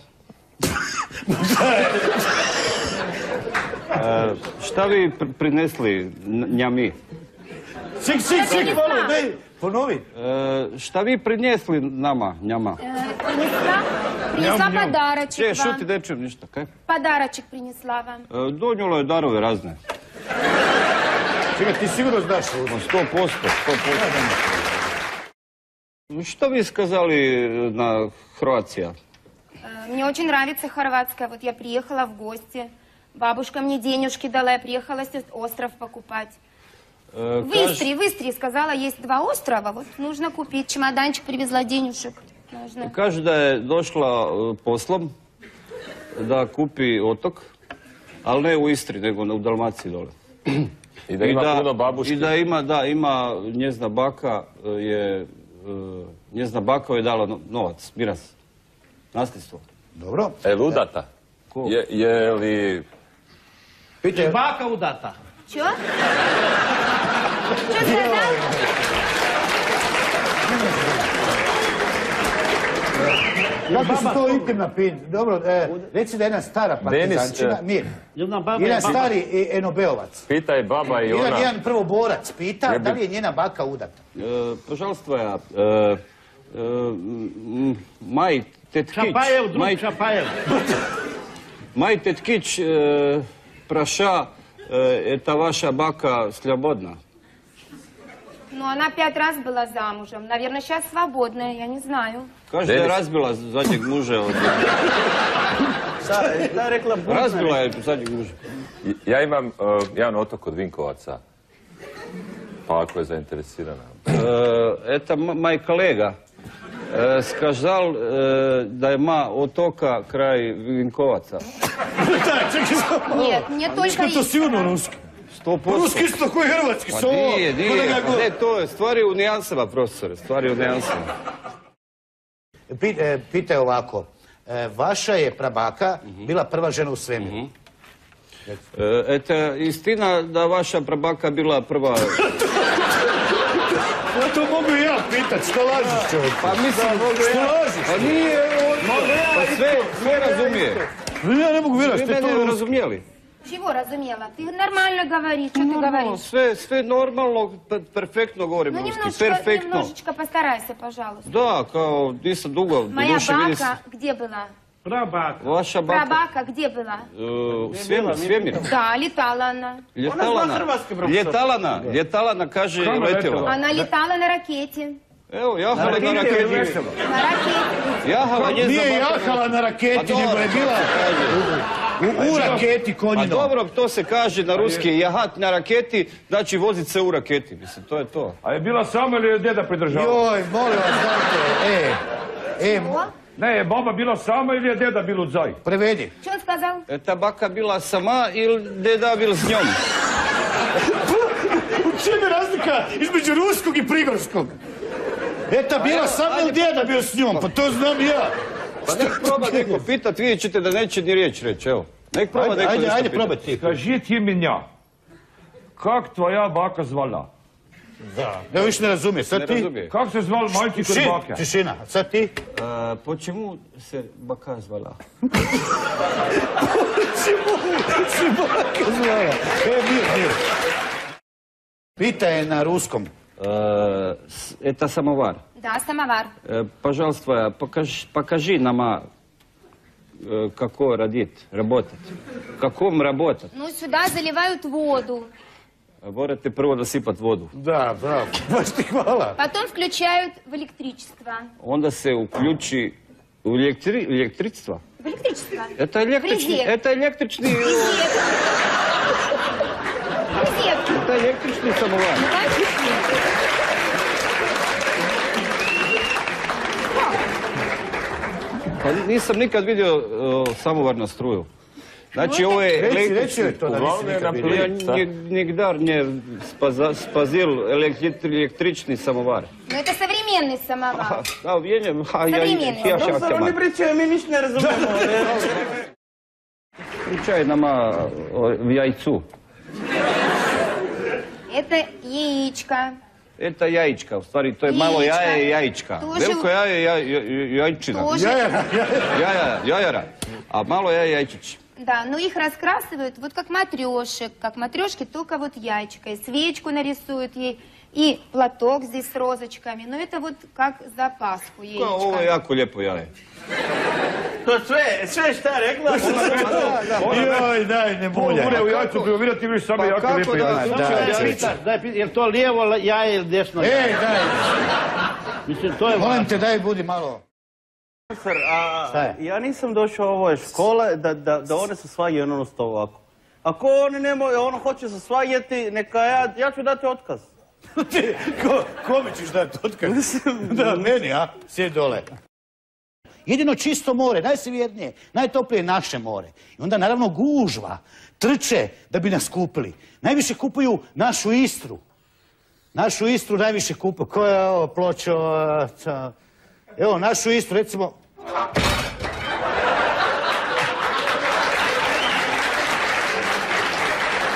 Šta vi prinesli njami? Sik, ponovi. Šta vi prinesli nama, njama? Принесла подарочек вам. Šuti, ne čujem ništa, kaj? Pодарочек принесла вам. Donijela je darove razne. Čekaj, ti sigurno znaš ovo? 100%. Što bi skazali na Hrvatska? Мне очень нравится Хорватская. Вот я приехала в гости. Бабушка мне денежки дала, я приехала остров покупать. В Истрии, сказала, есть 2 острова, вот нужно купить. Чемоданчик привезла денежек. Kaže da je došla poslom da kupi otok, ali ne u Istri, nego u Dalmaciji dole. I da ima puno babuški. I da ima, njezna baka je dala novac, miraz, nasljedstvo. Dobro. Udata? Ko? Je li... Baka udata. Čo? Čo сказал? Kako su to intimna pitanja? Dobro, reci da je jedna stara partizančina, Mir. Jedan stari enobeovac. Pitaj baba i ona... Jedan prvoborac pita da li je njena baka udata. Пожалуйста, май Теткич... Čapajev, drug Čapajev. Май Теткич Праша, это ваша бака слободна? Ну, она 5 раз была замужем. Наверное, сейчас свободная, я не знаю. Каждый раз была заднjeg muža. Razbila je zadnjeg muža. Ja imam jedan otok kod Vinkovaca. Pa ako je zainteresirana. Это мой коллега. Сказал, да има otoka kraj Vinkovaca. Нет, мне только... To sigurno ruski. 100%. Ruski isto koji hrvatski. Ne, to je stvari u nijansama, profesore. Stvari u nijansama. Pitaj ovako. Vaša je prabaka bila prva žena u svemiru. Это istina da vaša prabaka bila prva... Ja to mogu i ja pitat, što lažiš čovjek? Pa mislim, mogu ja. Što lažiš? Pa nije on... Pa sve razumije. Ja ne mogu vjerati, što je to ruski. Razumijeli? Чего разумела? Ты нормально говоришь, что ты говоришь? Sve normalno, perfektno govorim ruski. Немножечко постарайся, пожалуйста. Да, kao nisam dugo. Моя бака где была? Прабака. Ваша бака? Прабака где была? В свемир? Да, летала она. Летала на, каже, летела. Она летала на ракете. Evo, jahala na raketi. На ракете. Jahala nje Nije jahala na raketi, nego je bila u raketi konjino. A dobro, to se kaže na ruski, jahat na raketi, znači vozit se u raketi, mislim, to je to. A je bila sama ili je deda pridržavao? Joj, molim vas, dajte, Ne, je baba bila sama ili je deda bil odzaj? Prevedi. Что он сказал? Ta baka bila sama ili deda bil s njom? U čem je razlika između ruskog i prigorskog? Eta bila sama ili deda bio s njom, pa to znam ja. Pa nek proba neko pitat, vidjet ćete da neće ni riječ reći, evo. Nek proba neko nešto Ajde, probaj ti. Kaži ti minja, kak tvoja baka zvala? Da. Ja više ne razumije, sad ti? Kako se zval majke kod bake? Tišina, sad ti? Po čemu se baka zvala? Čemu se baka zvala? Mir. Pita je na ruskom. Это самовар. Да, самовар. Пожалуйста, покажи нам, како работать. Каком работать? Ну, сюда заливают воду. Morate prvo nasipati vodu. Da, bravo. Baš ti hvala. Потом включают в электричество. Onda se uključi u električstvo. В электричество. Это электричный... Это электричный самовар. Pa nisam nikad vidio samovar na struju. Znači ovo je... Reći to da nisi nikad vidio. Ja nikdar ne spazil električni samovar. Но это современный самовар. Da, vidim. Современный. Dobro, ne pričaju, mi ništa ne razumemo. Pričaj nama o jajcu. Это яичко. Это яичко, в stvari, to je malo jaje i jajička. Veliko jaje je jajčina. Jajara. A malo jaje jajčić. Да, но их раскрасывают вот как матрешек. Как матрешки, только вот яичко. И свечку нарисуют ей, и платок здесь с розочками. Но это вот как за Пасху яичко. Ovo je jako lijepo jaje. To sve šta je rekla? Joj, daj, ne bolje. Mure u jajcu provirati, vidiš same jako lijepo jaje. Je to lijevo jaje ili desno jaje? Daj. Mislim, to je Molim te, daj, budi malo. Ja nisam došao u ovoj škole da one se svađaju non stop ovako. Ako oni nemoj, ono hoće se svađati, neka ja ću dati otkaz. Kome ćeš dati otkaz? Da, meni, a? Sjedi dole. Jedino čisto more, najsjevernije, najtoplije naše more. I onda naravno gužva, trče da bi nas kupili. Najviše kupuju našu Istru. Našu Istru najviše kupuju. Ko je ovo pločo? Evo, našu Istru, recimo...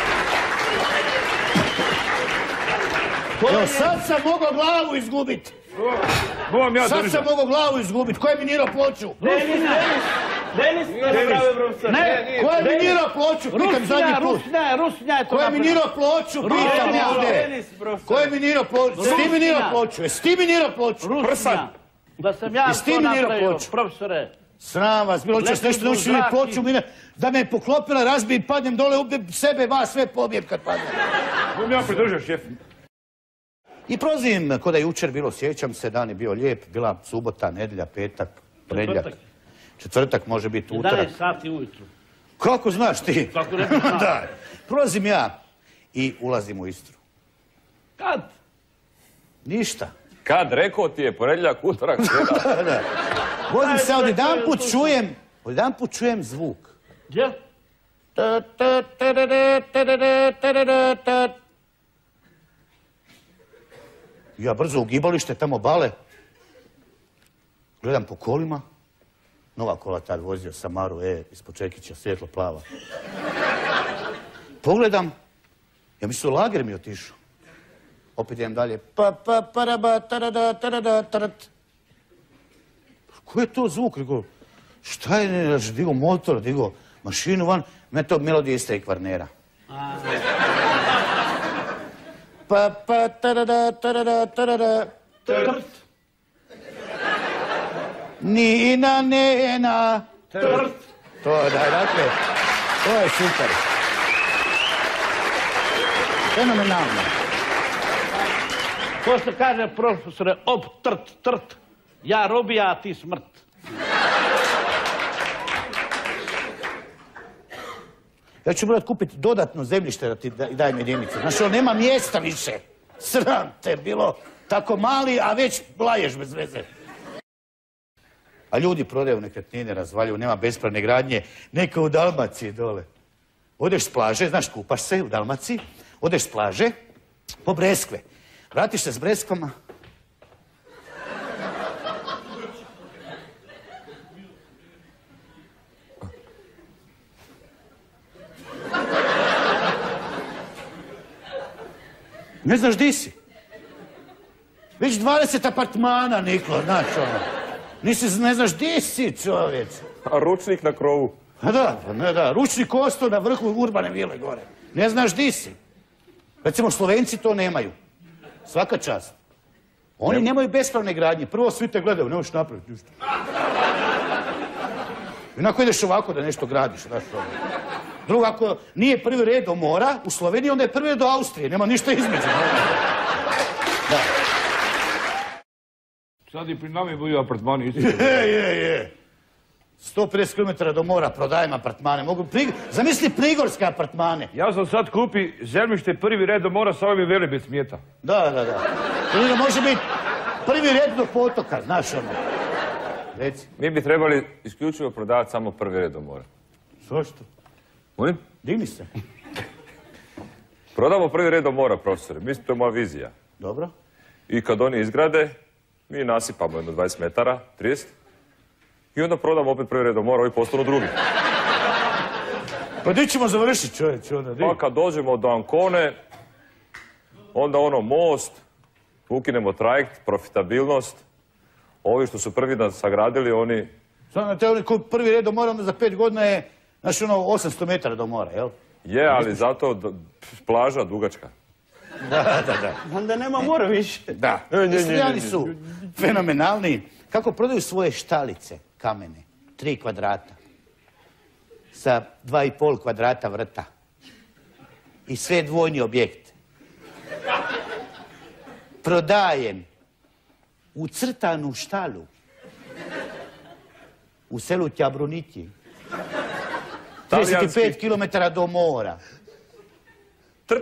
Evo, sad sam mogao glavu izgubiti. Sad sam mogao glavu izgubit. Ko je minirao ploču? Denis to napravio, profesor. Ne, ko je minirao ploču? Pitam zadnji put. Rusnja je to Ko je minirao ploču? Pitam ovdje. Denis, profesor. Ko je minirao ploču? Jesi ti minirao ploču? Jesi ti minirao ploču? Rusnja. Da sam ja to napravio, profesore. Sram vas, bilo ćeš nešto naučiti mi ploču, da me poklopila, razbijem, padnem dole, ubijem sebe, vas sve pobijem kad padnem. Budem ja pridržao, šef. I prozim, ko da je jučer bilo, sjećam se, dan je bio lijep, bila subota, nedjelja, petak, predljak. Četvrtak može biti utorak. 11 sati ujutru. Kako znaš ti? Kako ne bi znao. Da. Prolazim ja i ulazim u Istru. Kad? Ništa. Kad, rekao ti je, ponedjeljak, utorak, srijeda. Vozim se, odjedanput čujem zvuk. Gdje? Ja brzo u gibalište, tamo bale. Gledam po kolima. Nova kola tad vozio, Samaru, ispod Čekića, svjetlo plava. Pogledam, ja mislim lager mi otišao. Opet idem dalje. Ko je to zvuk? Digo, šta je, digo motor, digo mašinu van. Mene to melodija iste i Kvarnera. Trt. Nina, nena. Trt. To, dakle, to je super. Fenomenalno. Ko se kaže, profesore, op, trt. Ja robija, a ti smrt. Ja ću morat kupiti dodatno zemljište da ti dajem jedinice. Znaš, nema mjesta više. Sram te bilo tako mali, a već laješ bez veze. A ljudi prodaju nekretnine, razvaljuju, nema bespravne gradnje. Neka u Dalmaciji dole. Odeš s plaže, znaš, kupaš se u Dalmaciji, odeš s plaže po breskve. Vratiš se s breskvama. Ne znaš di si. Već 20 apartmana, Niklo, znaš ono. Ne znaš di si, čovječ. A ručnik na krovu? A da, ručnik ostao na vrhu urbane vile gore. Ne znaš di si. Recimo, Slovenci to nemaju. Svaka čast. Oni nemaju bespravne gradnje. Prvo svi te gledaju, ne možeš napraviti ništa. Inako ideš ovako da nešto gradiš, znaš ono. Drugo, ako nije prvi red do mora u Sloveniji, onda je prvi red do Austrije. Nema ništa između. Da. Sad i pri nama budu apartmani isti. Je. 150 km do mora prodajem apartmane. Zamisli prigorske apartmane. Ja sam sad kupi zemljište prvi red do mora, sa ovim veli bez smijeta. Da. To može biti prvi red do potoka, znaš ono. Reci. Mi bi trebali isključivo prodavati samo prvi red do mora. Zašto? Molim? Digni se. Prodamo prvi red do mora, profesore. Mislim, to je moja vizija. Dobro. I kad oni izgrade, mi nasipamo jedno 20 metara, 30. I onda prodamo opet prvi red do mora, ovi postanu drugi. Pa di ćemo završiti, čovječ, onda di? Pa kad dođemo do Ancone, onda ono most, ukinemo trajekt, profitabilnost. Ovi što su prvi da sagradili, oni... Samo te oni koji prvi red do mora, onda za 5 godina je, znači ono, 800 metara do mora, jel? Je, ali zato plaža dugačka. Da. Onda nema mora više. Da. Istrijani su fenomenalni. Kako prodaju svoje štalice kamene, 3 kvadrata, sa 2,5 kvadrata vrta i sve dvojni objekt. Prodajem ucrtanu štalu u selu Tjabruniki, 35 km do mora. Trt.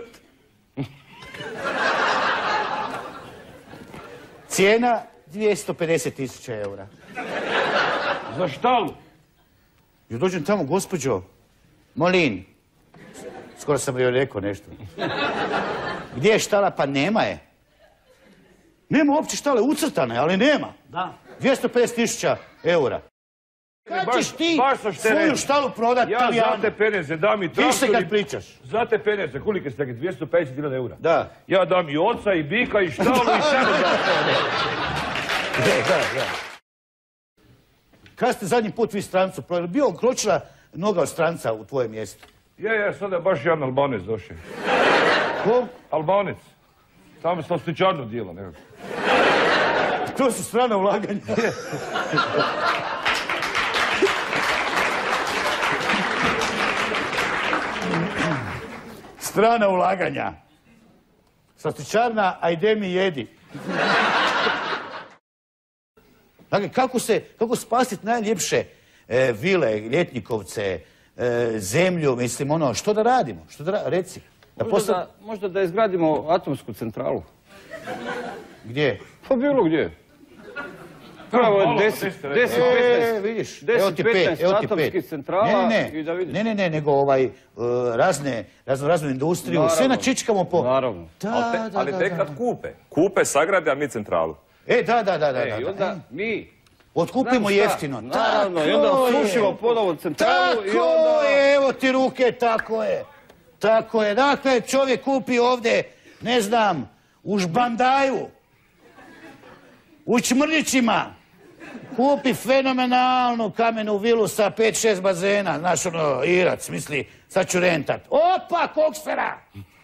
Cijena 250.000 eura. Za štalu? Ja dođem tamo, gospođo, molim. Skoro sam joj rekao nešto. Gdje je štala? Pa nema je. Nema uopće štale, ucrtane, ali nema. Da. 250.000 eura. Kad ćeš ti svoju štalu prodati Talijanu? Ja za te peneze dam i traktor. Više kad pričaš. Za te peneze, kolike ste rekli? 250.000 eura. Da. Ja dam i oca, i bika, i štalu, i sve. Da. Kad ste zadnji put vi strancu proveli? Bio kročila noga od stranca u tvoje mjesto? Je, sada je baš jedan Albanec došao. Ko? Albanec. Tamo sam sličarno dijelo, nekako. To su strana ulaganja. Strana ulaganja. Slastičarna, ajde mi jedi. Dakle, kako spasiti najljepše vile, ljetnikovce, zemlju, mislim, ono, što da radimo? Reci. Možda da izgradimo atomsku centralu. Gdje? Pa bilo gdje. Pravo je 10-15 atomskih centrala i da vidiš. Ne, nego raznu industriju, sve načičkamo po... Naravno. Ali tek kad kupe, sagrade, a mi centralu. Da. I onda mi... Otkupimo jeftino. Naravno, i onda srušimo ponovo centralu i onda... Tako je, evo ti ruke, tako je. Tako je, dakle, čovjek kupi ovdje, ne znam, u Žbandaju, u Čmrljićima, kupi fenomenalnu kamenu vilu sa 5-6 bazena, znaš ono, Irac, misli, sad ću rentat. Opa, koksera!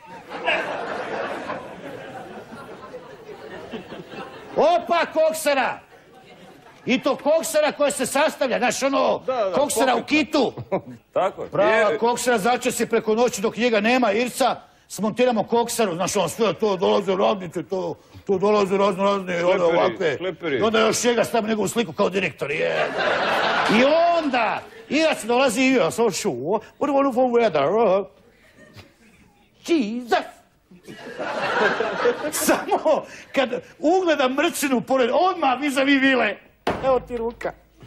Opa, koksera! I to koksera koja se sastavlja, znaš ono, koksera u kitu. Tako je. Prava koksera začne se preko noći dok njega nema, Irca, smontiramo kokseru, znaš ono, sve to dolaze radnice, to dolaze razne, ono ovakve. I onda još njega stavim njegovu sliku kao direktor, je. I onda, Irac dolazi i ja sam šuo, what a wonderful weather, Jesus! Samo kad ugleda mrčinu pored, odmah vis-a-vis vile. Evo ti ruka.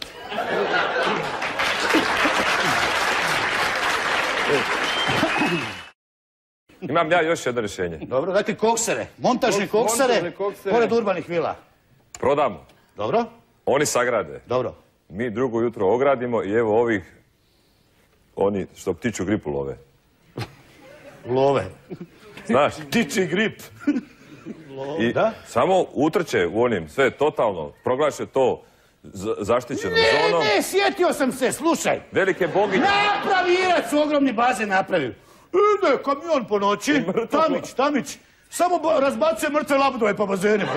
Imam ja još jedno rješenje. Dobro, dakle koksere, montažne koksere pored urbanih vila. Prodamo. Dobro. Oni sagrade. Dobro. Mi drugo jutro ogradimo i evo oni što ptiču gripu love. Love. Znaš? Ptiči grip. I samo utrče u onim, sve totalno, proglaše to zaštićenom zonom. Ne, sjetio sam se, slušaj. Velike boginje. Napravi Irac ogromni bazen napravio. Ide kamion po noći, Tamić, samo razbacuje mrtve labudove po bazenima.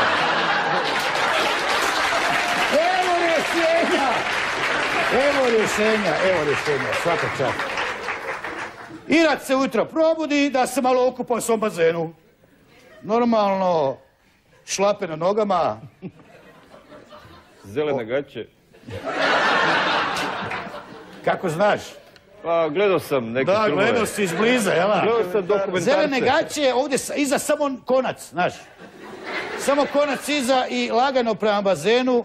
Evo rješenja, svaka čast. Irac se ujutro probudi da se malo okupa u svom bazenu. Normalno, šlape na nogama. Zelene gaće. Kako znaš? Pa, gledao sam neke filmove. Da, gledao si izbliza, jel? Gledao sam dokumentarce. Zelene gaće, ovdje iza samo konac, znaš. Samo konac iza i lagano prema bazenu.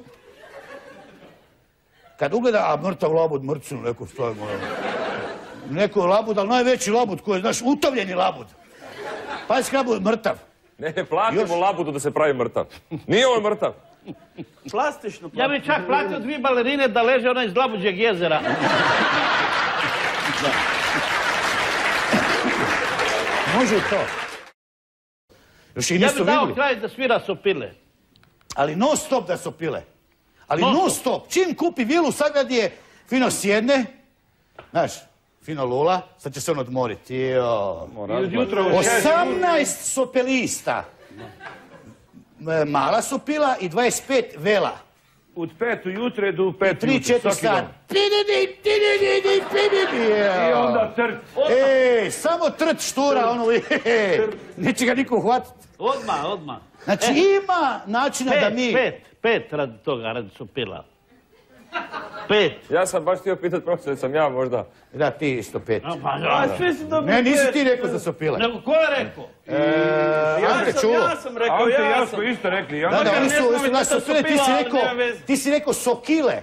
Kad ugleda, a mrtav labud, mrcinu neku stavimo. Neko labud, ali najveći labud koji je, znaš, utovljeni labud. Pazi labud, mrtav. Ne, platimo labudu da se pravi mrtav. Nije on mrtav. Plastično. Ja bih čak platio 2 balerine da leže ona iz Labuđeg jezera. Može i to. Ja bih dao kraj da svira sopile. Ali non stop da sopile. Ali non stop. Čim kupi vilu, sagradi je, fino sjedne, znaš, fino lula, sad će se on odmoriti. 18 sopelista. Mala sopila i 25 vela. Od 5 ujutro do 5 3-4 sata. I onda trt. Samo trt štura, ono, neće ga niko uhvatiti. Odmah. Znači ima načina da mi... 5 radi toga, radi sopila. 5. Ja sam baš htio pitati profesor, sam ja možda... Da, ti isto 5. Ne, nisi ti rekao za sopile. Nego ko je rekao? Ja sam rekao, Ante i Jasko isto rekli. Da, oni su na sopile, ti si rekao sokile.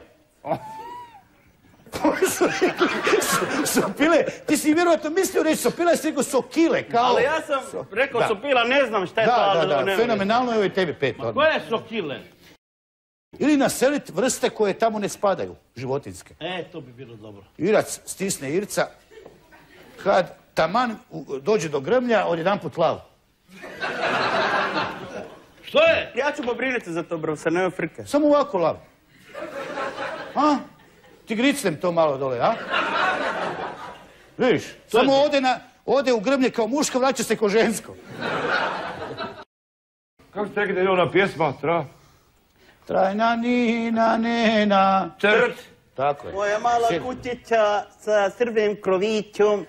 Sopile, ti si vjerojatno mislio reći sopila, jesi rekao sokile, kao... Ali ja sam rekao sopila, ne znam šta je to. Da, fenomenalno, evo i tebi 5. Koje sokile? Ili naseliti vrste koje tamo ne spadaju, životinske. To bi bilo dobro. Irac stisne Irca, kad taman dođe do grmlja, odjedanput lav. Što je? Ja ću pobrinuti za to, profesor, nema frke. Samo ovako, lav. A? Ti gricnem to malo dole, a? Vidiš, samo ode u grmlje kao muško, vraća se kao žensko. Kako ste rekli da je ona pjesma? Trajna nina nena. Trt. Tako je. Moja mala kućića sa crvenim krovićom.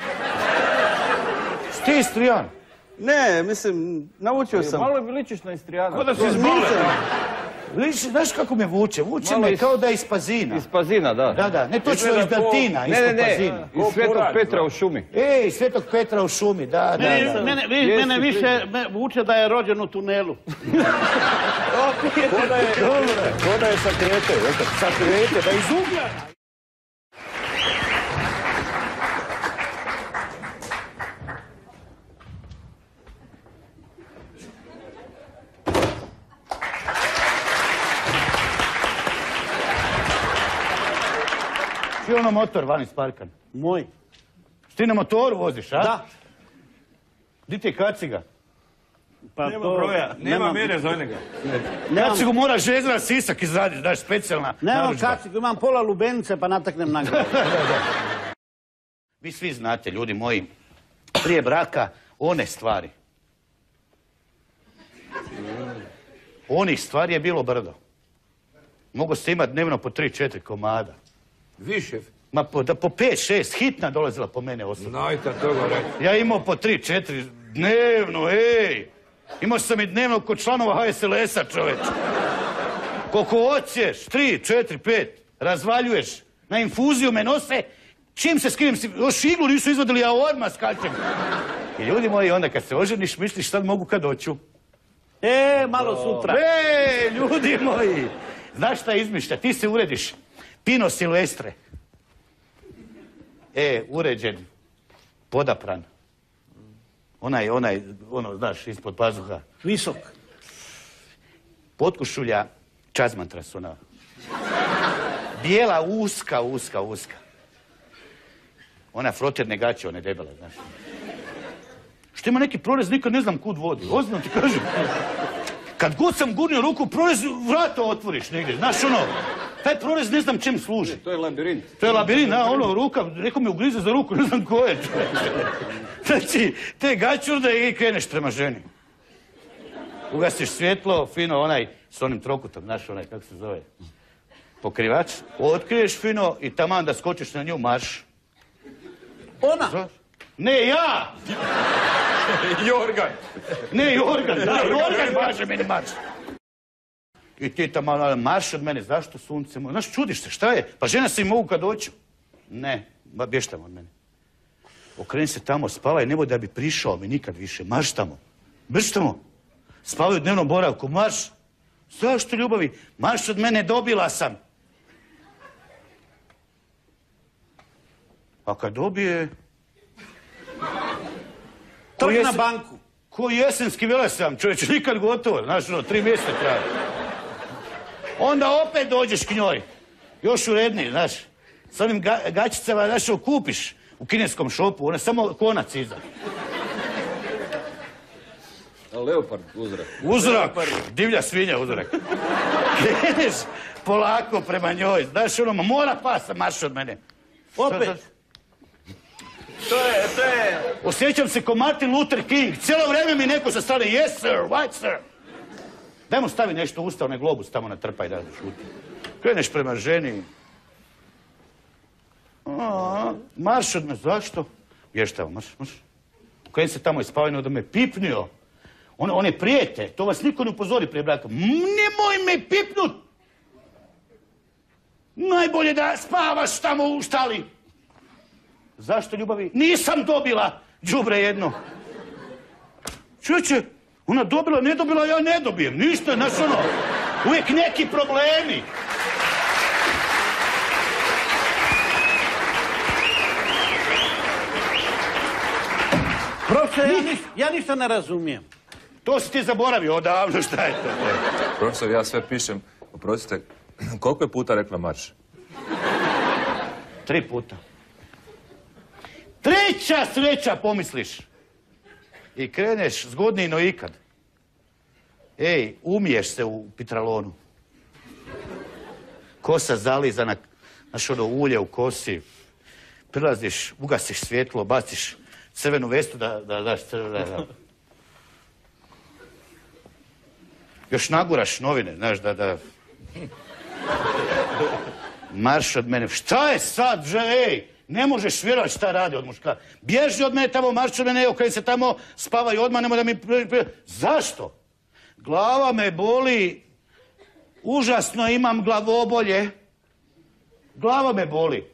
Ti Istrijan? Ne, mislim, naučio sam. Malo mi ličiš na Istrijana. Ko da si izbole? Znaš kako me vuče? Vuče me kao da je iz Pazina. Iz Pazina, da. Da, ne točno iz Daltina, iz Pazina. Iz Svetog Petra u šumi. Iz Svetog Petra u šumi, da. Mene više vuče da je rođen u tunelu. Ko da je sa Krete, da iz Ugljana. Ti ono motor van isparkan? Moj. Ti na motoru voziš, a? Da. Di ti je kaciga? Nema broja, nema mjere za njega. Kacigu mora žezra Sisak izraditi, daš specijalna Nemam narudžba. kacigu, imam pola lubenice pa nataknem na glavu. Vi svi znate, ljudi moji, prije braka, one stvari. Onih stvari je bilo brdo. Mogu se imati dnevno po 3-4 komada. Više. Ma po 5-6, hitna dolazila po mene osobno. Najta toga reći. Ja imao po 3-4 dnevno, ej! Imao sam i dnevno kod članova HSLS-a, čoveč. Koliko hoćeš, 3, 4, 5, razvaljuješ. Na infuziju me nose, čim se skinem, još iglu nisu izvodili, ja odmah skačem. I ljudi moji, onda kad se oženiš, misliš sad mogu kad hoću. Malo sutra. Ljudi moji! Znaš šta izmišlja? Ti se urediš. Pino Silvestre. Uređen. Podapran. Onaj, znaš, ispod pazuha. Visok. Potkušulja, čazmantras, ona. Bijela, uska. Ona frotirne gaće, one debele, znaš. Što ima neki prorez, nikad ne znam kud vodi. Ozbiljno ti kažem. Kad god sam gurnio ruku, prorez, vrata otvoriš negdje, znaš ono. Taj prorez ne znam čem služi. To je labirint. To je labirint, ruka, rekao mi ugrize za ruku, ne znam ko je. Znači, te gaćurde i kreneš prema ženi. Ugasiš svjetlo, fino onaj, s onim trokutom, znaš onaj, kako se zove, pokrivač. Otkriješ fino i taman da skočiš na nju, marš. Ona? Ne, ja! Jorgan. Ne, Jorgan, da, Jorgan maže meni marš. I ti tamo marš od mene, zašto sunce? Znaš, čudiš se, šta je? Pa žena se i mogu kad doću. Ne, bješ tamo od mene. Okreni se tamo, spavaj, nemoj da bi prišao mi nikad više. Marš tamo. Brš tamo. Spavaj u dnevnom boravku, marš. Zašto, ljubavi? Marš od mene, dobila sam. A kad dobije... Trk na banku. Ko jesenski velesam, čovječe, nikad gotovo. Znaš, 3 mjeseca traje. Onda opet dođeš k njoj. Još uredniji, znaš. S onim gaćicama, znaš, kupiš u kineskom šopu, ona samo konac iza. Leopard, uzrak. Uzrak, divlja svinja uzrak. Kreneš polako prema njoj, znaš, ono, mora pasa, marš od mene. Opet. To je... Osjećam se ko Martin Luther King. Cijelo vrijeme mi neko sa strane, yes sir, what sir. Daj mu stavi nešto u usta, onaj globus tamo natrpaj da šuti. Kreneš prema ženi. Marš od me, zašto? Ješ tamo, marš. Kreni se tamo ispavljeno da me pipnio. One prijete, to vas niko ne upozori prije braka. Nemoj me pipnut! Najbolje da spavaš tamo u štali. Zašto, ljubavi? Nisam dobila, đubre jedno. Čovječe, ona dobila, ne dobila, ja ne dobijem. Ništa, znaš ono, uvijek neki problemi. Profesor, ja ništa ne razumijem. To si ti zaboravio odavno, šta je to? Profesor, ja sve pišem. Oprostite, koliko je puta rekla marš? 3 puta. 3. sreća, pomisliš. I kreneš zgodniji no ikad. Ej, umiješ se u pitralonu. Kosa zalizana, znaš ono ulje u kosi. Prilaziš, ugasiš svjetlo, baciš crvenu vestu da daš crvenu. Još naguraš novine, znaš, da... Marš od mene. Šta je sad, ej? Ne možeš vjerovati šta radi od muška. Bježi od mene tamo, marš od mene, evo, kada se tamo spavaju odmah, nemoj da mi... Zašto? Glava me boli. Užasno imam glavobolje. Glava me boli.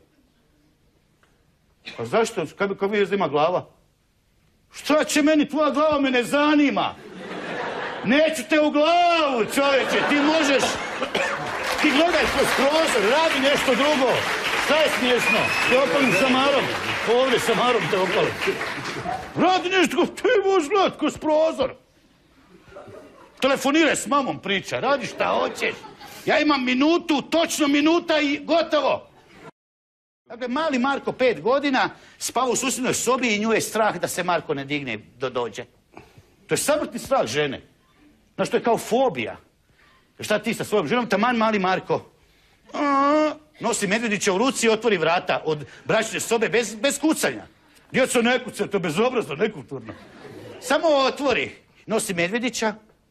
A zašto? Kako vidiš da ima glava? Šta će meni? Tvoja glava me ne zanima. Neću te u glavu, čovječe. Ti možeš... Ti gledaj kroz prozor, radi nešto drugo. Šta je smiješno? Te opalim šamarom. Ovdje šamarom te opalim. Radi nešto, ti možeš gledat kroz prozor. Telefoniraj s mamom, priča. Radi šta hoćeš. Ja imam minutu, točno minuta i gotovo. Dakle, mali Marko, 5 godina, spava u susjednoj sobi i nju je strah da se Marko ne digne dođe. To je samrtni strah žene. Znaš, to je kao fobija. Šta ti sa svojom ženom? Taman mali Marko. Nosi Medvedića u ruci i otvori vrata od bračne sobe bez kucanja. Djeco ne kuca, to je bezobrazno, nekulturno. Samo otvori. Nosi Medvedića.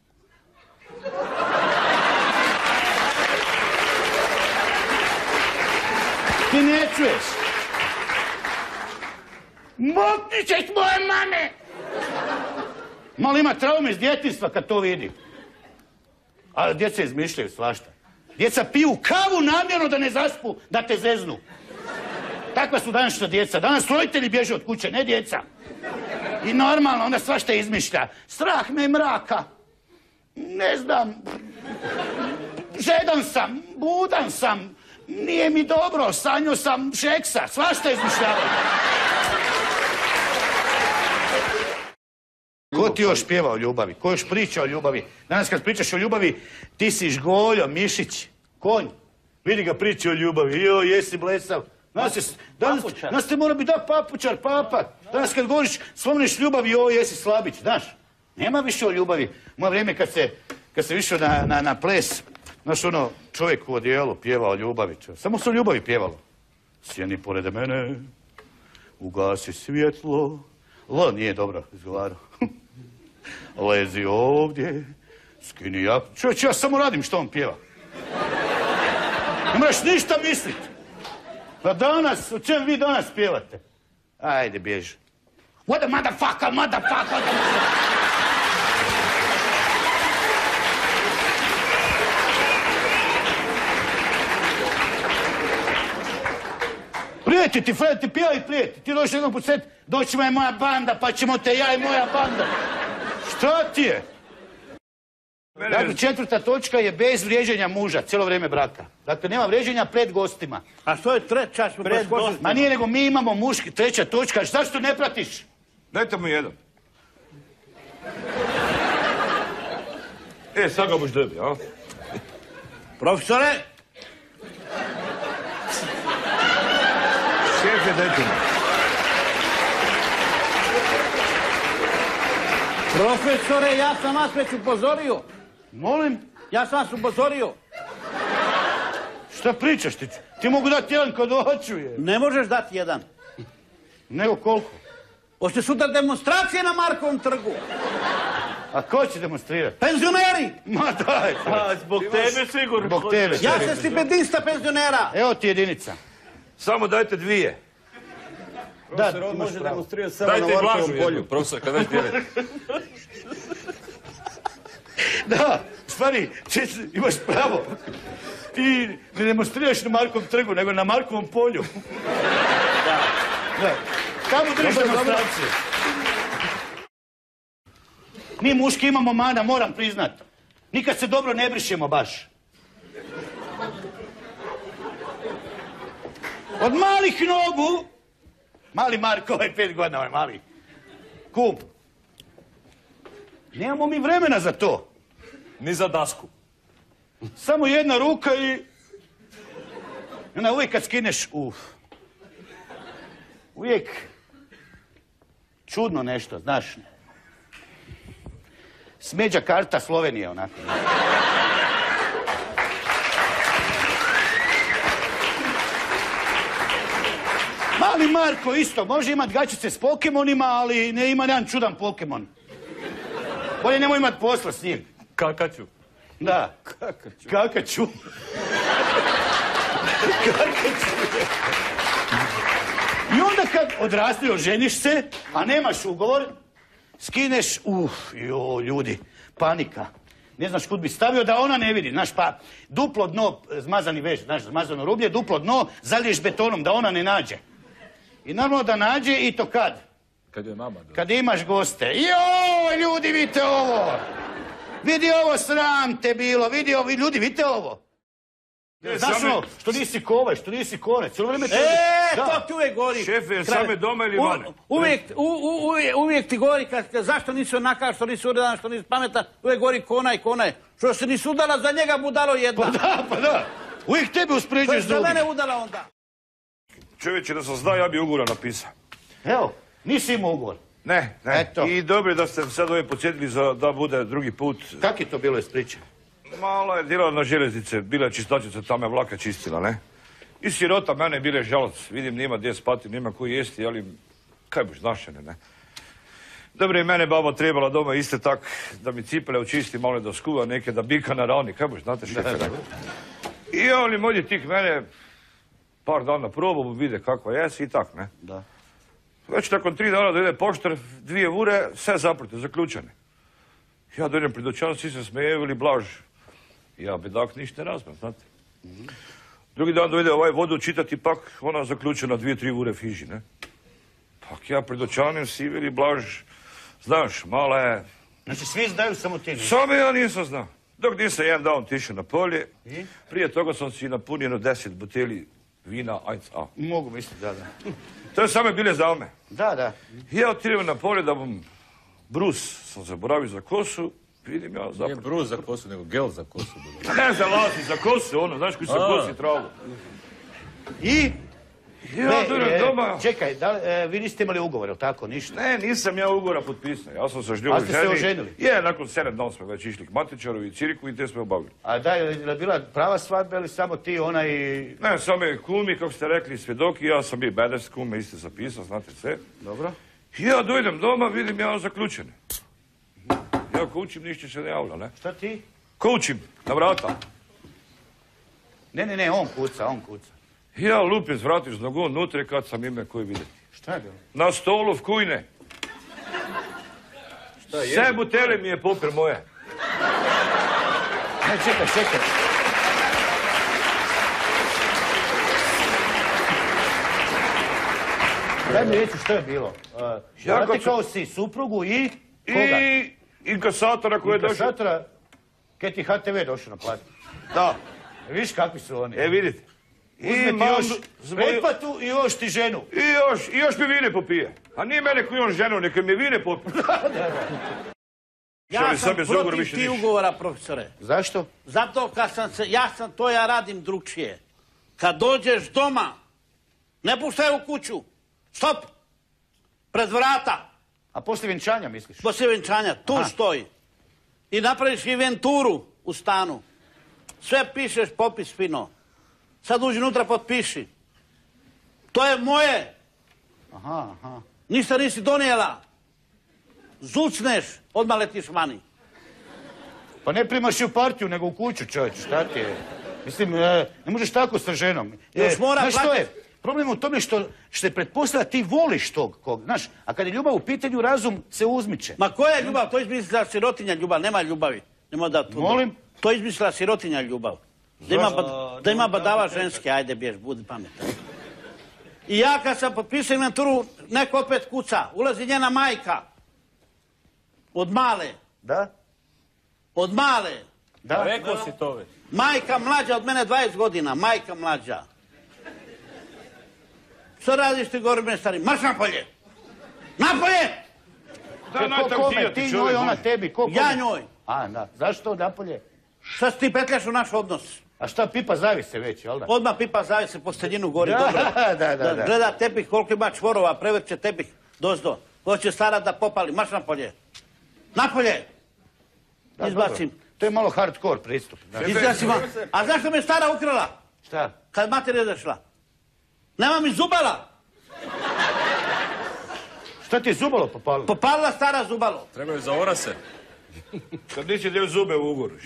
Ti ne čuješ. Mokni ćeš moje mame! Malo ima traume iz djetinjstva kad to vidi. A djeca izmišljaju svašta. Djeca piju kavu namjerno da ne zaspu, da te zeznu. Takva su današnja djeca. Danas roditelji bježe od kuće, ne djeca. I normalno, onda svašta izmišlja. Strah me mraka. Ne znam. Žedan sam, budan sam. Nije mi dobro, sanjao sam Šeksa. Svašta izmišljavaju. Ko ti još pjeva o ljubavi? Ko još priča o ljubavi? Danas kad pričaš o ljubavi, ti si Žgoljo, Mišić, konj. Vidi ga priča o ljubavi. Jo, jesi blesav. Danas te mora biti papučar, papa. Danas kad govoriš, spomniš ljubavi, jo, jesi slabić, znaš. Nema više o ljubavi. Moje vrijeme kad se išao na ples, znaš ono, čovjek u odijelu pjeva o ljubavi. Samo se o ljubavi pjevalo. Sjeni pored mene, ugasi svjetlo. Lo, nije dobro izgovarao. Lezi ovdje, skini jak... Čovječ, ja samo radim što on pjeva. Ne moraš ništa mislit. Pa danas, o čem vi danas pjevate? Ajde, bježi. What the motherfucker, motherfucker! Prijeti ti, Fred, ti pjevaj prijeti. Ti dođeš jednom put set, doći me moja banda, pa ćemo te ja i moja banda. Šta ti je? Dakle, 4. točka je bez vrijeđanja muža, cijelo vrijeme braka. Dakle, nema vrijeđanja pred gostima. A što je treća? Pred gostima. Ma nije, nego mi imamo muški, 3. točka. Zašto ne pratiš? Dajte mu jedan. Sad ga boš dobio, a? Profesore! Šefe, dajte mu. Profesore, ja sam vas već upozorio. Molim? Ja sam vas upozorio. Šta pričaš ti? Ti mogu dati jedan kad hoću je. Ne možeš dati jedan. Nego koliko? Hoće sutra demonstracije na Markovom trgu. A ko će demonstrirati? Penzioneri! Ma daj! Zbog tebe sigurno. Zbog tebe. Ja sam stipendista penzionera. Evo ti jedinica. Samo dajte 2. Da, ti može demonstrirati samo na Dajte Markovom Blažu polju. jednu, profesor, kad već dijeli. Da, stvari, imaš pravo. Ti ne demonstriraš na Markovom trgu, nego na Markovom polju. Da. Tamo držiš demonstracije. Mi muški imamo mana, moram priznat. Nikad se dobro ne brišemo baš. Od malih nogu, mali Marko, ovaj 5 godina, ovaj mali kum. Nemamo mi vremena za to. Ni za dasku. Samo jedna ruka i... Onda uvijek kad skineš, uvijek čudno nešto, znaš. Smeđa karta Slovenije, onako. Mali Marko isto, može imat gačice s Pokemonima, ali ne ima jedan čudan Pokemon. Bolje nemoj imat posla s njim. Kakaću. Da. Kakaću. I onda kad odrasti, oženiš se, a nemaš ugovor, skineš, ljudi, panika. Ne znaš kud bi stavio da ona ne vidi, znaš, pa duplo dno, zmazani veš, znaš, zmazano rublje, duplo dno, zaliješ betonom da ona ne nađe. I normalno da nađe i to kad? Kad je mama dođe. Kad imaš goste. Joj, ljudi, vidite ovo! Vidi ovo, sram te bilo, ljudi, vidite ovo! Zašto? Što nisi kovaj, što nisi konec, cijelo vrijeme... To ti uvijek govori. Šefe, same doma ili vane? Uvijek ti govori, zašto nisi onakav, što nisi uredan, što nisi pametan, uvijek govori konaj. Što se nisi udala za njega, budalo jedna. Pa da. Uvijek tebe uspređuješ za mene udala onda. Čovječe, da sam znao, ja bi ugovor napisao. Evo, nisi imao ugovor. Ne. I dobro je da ste sad ove podsjetili da bude drugi put. Kak je to bilo iz priče? Malo je djelala na željeznice, bila je čistačica, tamo je vlaka čistila, ne? I sirota mene bile žalac, vidim nima gdje spati, nima koji jesti, ali kaj boš našene, ne? Dobro je mene baba trebala doma isto tak, da mi cipele očisti, malo da skuva neke, da bika na ravni, kaj boš, znate šefe, ne? I oni molji tih mene, par dana probu, vide kakva jesi i tak, ne? Da. Već nakon 3 dana da ide poštar, 2 ure, sve zaprte, zaključane. Ja dođem pred očan, svi se smejeju ili blaž. Ja bedak ništa ne razmem, znate. Drugi dan dojde ovaj vodu čitati, pak ona zaključena 2-3 ure fiži, ne? Pak ja pred očanem si ili blaž, znaš, mala je... Znači svi znaju, samo ti nisam. Samo ja nisam znao. Dok nisam jedan dan otišao na polje, prije toga sam si napunio 10 butelji vina 1A. Mogu misliti, da. To je same bile za me. Da. Ja otiram na polje da bom brus, sam zaboravio za kosu, vidim ja zapravo... Nije brus za kosu, nego gel za kosu. Ne za lasi, za kosu, ono, znaš koji se kosi travu. I? Ja dođem doma... Čekaj, vi niste imali ugovor, ili tako, ništa? Ne, nisam ja ugovora potpisao, ja sam se želio A ste se oženili? Je, nakon 7 dana smo već išli k matičaru i ciriku i te smo obavili. A da, je li bila prava svadba ili samo ti, ona i... Ne, samo je kumi, kako ste rekli, svjedoki, ja sam bio bedest kume, isto zapisao, znate sve. Dobro. I ja dojdem doma, vidim ja zaključene. Ja kućim, ništa se ne javlja, ne? Šta ti? Kućim, na vrata. Ne, on kuca. Ja lupim, vratiš nogu unutra kad sam ime koji vidjeti. Šta je bilo? Na stolu v kujne. Sve butele mi je popir moje. Ne, čekaj. Daj mi reći što je bilo. Zatekao si suprugu i... Koga? I inkasatora koji je došao. Inkasatora? Kaj ti HTV došao na platu? Da. Viš kakvi su oni? Vidite. Uzme ti još pretplatu i još ti ženu. I još mi vine popije. A nije mene koji on ženu, neka mi vine popije. Ja sam protiv ti ugovora, profesore. Zašto? Zato ja radim drugčije. Kad dođeš doma, ne puštaj u kuću. Stop! Pred vrata. A poslije vjenčanja misliš? Poslije vjenčanja, tu stoji. I napraviš inventuru u stanu. Sve pišeš, popis fino. Sad uđi unutra, potpiši. To je moje. Aha. Ništa nisi donijela. Zucneš, odmah letiš vani. Pa ne primaš i u partiju, nego u kuću, čovječ. Šta ti je? Mislim, ne možeš tako sa ženom. Još mora znaš što je? Problem je u tome što je pretpostavlja ti voliš tog kog, znaš, a kad je ljubav u pitanju, razum se uzmiče. Ma koja je ljubav? To je izmislila sirotinja ljubav, nema ljubavi. Molim? To je izmislila sirotinja ljubav. Da ima badava ženske, ajde bješ, budi pametan. I ja kad sam potpisao inventuru, neko opet kuca, ulazi njena majka. Od male. Da? Od male. Da. Rekao si to već. Majka mlađa od mene 20 godina, majka mlađa. Što radiš ti gore mene stari? Marš napolje! Napolje! Ti njoj, ona tebi, Ja njoj. A, da. Zašto napolje? Šta si ti petljaš u naš odnos? A šta, pipa zavise već, jel da? Odmah pipa zavise po steljinu gori, dobro. Da. Gleda tepih koliko ima čvorova, prevrće tepih dozdo. Hoće stara da popali, marš napolje. Napolje! Izbacim. To je malo hardcore pristup. Izbacim. A zašto me stara ukrala? Šta? Kad mater je došla. Nema mi zubala. Šta ti je zubalo popalilo? Popalila stara zubalo. Trebaju za orase. Kad nisi deo zube u ugoru.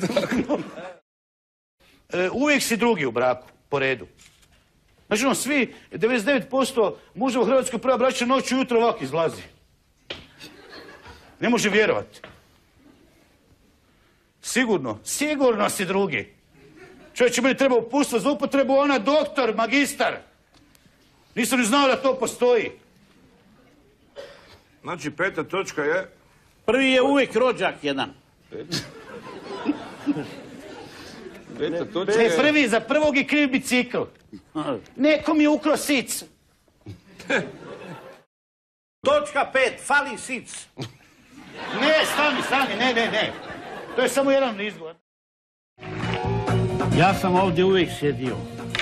Uvijek si drugi u braku, po redu. Znači ono, svi, 99% muža u Hrvatskoj prva braća noću jutro ovako izlazi. Ne može vjerovati. Sigurno si drugi. Čovječe, meni treba uputstvo za upotrebu, ona doktor, magistar. Nisam ni znao da to postoji. Znači, 5. točka je... Prvi je uvijek rođak jedan. Prvi za prvog je kriv bicikl. Neko mi je ukro sic. Točka 5, fali sic. Ne, stani, ne. To je samo jedan izgovor. Ja sam ovdje uvijek sjedio.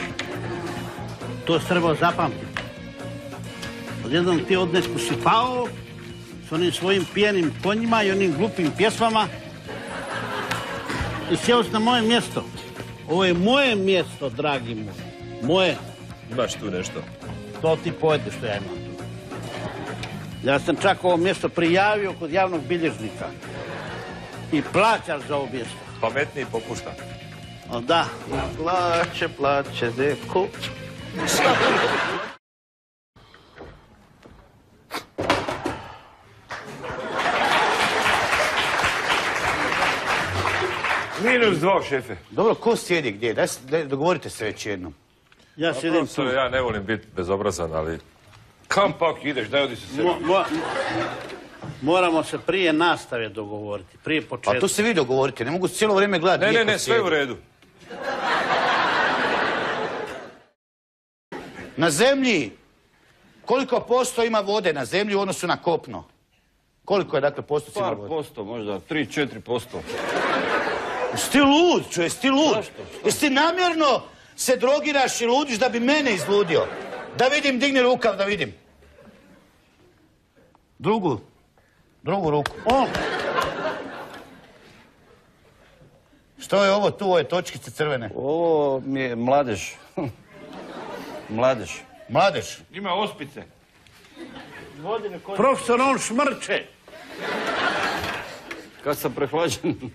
To se trebao zapamtiti. Odjednom ti odnesku si pao s onim svojim pijenim konjima i onim glupim pjesmama i sjeo si na moje mjesto. Ovo je moje mjesto, dragi moj. Moje. Imaš tu nešto? To ti pojede što ja imam tu. Ja sam čak ovo mjesto prijavio kod javnog bilježnika. I plaćaš za ovo mjesto. Pametniji popušta. O da. Plaće, deko. -2, šefe. Dobro, ko sjedi gdje? Daj, dogovorite se već jednom. Ja sjedim tu. Ja ne volim biti bezobrazan, ali... Kam pak ideš, daj odi se sebi. Moramo se prije nastave dogovoriti, prije početka. A to se vi dogovorite, ne mogu cijelo vrijeme gledati. Ne, sve u redu. Na zemlji, koliko posto ima vode na zemlji u odnosu na kopno? Koliko je dakle postocima vode? Par posto, možda 3-4%. Jesi ti lud, jesi ti lud? Jesi ti namjerno se drogiraš i ludiš da bi mene izludio? Da vidim, digni rukav da vidim. Drugu ruku. Što je ovo tu, ove točkice crvene? Ovo mi je mladež. Mladež? Ima ospice. Profesor, on šmrče. Kad sam prehlađen.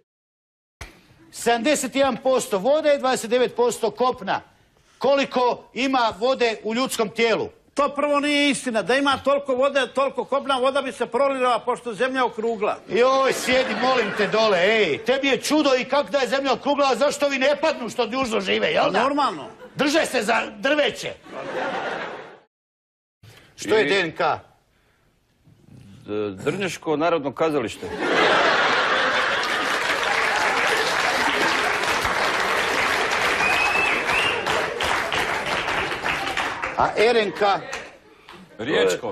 71% vode, 29% kopna. Koliko ima vode u ljudskom tijelu? To prvo nije istina. Da ima toliko vode, toliko kopna, voda bi se prolila pošto je zemlja okrugla. Joj, sjedi, molim te dole, ej. Tebi je čudo i kako da je zemlja okrugla, a zašto ovi ne padnu što dužno žive, jel da? Normalno. Drže se za drveće. Što je DNK? Drnješko narodno kazalište. A RNK? Riječko.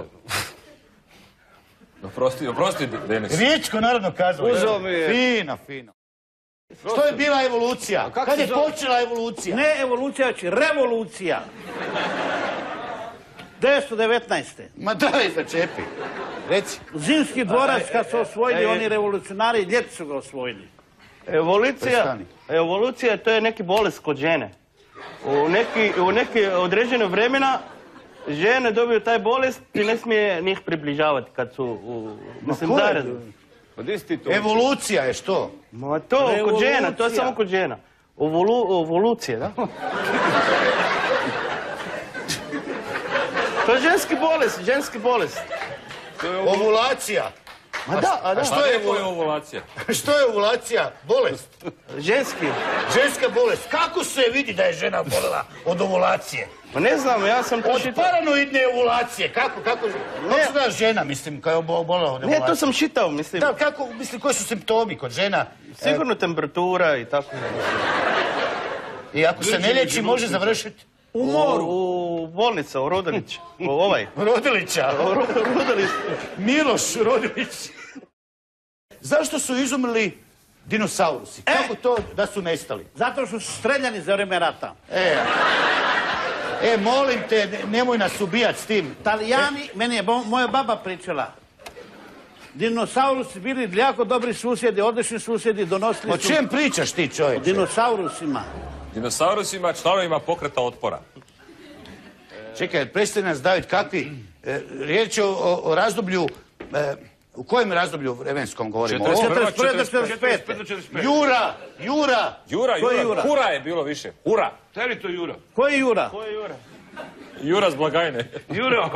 Oprosti, Denis. Riječko narodno kazalište. Uzeo mi je. Fino. Što je bila evolucija? Kad je počela evolucija? Ne evolucija, već revolucija. 1919. Ma daj začepi. Reci. Zimski dvorac kad su osvojili oni revolucionari, ljeti su ga osvojili. Evolucija to je neki bolest kod žene. U neki određeno vremena žene dobiju taj bolest i ne smije njih približavati kad su mislim zaredno. Evolucija je što? Ma to kod žena, to je samo kod žena. Evolucija, da? To je ženski bolest. Ovulacija. Ma da, a da. Što je ovulacija? Što je ovulacija? Bolest? Ženska bolest. Kako se vidi da je žena obolela od ovulacije? Pa ne znam, ja sam to od paranoidne ovulacije. Kako se da žena, mislim, koja je obolela od ovulacije? Ne, to sam čitao, mislim. Da, koji su simptomi kod žena? Sigurno temperatura i tako. I ako se ne liječi, može završiti? U moru. U bolnica, u Rodilić. Rodilića? Miloš Rodilić. Zašto su izumrli dinosaurusi? Kako to da su nestali? Zato što su streljani za vreme rata. Molim te, nemoj nas ubijati s tim. Talijani, meni je moja baba pričala. Dinosaurusi bili jako dobri susjedi, odlični susjedi, donosili su... O čem pričaš ti, čovječe? O dinosaurusima. Dinosaurusima, članovima pokreta otpora. Čekaj, prestani nas daviti kakvi... Riječ je o razdoblju... U kojem razdoblju vremenskom govorimo? 41-45. Jura! Hura je bilo više. Hura. Teri to Jura. Ko je Jura? Jura s blagajne. Jura.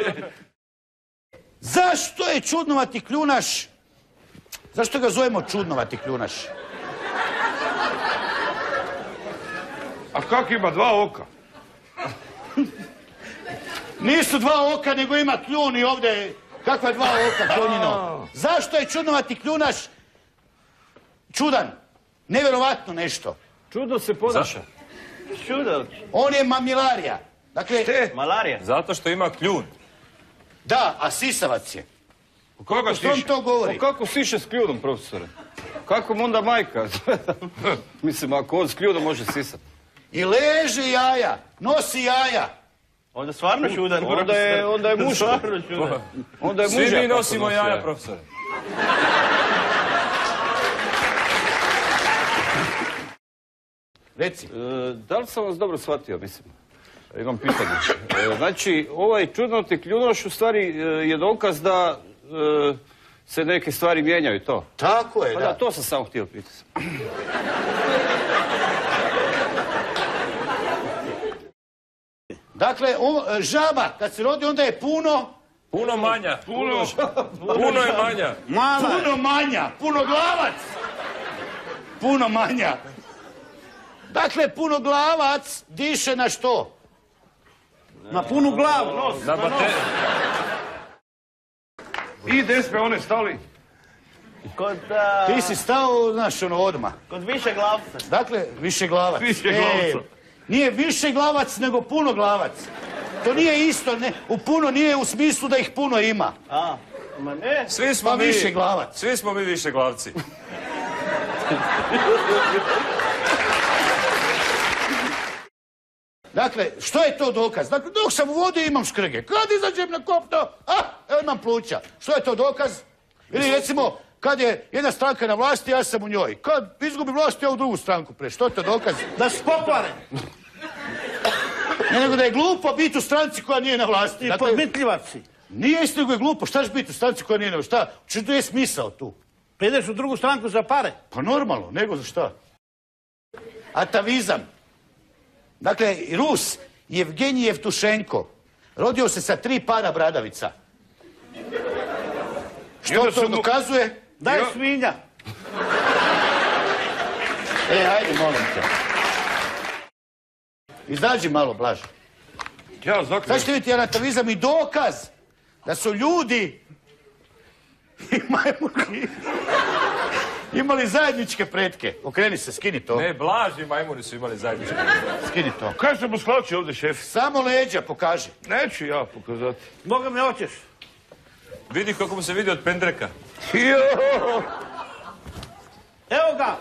Zašto je čudnovati kljunaš? Zašto ga zovemo čudnovati kljunaš? A kak ima dva oka? Nisu dva oka, nego ima kljun i ovdje... Kakva dva oka, kljunino? Zašto je čudnovati kljunaš čudan? Nevjerovatno nešto. Čudno se ponaša. Čudan. On je mamilarija. Dakle... Malarija? Zato što ima kljun. Da, a sisavac je. Koga Što on to govori? Kako siše s kljunom, profesore? Kako mu onda majka? Mislim, ako on s kljunom može sisati. I leže jaja, nosi jaja. Onda stvarno čudan. Onda je muško. Onda je mužak. Svi mi nosimo jaja, profesore. Reci. Da li sam vas dobro shvatio, mislim? Imam pitanje. Znači, ovaj čudnoti kljunoš u stvari je dokaz da se neke stvari mijenjaju, to? Tako je, da. To sam samo htio pitati. Dakle, žaba, kad se rodi, onda je puno... Puno manja. Puno je manja. Puno manja. Punoglavac. Puno manja. Dakle, punoglavac diše na što? Na punu glavu. Na bate... I gdje smo one stali? Kod... Ti si stao, znaš, ono, odmah. Kod višeglavca. Dakle, višeglavac. Višeglavca. Nije višeglavac, nego punoglavac. To nije isto, ne, u puno nije u smislu da ih puno ima. A, ma ne. Svi smo mi višeglavac. Svi smo mi višeglavci. Dakle, što je to dokaz? Dakle, dok sam u vodi imam škrge. Kad izađem na kopno, evo imam pluća. Što je to dokaz? Ili recimo, kad je jedna stranka na vlasti, ja sam u njoj. Kad izgubi vlast, ja u drugu stranku pre. Što je to dokaz? Da se pokvare. Ne, nego da je glupo biti u stranci koja nije na vlasti. I podmitljivac si. Nije isto, nego je glupo. Šta će biti u stranci koja nije na vlasti? Šta? Što je smisao tu? Pa ideš u drugu stranku za pare. Pa normalno, nego za šta? Atavizam. Dakle, Rus, Jevgenij Jevtušenko, rodio se sa 3 para bradavica. Što to dokazuje? Daj svinja. Ajde, molim te. Izađi malo, Blaž. Sad ćete vidjeti atavizam i dokaz da su ljudi i majmuni imali zajedničke pretke. Okreni se, skini to. Ne, Blaž i majmuni su imali zajedničke. Skini to. Kaj se mu sklači ovdje, šef? Samo leđa pokaži. Neću ja pokazati. Boga me hoćeš. Vidi kako mu se vidi od pendreka. Evo ga.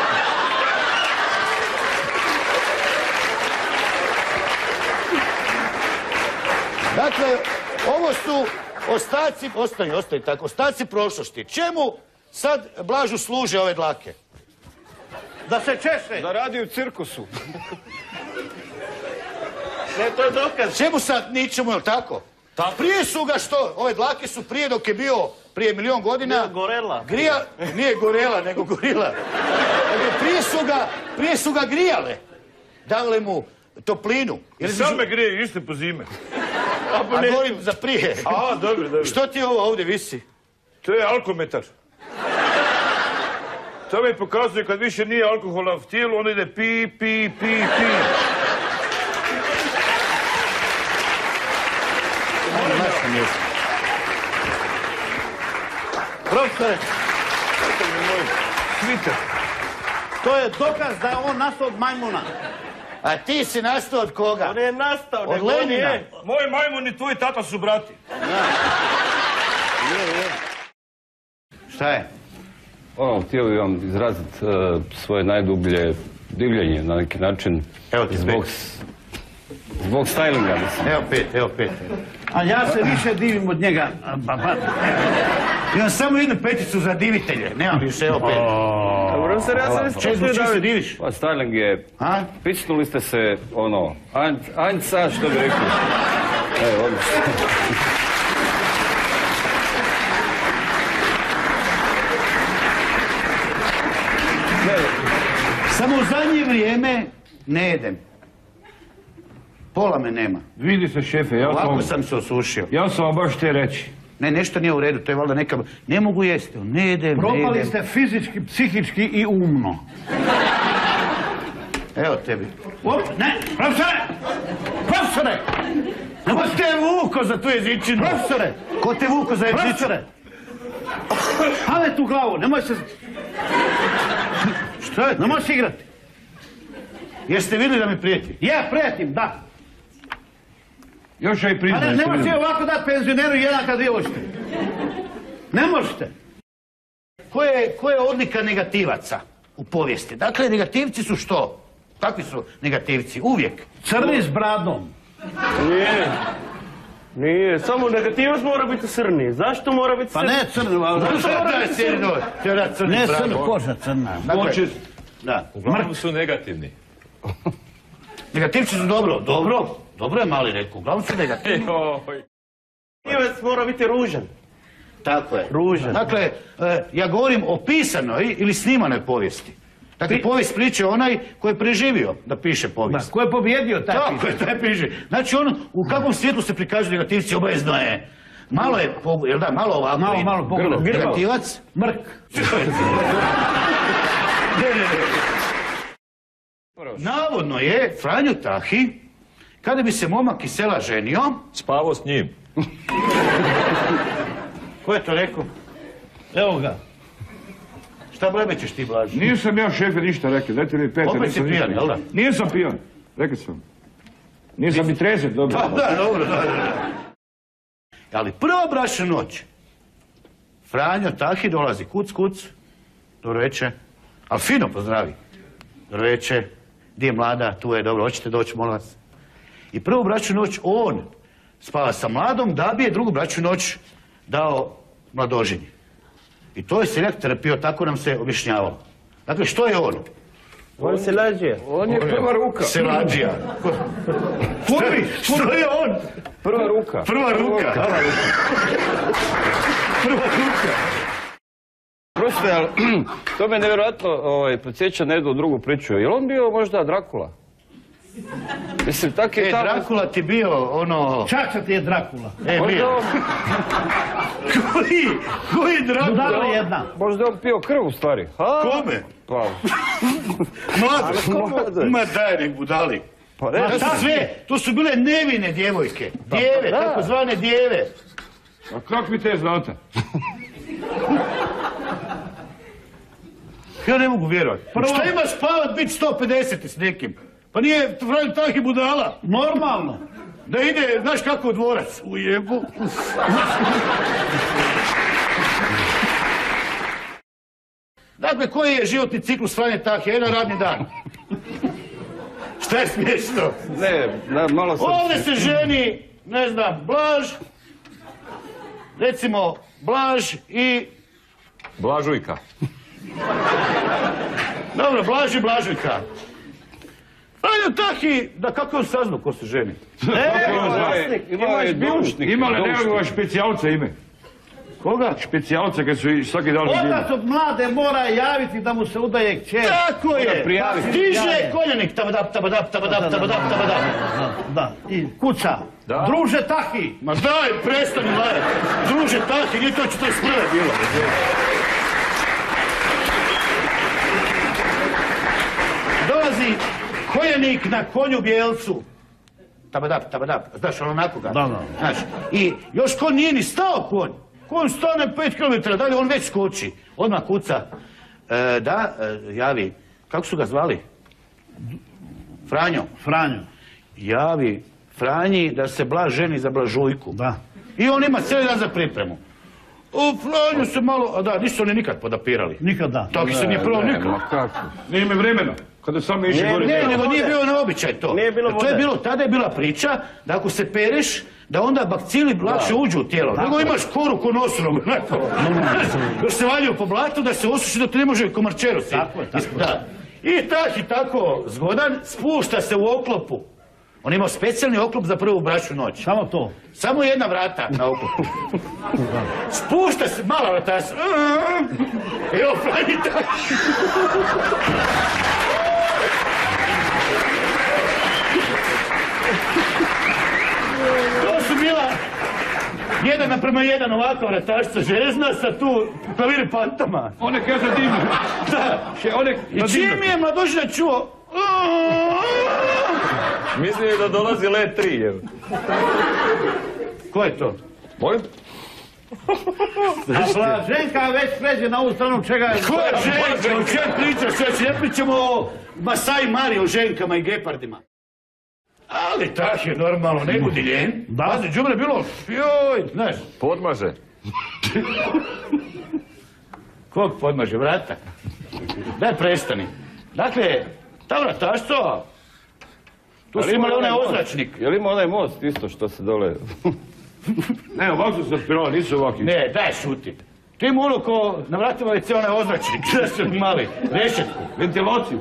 Dakle, ovo su ostaci, ostaje tako, ostaci prošlosti. Čemu sad Blažu služe ove dlake? Da se češe. Da radi u cirkusu. Ne, to je dokaz. Čemu sad ničemu, jel tako? Prije su ga što? Ove dlake su prije dok je bio prije 1.000.000 godina... Gorela. Nije gorela, nego gorila. Prije su ga grijale. Davale mu toplinu. I same grije, iste po zime. A govorim za prije. A, dobro. Što ti ovo ovdje visi? To je alkometar. To mi pokazuje kad više nije alkohola u tijelu, on ide pi. Profesore, Svita. to je dokaz da je on nastao od majmuna. A ti si nastao od koga? On je nastao. Od Lenina. Moj majmun i tvoj tata su brati. Šta je? Htio bih vam izraziti svoje najdublje divljenje na neki način. Evo ti zbog Zbog stylinga, mislim. Evo pet. A ja se više divim od njega. Imam samo jednu peticu za divitelje, nemam više, evo pet. Dobro, se ja sam Čemu se diviš? Pa styling je, picnuli ste se, ono, anjca, što bi rekli. Evo, odlično. Samo u zadnje vrijeme ne jedem. Pola me nema. Vidi se, šefe, Ovako sam se osušio. Ja sam vam baš te reći. Ne, nešto nije u redu, to je valjda neka... Ne mogu jesti, ne jedem. Propali ste fizički, psihički i umno. Evo tebi. Ne, profesore! Ko te vuko za tu jezičinu? Profesore! Ko te vuko za jezičinu? Profesore! Hale tu glavu, nemoj se... Što je? Nemoj se igrati. Jeste vidjeli da mi prijeti? Ja prijetim, da. Još ja i priznajem. Ne možete ovako dati penzioneru jedan kad vi hoćete. Ne možete. Ko je odlika negativaca u povijesti? Dakle, negativci su što? Kakvi su negativci? Uvijek. Crni s bradom. Nije, samo negativac mora biti crni. Zašto mora biti crni? Pa ne crni, ne crni, koža crna. Da. Uglavnom su negativni. Negativci su dobro je mali rekao, uglavnom su negativni. Negativac mora biti ružan. Tako je. Ružan. Dakle, ja govorim o pisanoj ili snimanoj povijesti. Dakle, povijest priče onaj koji je preživio da piše povijest. Da, ko je pobjedio taj piše. Tako je, taj piše. Znači, u kakvom svijetu se prikažu negativci, obavezno je. Malo je, jel da, malo ovako. Malo pogledaj. Negativac? Mrk. Navodno je Franjo Tahi, kada bi se momak iz sela ženio... Spavao s njim. Ko je to rekao? Evo ga. Šta blebećeš ti, Blaži? Nisam ja, šefe, ništa rekao, dajte mi pete. Opet si pijan, jel da? Nisam pijan, rekao sam. Nisam ni trezet, dobro. Da, dobro. Ali prva bračna noć. Franjo Tahi dolazi, kuc, dobro večer. Ali fino pozdravi. Dobro večer, di je mlada, tu je, dobro, hoćete doći, molim vas. I prvu bračnu noć on spava sa mladom, da bi je drugu bračnu noć dao mladoženji. I to je seljak terapio, tako nam se objašnjavalo. Dakle, što je on? On se lađija. On je prva ruka. Selađija. Što je on? Prva ruka. Prva ruka. Proste, ali to me nevjerojatno podsjeća na jednu drugu priču. Je li on bio možda Drakula? Mislim, tak je tamo... Drakula ti bio, ono... Čača ti je Drakula. Bio. Koji Drakula? Budala jedna. Možda je on pio krv u stvari. Kome? Pa... Ma daj nek budali. To su bile nevine djevojke. Djeve, takozvane djeve. A kako vi te znate? Ja ne mogu vjerovati. Šta ima spavat biti 150 s nekim? Pa nije Franjo Tahi budala. Normalno. Da ide, znaš kako u dvorac? U jebu. Dakle, koji je životni ciklus Franje Tahi? Jedan radni dan. Šta je smiješno? Ne, malo sam... Ovdje se ženi, ne znam, Blaž, recimo Blaž i... Blažujka. Dobro, Blaž i Blažujka. Franjo Tahi, da kako je on saznao ko se ženi? Imao je dušnik. Ima li nekog špecijalca ime? Koga? Špecijalca kad su svaki dan... Otac od mlade mora javiti da mu se udaje kćer. Tako je! Stiže konjanik, tabadap. Da, i kuca. Druže Tahi. Ma daj, prestani, Maja. Druže Tahi, nije to 41. bilo. Dolazi konjanik na konju bijelcu. Tabadap. Znaš, ono onako ga. Da. Znaš, i još konj nije ni stao konj. Konj stane 5 km dalje, on već skoči. Odmah kuca. Javi. Kako su ga zvali? Franjo. Javi Franji da se Blaž ženi za Blažujku. Da. I on ima cijeli dan za pripremu. U Franju se malo... A da, nisu oni nikad podapirali. Nikad da. Tako se nije prvo nikad. Nije me vremena. Kada sam išli gore... Ne, nego nije bilo na običaj to. To je bilo, tada je bila priča da ako se pereš, da onda bakcili lakše uđu u tijelo. Nego imaš koru ko nosnog. Još se valjaju po blatu da se osuši da te ne može komarčeru si. I tako zgodan, spušta se u oklopu. On imao specijalni oklop za prvu bračnu noć. Samo to? Samo jedna vrata na oklopu. Spušta se, mala vrata se. Evo, pravi tako. To su bila 1:1 ovakva vratašca železna sa tu klaviri pantama. One kaže dimno. Da. I čim je mladožina čuo... Mislim je da dolazi let 3, evo. Ko je to? Molim? A Ženka već pređe na ovu stranu čega je... Ko je Ženka? O čem pričaš? Sveći, ne pričamo o Masai Mari, o ženkama i gepardima. Ali tak je normalno, ne budi ljen. Pazi, džubre bilo, joj, znaš. Podmaže. Kog podmaže, vrata? Daj prestani. Dakle, ta vratašca, tu su imali onaj ozračnik. Je li ima onaj most isto što se dole... Ne, ovako su spirala, nisu ovaki. Ne, daj šuti. Tu ima ono ko na vratima je onaj ozračnik, da su mali, rešetku. Ventilaciju.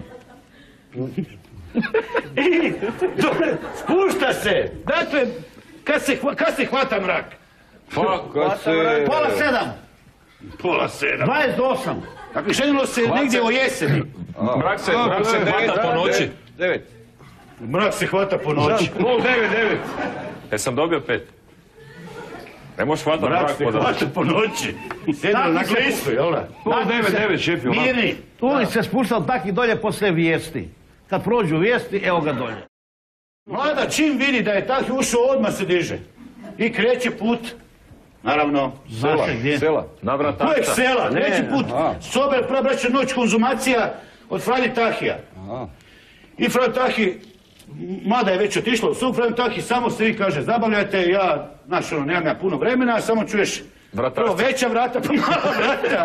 I, spušta se. Dakle, kad se hvata mrak? Pa, kad se... Pola 7. Pola 7. 28. Dakle, ženilo se negdje o jeseni. Mrak se hvata po noći. 9. Mrak se hvata po noći. Pol 9. Jesam dobio 5. Ne možeš hvatati mrak po noći. Mrak se hvata po noći. Sjedilo na glistu, jel da? Pol 9, šef. Mirni, tu se spuštao tak i dolje posle vijesti. Kad prođu vijesti, evo ga dolje. Mlada čim vidi da je tak ušao, odmah se diže. I kreće put, naravno, Sela. Na vratašca. Kojeg sela? Kreće put, sobe, prva braća noć, konzumacija od Franje Tahija. I Franjo Tahi, mlada je već otišla u sub, Franjo Tahi samo se vi kaže, zabavljajte, ja, znaš, nemam ja puno vremena, samo čuješ prvo veća vrata, pa mala vrata.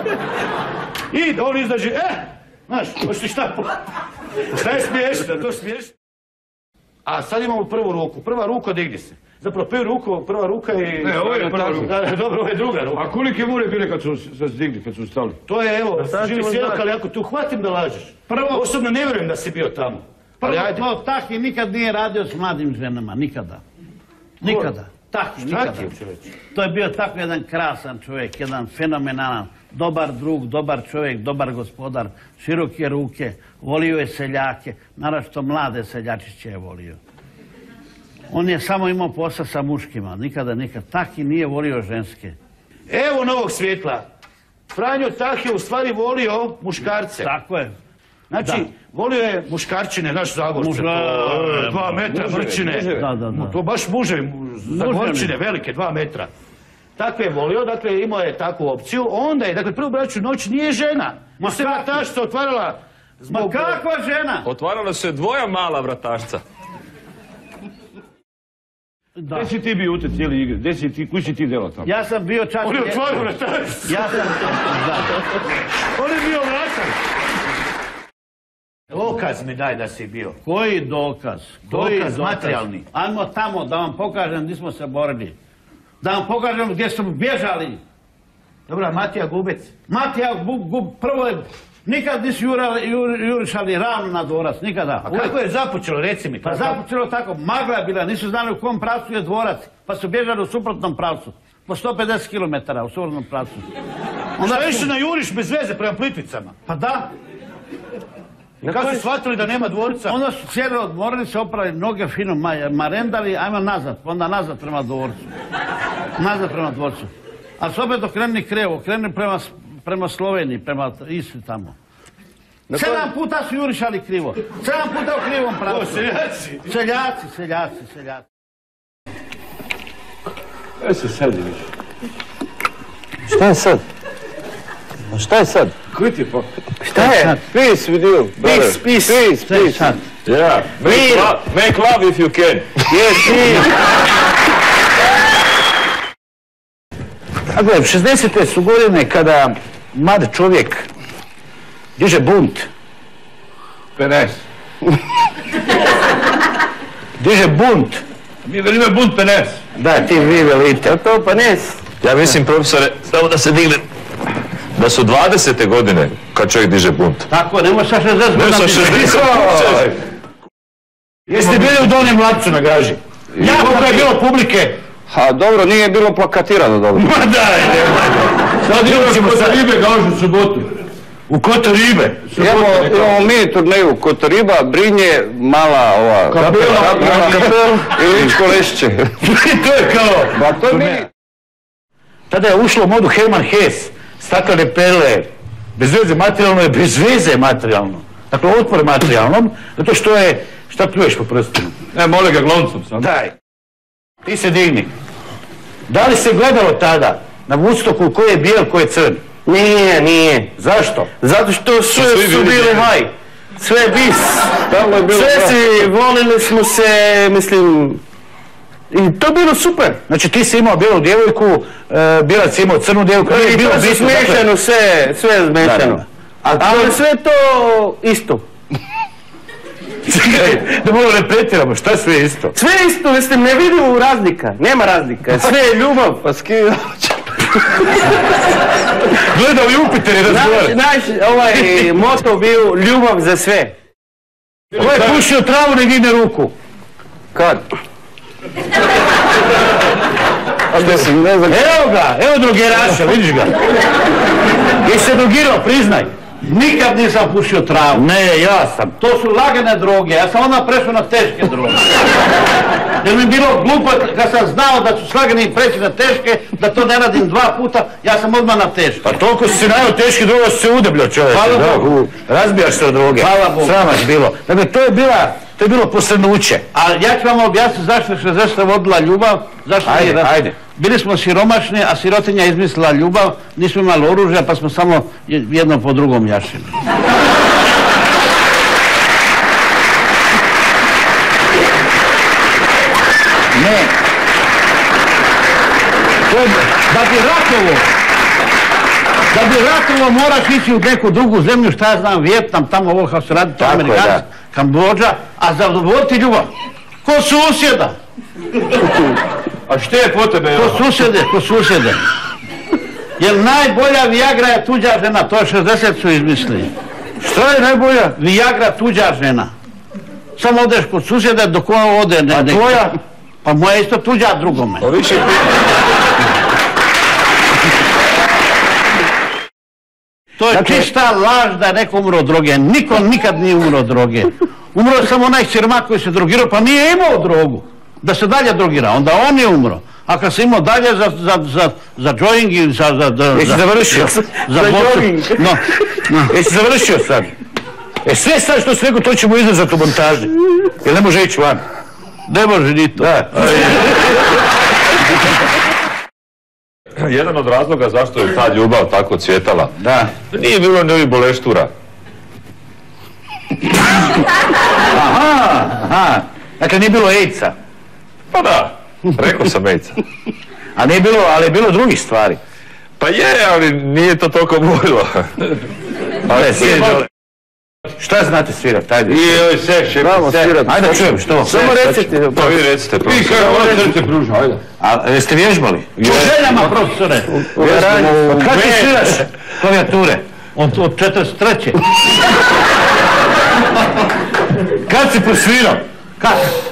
I on izađe, znaš, hoćeš šta? Šta je smiješno, to smiješno. A sad imamo prvu ruku. Prva ruka digni se. Zapravo prva ruka i... Ne, ovo je prva ruka. Dobro, ovo je druga ruka. A kolike more bile kad su se digli, kad su stali? To je, evo, živi svjedok, ali ako tu hvatim da lažeš. Osobno ne vjerujem da si bio tamo. Prvo, Tahi nikad nije radio s mladim ženama, nikada. Nikada. Tahi, nikada. To je bio tako jedan krasan čovjek, jedan fenomenalan. Dobar drug, dobar čovjek, dobar gospodar, široke ruke, volio je seljake, naravno mlade seljačiće je volio. On je samo imao posla sa muškima, nikada. Tahi nije volio ženske. Evo novog svjetla. Franjo Tahi je u stvari volio muškarce. Tako je. Znači, volio je muškarčine, naš Zagorce, 2 metra mrčine. To baš muževi, Zagorčine, velike, 2 metra. Takve je volio, dakle imao je takvu opciju. Onda je, dakle, prvu braću noć nije žena. Ma se vratašca otvarala zbog... Ma kakva žena? Otvarala se 2 mala vratašca. Gdje si ti bio u te cijeli igre? Koji si ti delao tamo? Ja sam bio čak... On je otvorio vratašca. Ja sam... On je bio vratan. Dokaz mi daj da si bio. Koji dokaz? Dokaz materijalni. Ajmo tamo da vam pokažem gdje smo se borili. Da vam pokažem gdje smo bježali. Dobro, Matija Gubec. Matija prvo je... Nikad nisu jurišali ravno na dvorac, nikada. A kako je započelo, reci mi? Pa započelo tako, magla je bila, nisu znali u kom pravcu je dvorac, pa su bježali u suprotnom pravcu. Po 150 km u suprotnom pravcu. Onda više na juriš bez veze prema Plitvicama? Pa da. Kako su shvatili da nema dvorca? Onda su cijeli odmorili se, oprali noge fino marendali, ajmo nazad, onda nazad prema dvorcu. Nazad prema dvorcu. A su opet okrenuli krivo, okrenuli prema Sloveniji, prema Istri tamo. 7 puta su jurišali krivo. 7 puta u krivom pravcu. Seljaci. Gdje se sad viš? Šta je sad? Šta je sad? Koji ti pa? Šta je? Peace with you, brother. Peace. Yeah, make love if you can. Yes, Dakle, 60. su godine kada mlad čovjek diže bunt 50. Diže bunt. Mi velimo bunt 50. Da, ti vi velite. Je to 50? Ja mislim, profesore, samo da se dignem, da su 20. godine kad čovjek diže bunt. Tako, nemoj sa 60 godina. Ne sa 60. Jeste bili u Donjem Lapcu na gaži? Koliko je bilo publike? A dobro, nije bilo plakatirano dobro. Ma daj, nemoj. Sad idemo kod Ribe gažu subotu. U Kotoribe. Imamo mi turneju Kotoriba, Brinje, Mala ova... Kapela i Ličko Lešće. To je kao... Pa to je mi. Tada je ušlo u modu Herman Hesse, staklene perle, bez veze materijalno je bez veze materijalno. Dakle, otpor materijalnom, zato što je... Šta pljuješ po prstinu? Mole ga gloncom sam. Daj. Ti se digni. Da li se gledalo tada na Woodstocku ko je bijel, ko je crn? Nije. Zašto? Zato što su bili haj. Sve bis. Sve si, volili smo se, mislim... I to je bilo super. Znači ti si imao bijelu djevojku, Bilac imao crnu djevojku. I bilo se smiješano, sve je smiješano. Ali sve to isto. Da malo repetiramo, šta sve je isto? Sve je isto, mislim, ne vidimo razlika, nema razlika, sve je ljubav. Pa skida. Gledao Jupiter i razgovara. Naš moto bio ljubav za sve. Ko je pušio travu, ne digne ruku? Kad? Evo ga, evo drogeraša, vidiš ga. Jesi se drogirao, priznaj. Nikad nisam pušio travu. Ne, ja sam. To su lagane droge, ja sam onda prešao na teške droge. Jer mi je bilo glupo kad sam znao da ću s laganih preći na teške, da to ne radim 2 puta, ja sam odmah na teške. Pa toliko si najao teške droge, si se udebljao čovječe. Hvala Bogu. Razbijaš se od droge. Hvala Bogu. Sramaš bilo. Dakle, to je bilo posrnuće. A ja ću vam objasniti zašto je 60. vodila ljubav. Ajde. Bili smo siromašni, a sirotinja izmislila ljubav, nismo imali oružja, pa smo samo jedno po drugom jašili. Ne. Da bi ratovo moraš ići u neku drugu zemlju, šta ja znam, Vijetnam, tamo ovo kao se radi, to Amerikanci, Kambodža, a zadovoljiti ljubav. Ko susjeda? A što je po tebe? Ko susjede. Jer najbolja Viagra je tuđa žena, to je 60 su izmislili. Što je najbolja? Viagra tuđa žena. Samo odeš kod susjeda dok ona ode. A tvoja? Pa moja isto tuđa drugome. To je čista laž da je neko umro od droge. Niko nikad nije umro od droge. Umro je samo onaj siromak koji se drogirao, pa nije imao drogu. Da se dalje drogira, onda on je umro. A kad se imao dalje za jogging i za... Jesi završio? Za jogging? No. Jesi završio sad? Sve sad što si rekao, to ćemo izrezati u montaži. Jer ne može ići van. Ne može ni to. Jedan od razloga zašto je ta ljubav tako cvjetala, da nije bilo ni ovih boleštura. Aha. Dakle, nije bilo AIDS-a. Pa da, rekao sam AIDS-a. A nije bilo, ali je bilo drugih stvari. Pa je, ali nije to toliko bojilo. Šta znate svirati? Ajde. Joj, seše. Ajde, čujem, što? Samo recite. Pa vi recite, profesor. Srce pružno, ajde. A jeste vježbali? Po željama, profesore. Od kad ti sviraš klavijature? Od 43. Kad si prosvirao? Kad?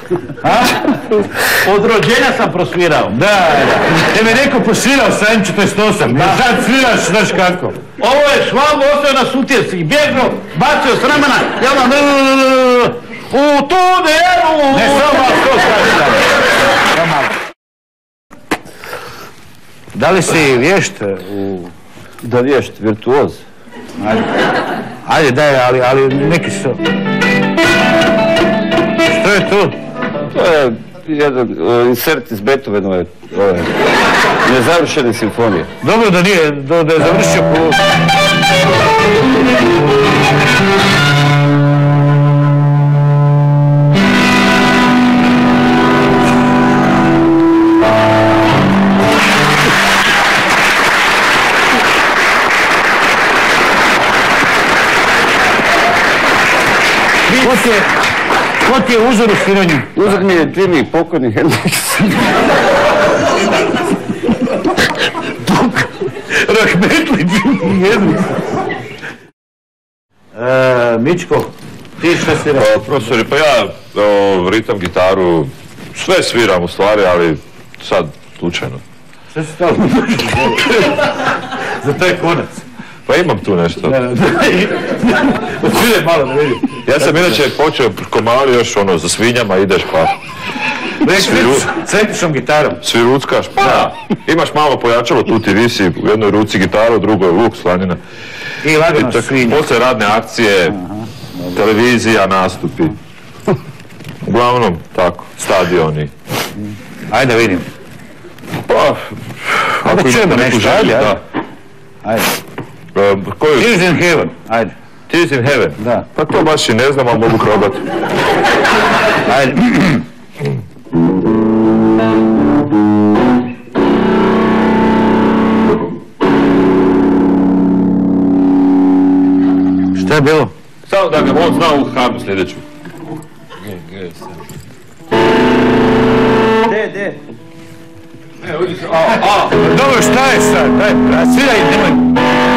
Od rođenja sam prosvirao. Da. Te mi neko prosvirao sa M48. Sad sviraš, znaš kako. Ovo je Švabo ostavio na sutjesci. Bjegno, bacio s ramena. Ja vam... U tunelu! Ne, samo malo to kaži. Da li si vješt u... Da vješt, virtuoz. Ajde, daj, ali neki su... Što je tu? To je jedan insert iz Beethovenove nezavršene simfonije. Dobro da nije, da je završio po... Ko ti je uzor u sviranju? Uzor mi je Jimmy, pokojni Hendrix. Rahmetli Jimmy Hendrix. Mičko, ti šta si rekao? Profesori, pa ja ritam, gitaru, sve sviram u stvari, ali sad slučajno. Šta si stalo? Za taj konac. Pa imam tu nešto. Odsviraj malo da vidim. Ja sam inače počeo ko mali još za svinjama ideš pa... S električnom gitarom. Svi ruckaš, pa imaš malo pojačalo, tu ti visi, u jednoj ruci gitaru, u drugoj luk, slanina. I lagano svinja. Poslije radne akcije, televizija, nastupi. Uglavnom, tako, stadioni. Ajde vidim. Pa, ajde čujemo nešto, ajde. Ajde. Tears in Heaven, ajde. Tears in Heaven? Da. Pa to baš i ne znam, ali mogu probati. Ajde. Šta je bilo? Samo da ga on zna u harmu sljedeću. De. Dobro, šta je sad? Daj, sviraj, nemoj.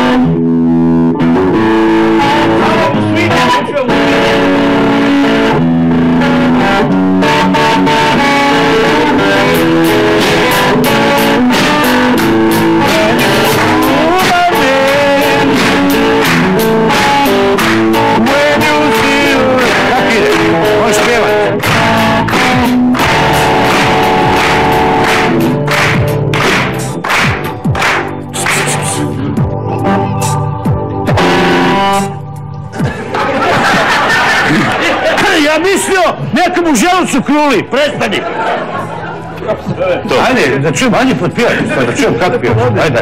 Možeš pjevati. Ja mislio, nekom u želucu kruli, prestani. Ajde, da čujem, ajde potpijaj, da čujem kako piješ. Ajde.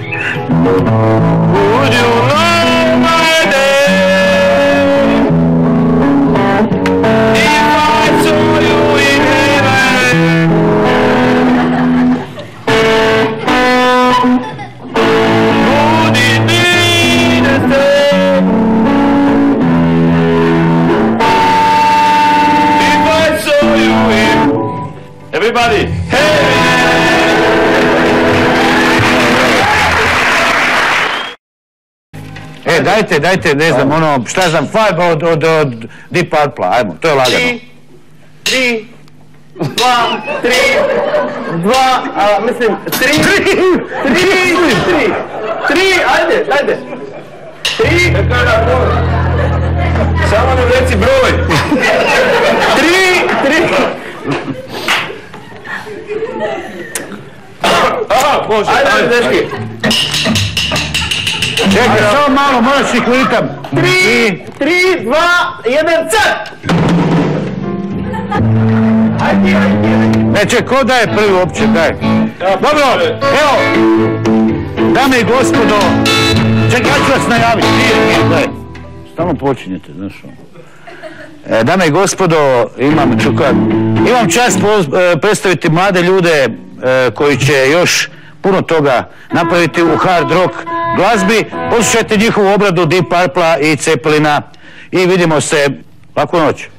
Would you love my day if I saw you in heaven? Would it be the same if I saw you in everybody? Dajte, ne znam, šta znam, Five od Deep Purple, ajmo, to je lagano. 3, 2, ajde. 3. Samo nam reci broj. 3. Aha, može, ajde, dečki. Čekaj, samo malo, moraš ih litam. 3, 2, 1, cat! Neće, ko daje prvi uopće, daj. Dobro, evo, dame i gospodo, čekaj, ja ću vas najaviti, daj. Samo počinjete, znaš ono. Dame i gospodo, imam čast predstaviti mlade ljude koji će još puno toga napraviti u hard rock glazbi. Poslušajte njihovu obradu Deep Purple i Zeppelina i vidimo se, laku noć.